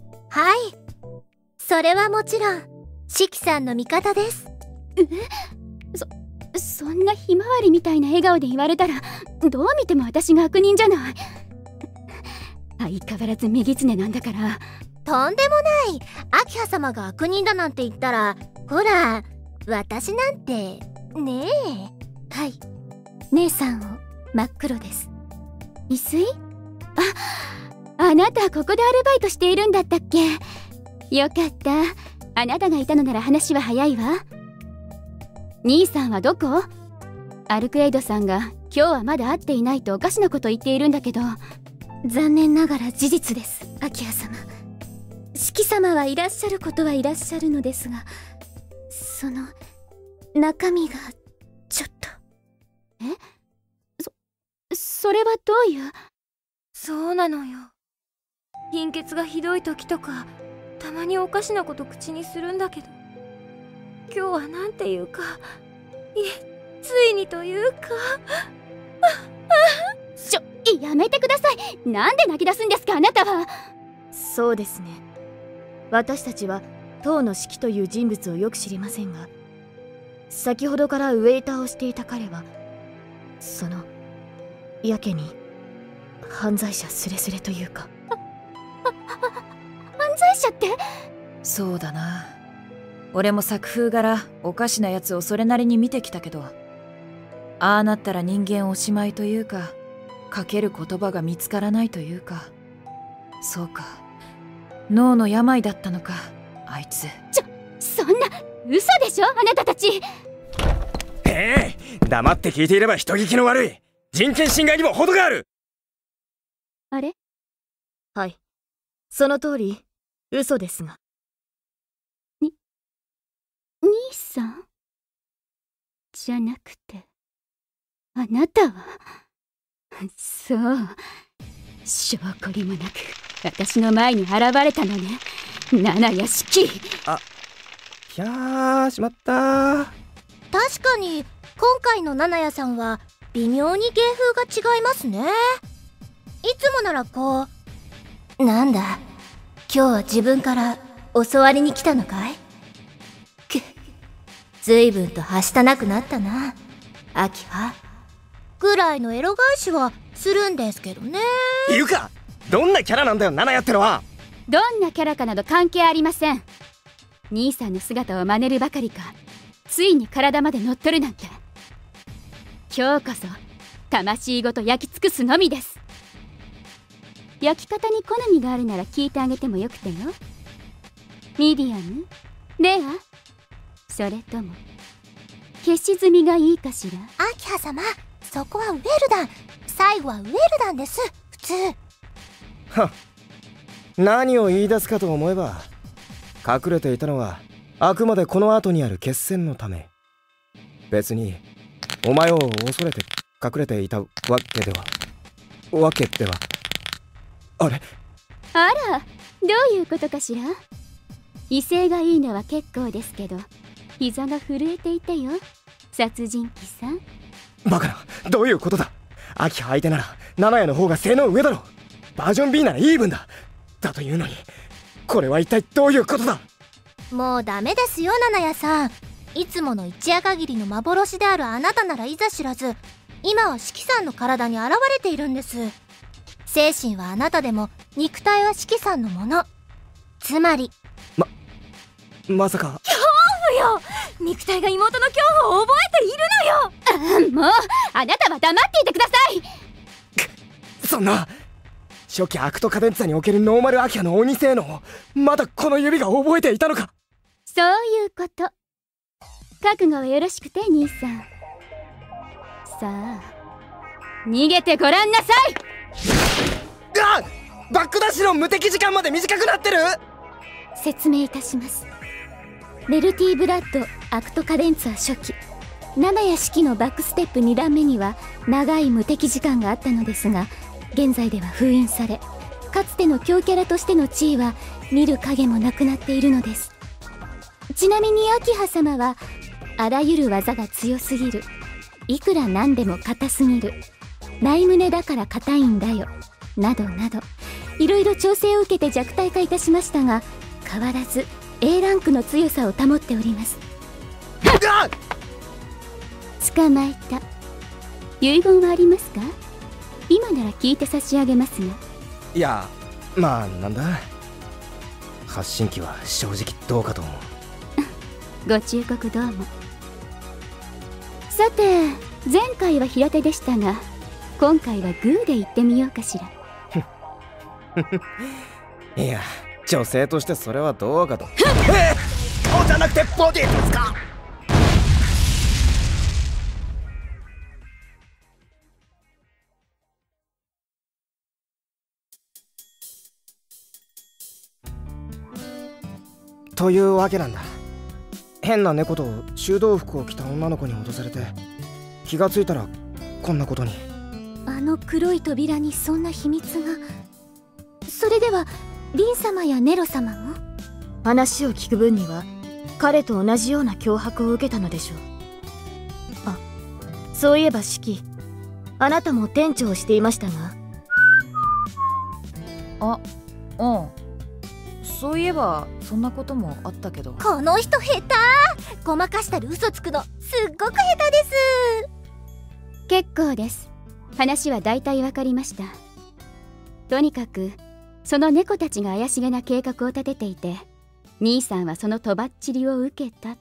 それはもちろん四季さんの味方です。 え、そそんなひまわりみたいな笑顔で言われたら、どう見ても私が悪人じゃない。相変わらず右狐なんだから。 とんでもない。明葉様が悪人だなんて言ったら、ほら私なんてねえ。 はい、姉さんを真っ黒です。翡翠？あ、あなたここでアルバイトしているんだったっけ。よかった、あなたがいたのなら話は早いわ。兄さんはどこ？アルクエイドさんが今日はまだ会っていないとおかしなこと言っているんだけど。 残念ながら事実です、明葉様。四季様はいらっしゃることはいらっしゃるのですが、その中身がちょっと。 え？そ、それはどういう？ そうなのよ。貧血がひどい時とかたまにおかしなこと口にするんだけど、今日はなんていうか、いえ、ついにというか。 ちょ、やめてください。なんで泣き出すんですか、あなたは。 そうですね。私たちは当の四季という人物をよく知りませんが、先ほどからウェイターをしていた彼はそのやけに犯罪者スレスレというか。 犯罪者って？ そうだな。俺も作風柄おかしなやつをそれなりに見てきたけど、ああなったら人間おしまいというか、かける言葉が見つからないというか。そうか、脳の病だったのか、あいつ。 ちょ、そんな嘘でしょ、あなたたち。 へえ、黙って聞いていれば人聞きの悪い。人権侵害にも程がある。 あれ？はい、その通り嘘ですが。 に兄さんじゃなくて、あなたは。そう、証拠りもなく私の前に現れたのね、七屋敷。 あ、いやー、しまったー。 確かに今回の七屋さんは微妙に芸風が違いますね。いつもならこう、なんだ今日は自分から教わりに来たのかい。くっ、ずいぶんとはしたなくなったな、明葉。ぐらいのエロ返しはするんですけどね。 いうか、どんなキャラなんだよ、七屋ってのは。 どんなキャラかなど関係ありません。兄さんの姿を真似るばかりか、ついに体まで乗っ取るなんて。今日こそ魂ごと焼き尽くすのみです。焼き方に好みがあるなら聞いてあげてもよくてよ。ミディアム？レア？それとも消し済みがいいかしら。 明葉様、そこはウェルダン。最後はウェルダンです、普通。 はっ、何を言い出すかと思えば、隠れていたのはあくまでこの後にある決戦のため。 別にお前を恐れて隠れていたわけではわけではあれ。 あら、どういうことかしら。威勢がいいのは結構ですけど、膝が震えていてよ、殺人鬼さん。 バカな、どういうことだ。アキハ相手なら七夜の方が性能上だろ。バージョン ビー ならイーブンだだというのに、これは一体どういうことだ。 もうダメですよ七夜さん。いつもの一夜限りの幻であるあなたならいざ知らず、今は四季さんの体に現れているんです。精神はあなたでも肉体は四季さんのもの。つまりままさか。 恐怖よ。肉体が妹の恐怖を覚えているのよ。もうあなたは黙っていてください。 そんな。初期アクトカデンツァにおけるノーマルアキハの鬼性能をまだこの指が覚えていたのか。 そういうこと。覚悟はよろしくて兄さん。さあ逃げてごらんなさい。 あっ、バックダッシュの無敵時間まで短くなってる。 説明いたします。メルティーブラッドアクトカデンツァ初期、七夜式のバックステップに段目には長い無敵時間があったのですが、現在では封印され、かつての強キャラとしての地位は見る影もなくなっているのです。ちなみにアキハ様はあらゆる技が強すぎる、いくらなんでも硬すぎる、内胸だから硬いんだよなどなど、いろいろ調整を受けて弱体化いたしましたが、変わらず A ランクの強さを保っております。捕まえた。遺言はありますか。今なら聞いて差し上げますが。 いや、まあなんだ、発信機は正直どうかと思う。 ご忠告どうも。さて、前回は平手でしたが、今回はグーで言ってみようかしら。 いや、女性としてそれはどうかと。えっ、顔じゃなくてボディですか。というわけなんだ。変な猫と修道服を着た女の子に脅されて、気がついたらこんなことに。 あの黒い扉にそんな秘密が。それではリン様やネロ様も。 話を聞く分には彼と同じような脅迫を受けたのでしょう。あ、そういえばシキ、あなたも店長をしていましたが。 あ、うん、そういえばそんなこともあったけど。 この人下手。ごまかしたり嘘つくのすっごく下手です。 結構です。話は大体わかりました。とにかくその猫たちが怪しげな計画を立てていて、兄さんはそのとばっちりを受けたと。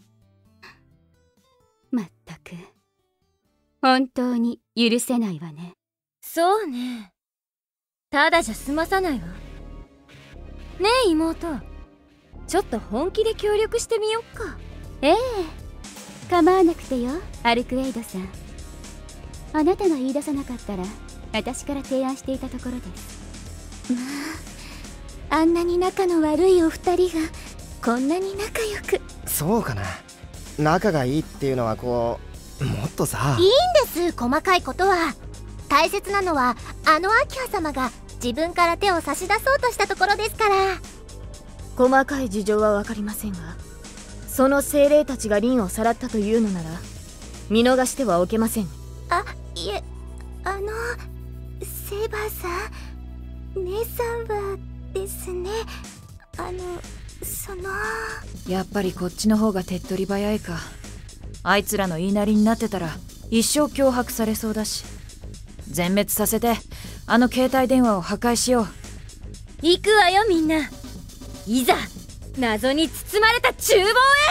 まったく本当に許せないわね。 そうね、ただじゃ済まさないわ。ねえ妹、ちょっと本気で協力してみよっか。 ええ、構わなくてよ、アルクエイドさん。あなたが言い出さなかったら私から提案していたところです。まあ、あんなに仲の悪いお二人がこんなに仲良く。 そうかな。仲がいいっていうのはこう、もっとさ。 いいんです、細かいことは。大切なのはあのアキハ様が自分から手を差し出そうとしたところですから。 細かい事情は分かりませんが、その精霊たちがリンをさらったというのなら見逃してはおけません。 あ、いえ、あのセーバーさん、姉さんはですね、あのそのやっぱりこっちの方が手っ取り早いか。あいつらの言いなりになってたら一生脅迫されそうだし、全滅させてあの携帯電話を破壊しよう。 行くわよみんな。いざ謎に包まれた厨房へ。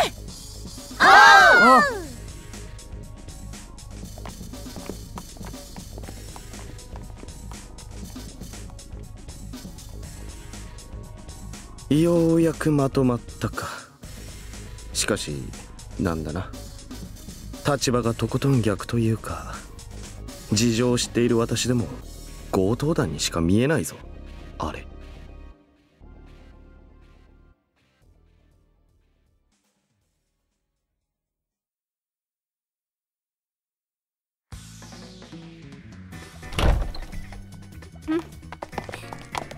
ああ、 ようやくまとまったか。しかしなんだな、立場がとことん逆というか、事情を知っている私でも強盗団にしか見えないぞあれ。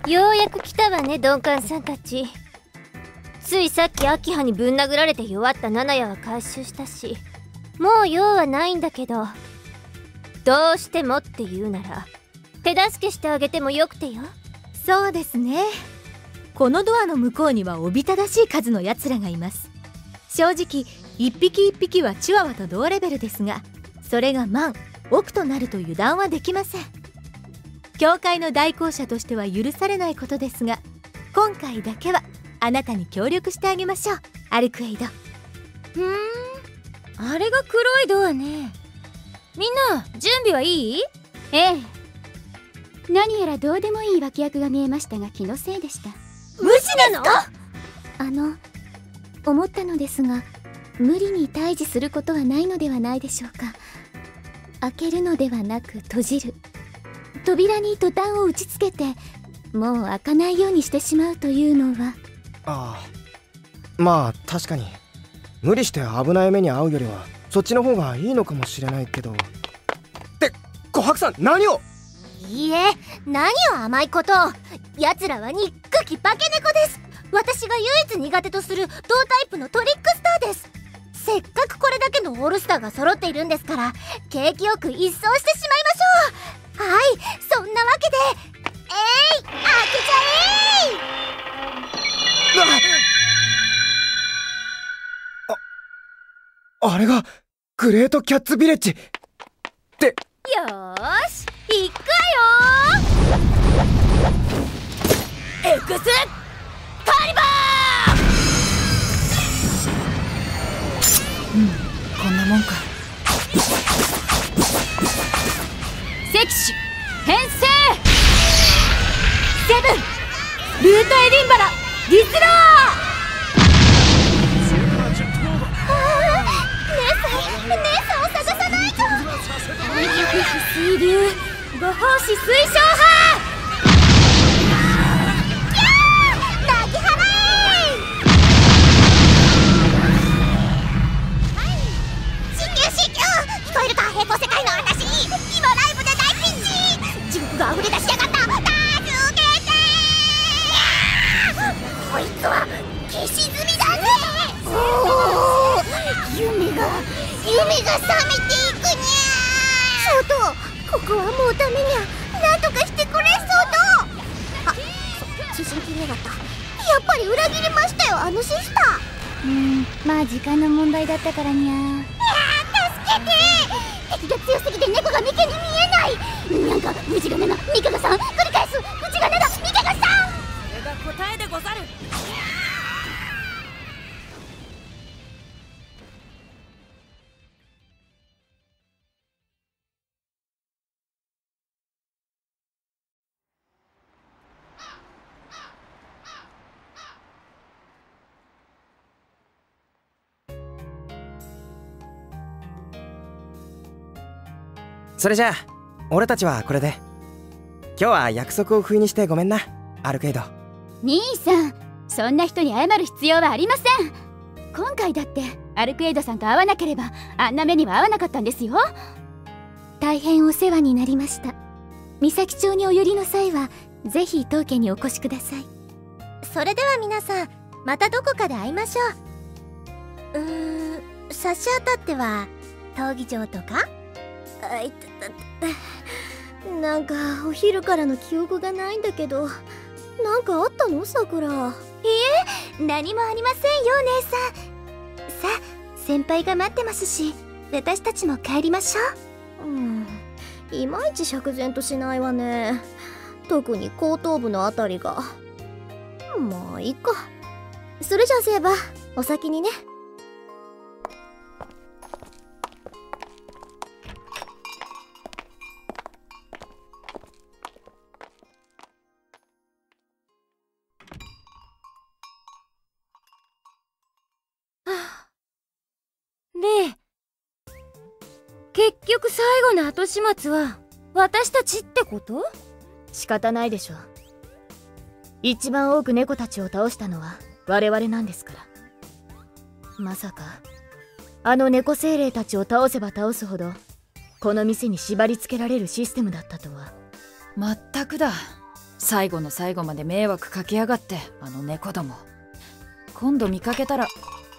ようやく来たわね、鈍感さんたち。ついさっき秋葉にぶん殴られて弱った七夜は回収したし、もう用はないんだけど、どうしてもって言うなら手助けしてあげてもよくてよ。 そうですね。このドアの向こうにはおびただしい数のやつらがいます。正直一匹一匹はチワワと同レベルですが、それが万億となると油断はできません。教会の代行者としては許されないことですが、今回だけはあなたに協力してあげましょう、アルクエイド。 ふーん、あれが黒いドアね。みんな準備はいい？ ええ。何やらどうでもいい脇役が見えましたが、気のせいでした。 無視なの？ あの思ったのですが、無理に退治することはないのではないでしょうか。開けるのではなく閉じる、扉にトタンを打ちつけてもう開かないようにしてしまうというのは。 ああ、まあ確かに無理して危ない目に遭うよりはそっちの方がいいのかもしれないけど。って琥珀さん、何を？ いいえ、何を甘いこと。奴らは憎き化け猫です。私が唯一苦手とする同タイプのトリックスターです。せっかくこれだけのオールスターが揃っているんですから、景気よく一掃してしまいましょう。はい、そんなわけでえい、開けちゃえー。あ、あれがグレートキャッツビレッジって。 よーし、行くわよー。エクスカリバー。 うん、こんなもんか。 セキシ編成。 セブンルートエディンバラディスロー。 姉さんを探さないと。 水流ご奉仕推奨派。 泣き払え。新旧新旧、聞こえるか、平行世界の私。今ライブで大ピンチ。地獄が溢れ出しやがった。助けて。こいつは消し済みだぜ。おお、夢が夢が覚めていくにゃ。ソード、ここはもうダメにゃ。なんとかしてくれ、ソード。あ、そ、通信切れだった。やっぱり裏切りましたよ、あのシスター。 うーん、まあ時間の問題だったからにゃ。いやー、助けて。敵が強すぎて猫がミケに見えない。なんかムジがなな、ミカガさん、繰り返す。ムジがなな、ミカガさん。 これが答えでござる。 それじゃあ俺たちはこれで。今日は約束を不意にしてごめんな、アルケイド。 兄さん、そんな人に謝る必要はありません。今回だってアルクエイドさんと会わなければあんな目には合わなかったんですよ。 大変お世話になりました。三崎町にお寄りの際はぜひ当家にお越しください。 それでは皆さん、またどこかで会いましょう。うーん、差し当たっては闘技場とか。あいたたた、なんかお昼からの記憶がないんだけど。なんかあったの、さくら。いえ、何もありませんよ、姉さん。さあ、先輩が待ってますし、私たちも帰りましょう。うん、いまいち釈然としないわね。特に後頭部のあたりが。まあいいか。それじゃあセーバー、お先にね。 で、結局最後の後始末は私たちってこと？ 仕方ないでしょ。一番多く猫たちを倒したのは我々なんですから。まさかあの猫精霊たちを倒せば倒すほどこの店に縛り付けられるシステムだったとは。 まったくだ。 最後の最後まで迷惑かけやがって、あの猫ども。今度見かけたら。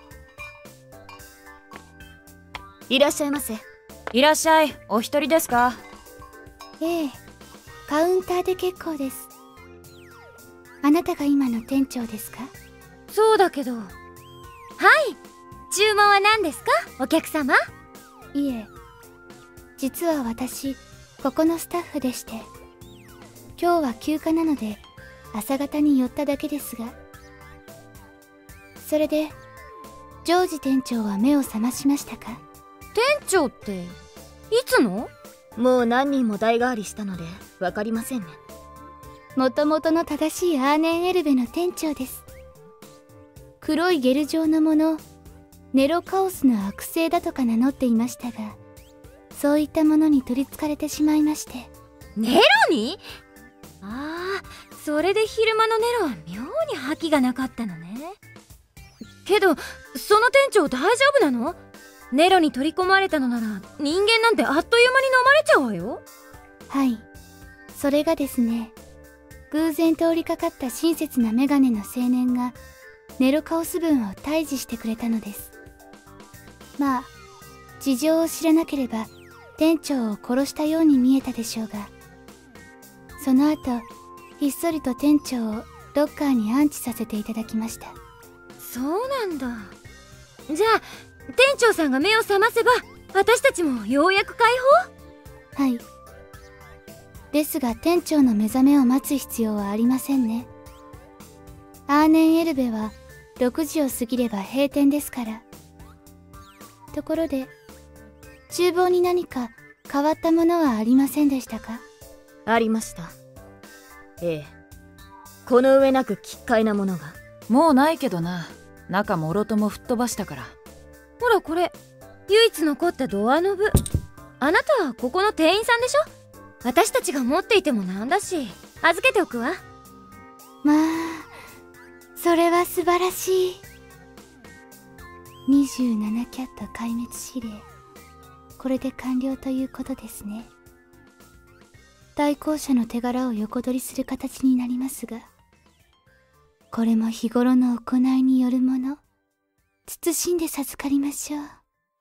いらっしゃいませ。 いらっしゃい。お一人ですか？ ええ、カウンターで結構です。あなたが今の店長ですか？ そうだけど。はい、注文は何ですか、お客様？ いえ、実は私ここのスタッフでして、今日は休暇なので朝方に寄っただけですが。それでジョージ店長は目を覚ましましたか？ 店長っていつの？ もう何人も代替わりしたので分かりませんね。 もともとの正しいアーネンエルベの店長です。黒いゲル状のもの、ネロカオスの悪性だとか名乗っていましたが、そういったものに取りつかれてしまいまして。 ネロに？ああ、それで昼間のネロは妙に覇気がなかったのね。けどその店長大丈夫なの？ネロに取り込まれたのなら人間なんてあっという間に飲まれちゃうわよ。 はい、それがですね、偶然通りかかった親切なメガネの青年がネロカオス分を退治してくれたのです。まあ事情を知らなければ店長を殺したように見えたでしょうが、その後ひっそりと店長をロッカーに安置させていただきました。 そうなんだ。じゃあ店長さんが目を覚ませば私たちもようやく解放？はい。ですが店長の目覚めを待つ必要はありませんね。アーネンエルベはろくじを過ぎれば閉店ですから。ところで厨房に何か変わったものはありませんでしたか？ ありました。ええ、この上なく奇怪なものが。 もうないけどな。中もろとも吹っ飛ばしたから。 ほらこれ、唯一残ったドアノブ。あなたはここの店員さんでしょ？私たちが持っていてもなんだし、預けておくわ。 まあそれは素晴らしい。にじゅうななキャット壊滅指令、これで完了ということですね。対向車の手柄を横取りする形になりますが、これも日頃の行いによるもの。慎んで授かりましょう。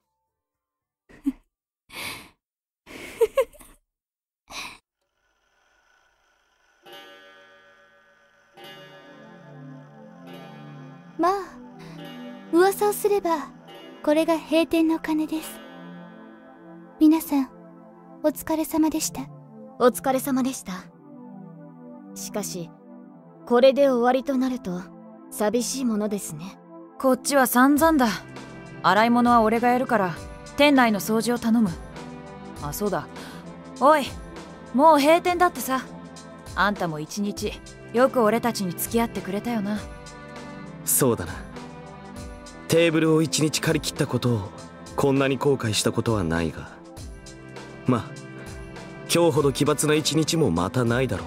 まあ噂をすればこれが閉店の鐘です。皆さんお疲れ様でした。 お疲れ様でした。しかしこれで終わりとなると寂しいものですね。 こっちは散々だ。洗い物は俺がやるから店内の掃除を頼む。あ、そうだ。おい、もう閉店だってさ。あんたも一日よく俺たちに付き合ってくれたよな。 そうだな。テーブルを一日借り切ったことをこんなに後悔したことはないが、まあ今日ほど奇抜な一日もまたないだろ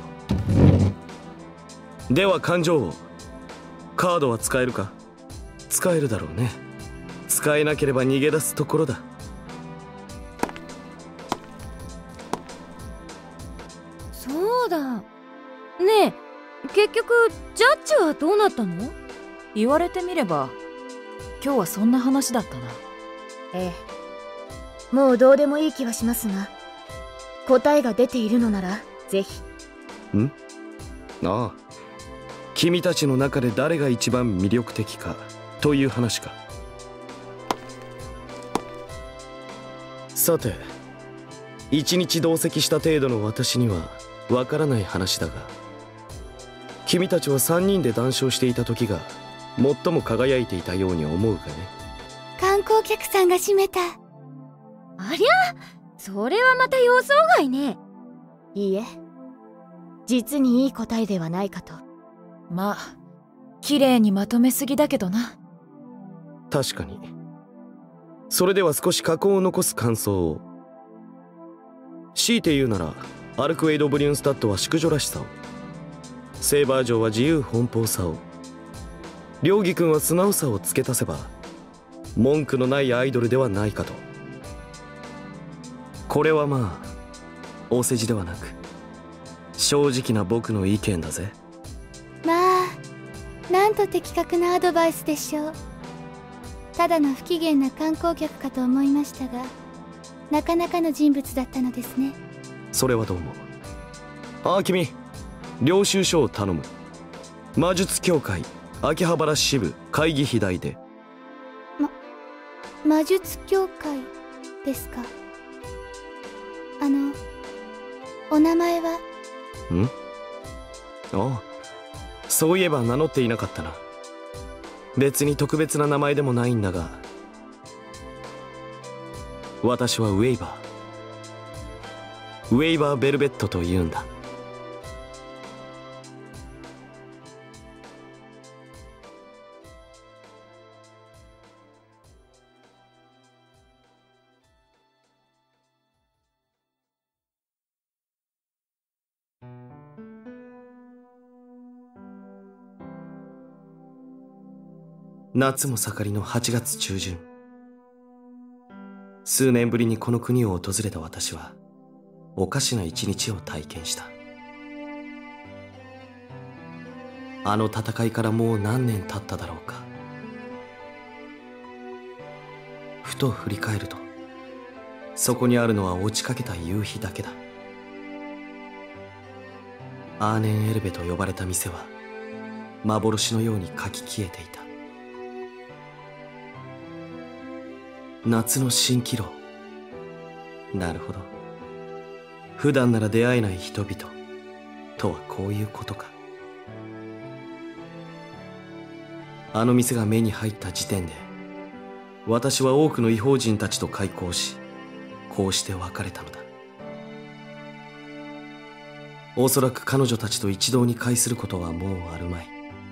う。では勘定を。カードは使えるか？使えるだろうね。使えなければ逃げ出すところだ。 そうだ。ねえ、結局ジャッジはどうなったの？ 言われてみれば今日はそんな話だったな。 ええ、もうどうでもいい気はしますが、答えが出ているのならぜひ。 ん？ああ、君たちの中で誰が一番魅力的かという話か。さて、一日同席した程度の私にはわからない話だが、君たちはさんにんで談笑していた時が最も輝いていたように思うがね。 観光客さんが閉めた。 ありゃ、それはまた予想外ね。 いいえ、実にいい答えではないかと。 まあ綺麗にまとめすぎだけどな。 確かに。それでは少し加工を残す感想を。強いて言うならアルクエイド・ブリュンスタッドは淑女らしさを、セーバー城は自由奔放さを、両義君は素直さを付け足せば文句のないアイドルではないかと。これはまあ大世辞ではなく正直な僕の意見だぜ。 まあなんと的確なアドバイスでしょう。ただの不機嫌な観光客かと思いましたが、なかなかの人物だったのですね。 それはどうも。ああ、君領収書を頼む。魔術協会秋葉原支部会議費代で。 ま魔術協会ですか。あのお名前は？ ん？ああ、そういえば名乗っていなかったな。別に特別な名前でもないんだが、私はウェイバーウェイバー・ベルベットと言うんだ。夏も盛りのはちがつ中旬、数年ぶりにこの国を訪れた私はおかしな一日を体験した。あの戦いからもう何年経っただろうか。ふと振り返ると、そこにあるのは落ちかけた夕日だけだ。アーネンエルベと呼ばれた店は幻のように書き消えていた。夏の蜃気楼。なるほど、普段なら出会えない人々とはこういうことか。あの店が目に入った時点で、私は多くの異邦人たちと開口し、こうして別れたのだ。おそらく彼女たちと一堂に会することはもうあるまい。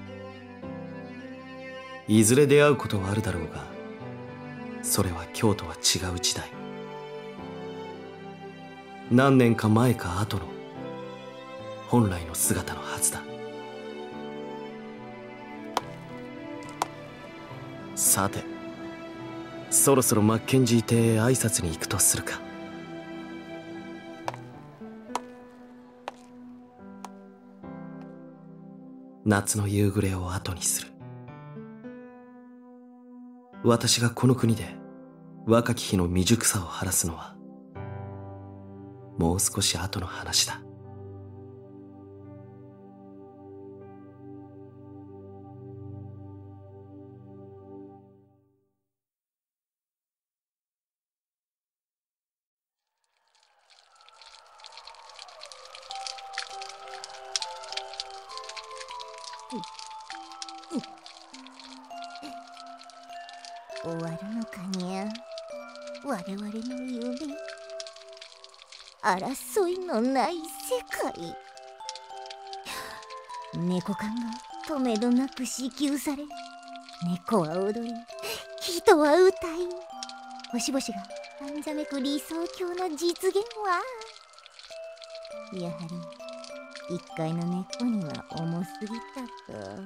いずれ出会うことはあるだろうが、それは今日とは違う時代。何年か前か後の本来の姿のはずだ。さて、そろそろマッケンジー邸へ挨拶に行くとするか。夏の夕暮れを後にする。私がこの国で若き日の未熟さを晴らすのはもう少し後の話だ。 終わるのかにゃ、我々の夢。争いのない世界。猫缶が止めどなく支給され、猫は踊り、人は歌い、星々があんざめく理想郷の実現は、やはり一階の猫には重すぎたか。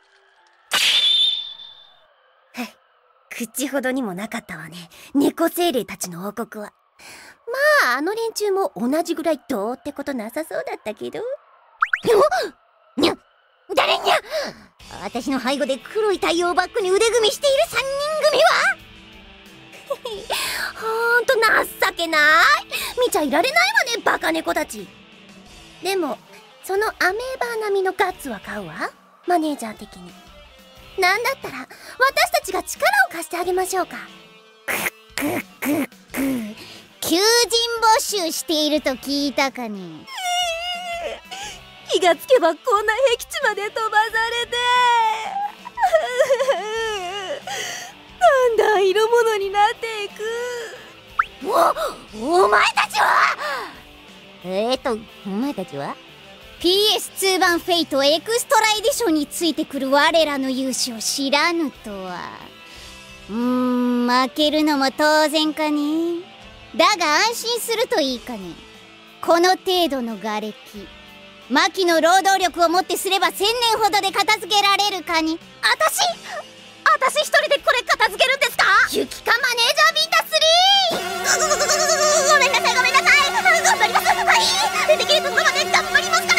口ほどにもなかったわね、猫精霊たちの王国は。まああの連中も同じぐらいどうってことなさそうだったけど。にゃ誰にゃ、私の背後で黒い太陽バッグに腕組みしている三人組はほんと情けない。見ちゃいられないわね、バカ猫たち。でもそのアメーバー並みのガッツは買うわ、マネージャー的に。なんだったら私たちが力を貸してあげましょうか。くっくっくっく、求人募集していると聞いたかね。 気がつけばこんな僻地まで飛ばされてなんだ色物になっていく。お、お前たちはえーとお前たちはピーエスツー 版フェイトエクストラエディションについてくる我らの勇姿を知らぬとは。うーん、負けるのも当然かね。だが安心するといいかね。この程度の瓦礫、マキの労働力をもってすれば千年ほどで片付けられるかに。 あたし私一人でこれ片付けるんですか。ユキカマネージャービータスリーごめんなさいごめんなさい頑張ります。はい、できるところまで頑張りますから。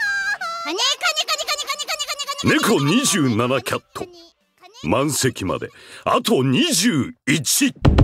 猫にじゅうななキャット満席まであとにじゅういち。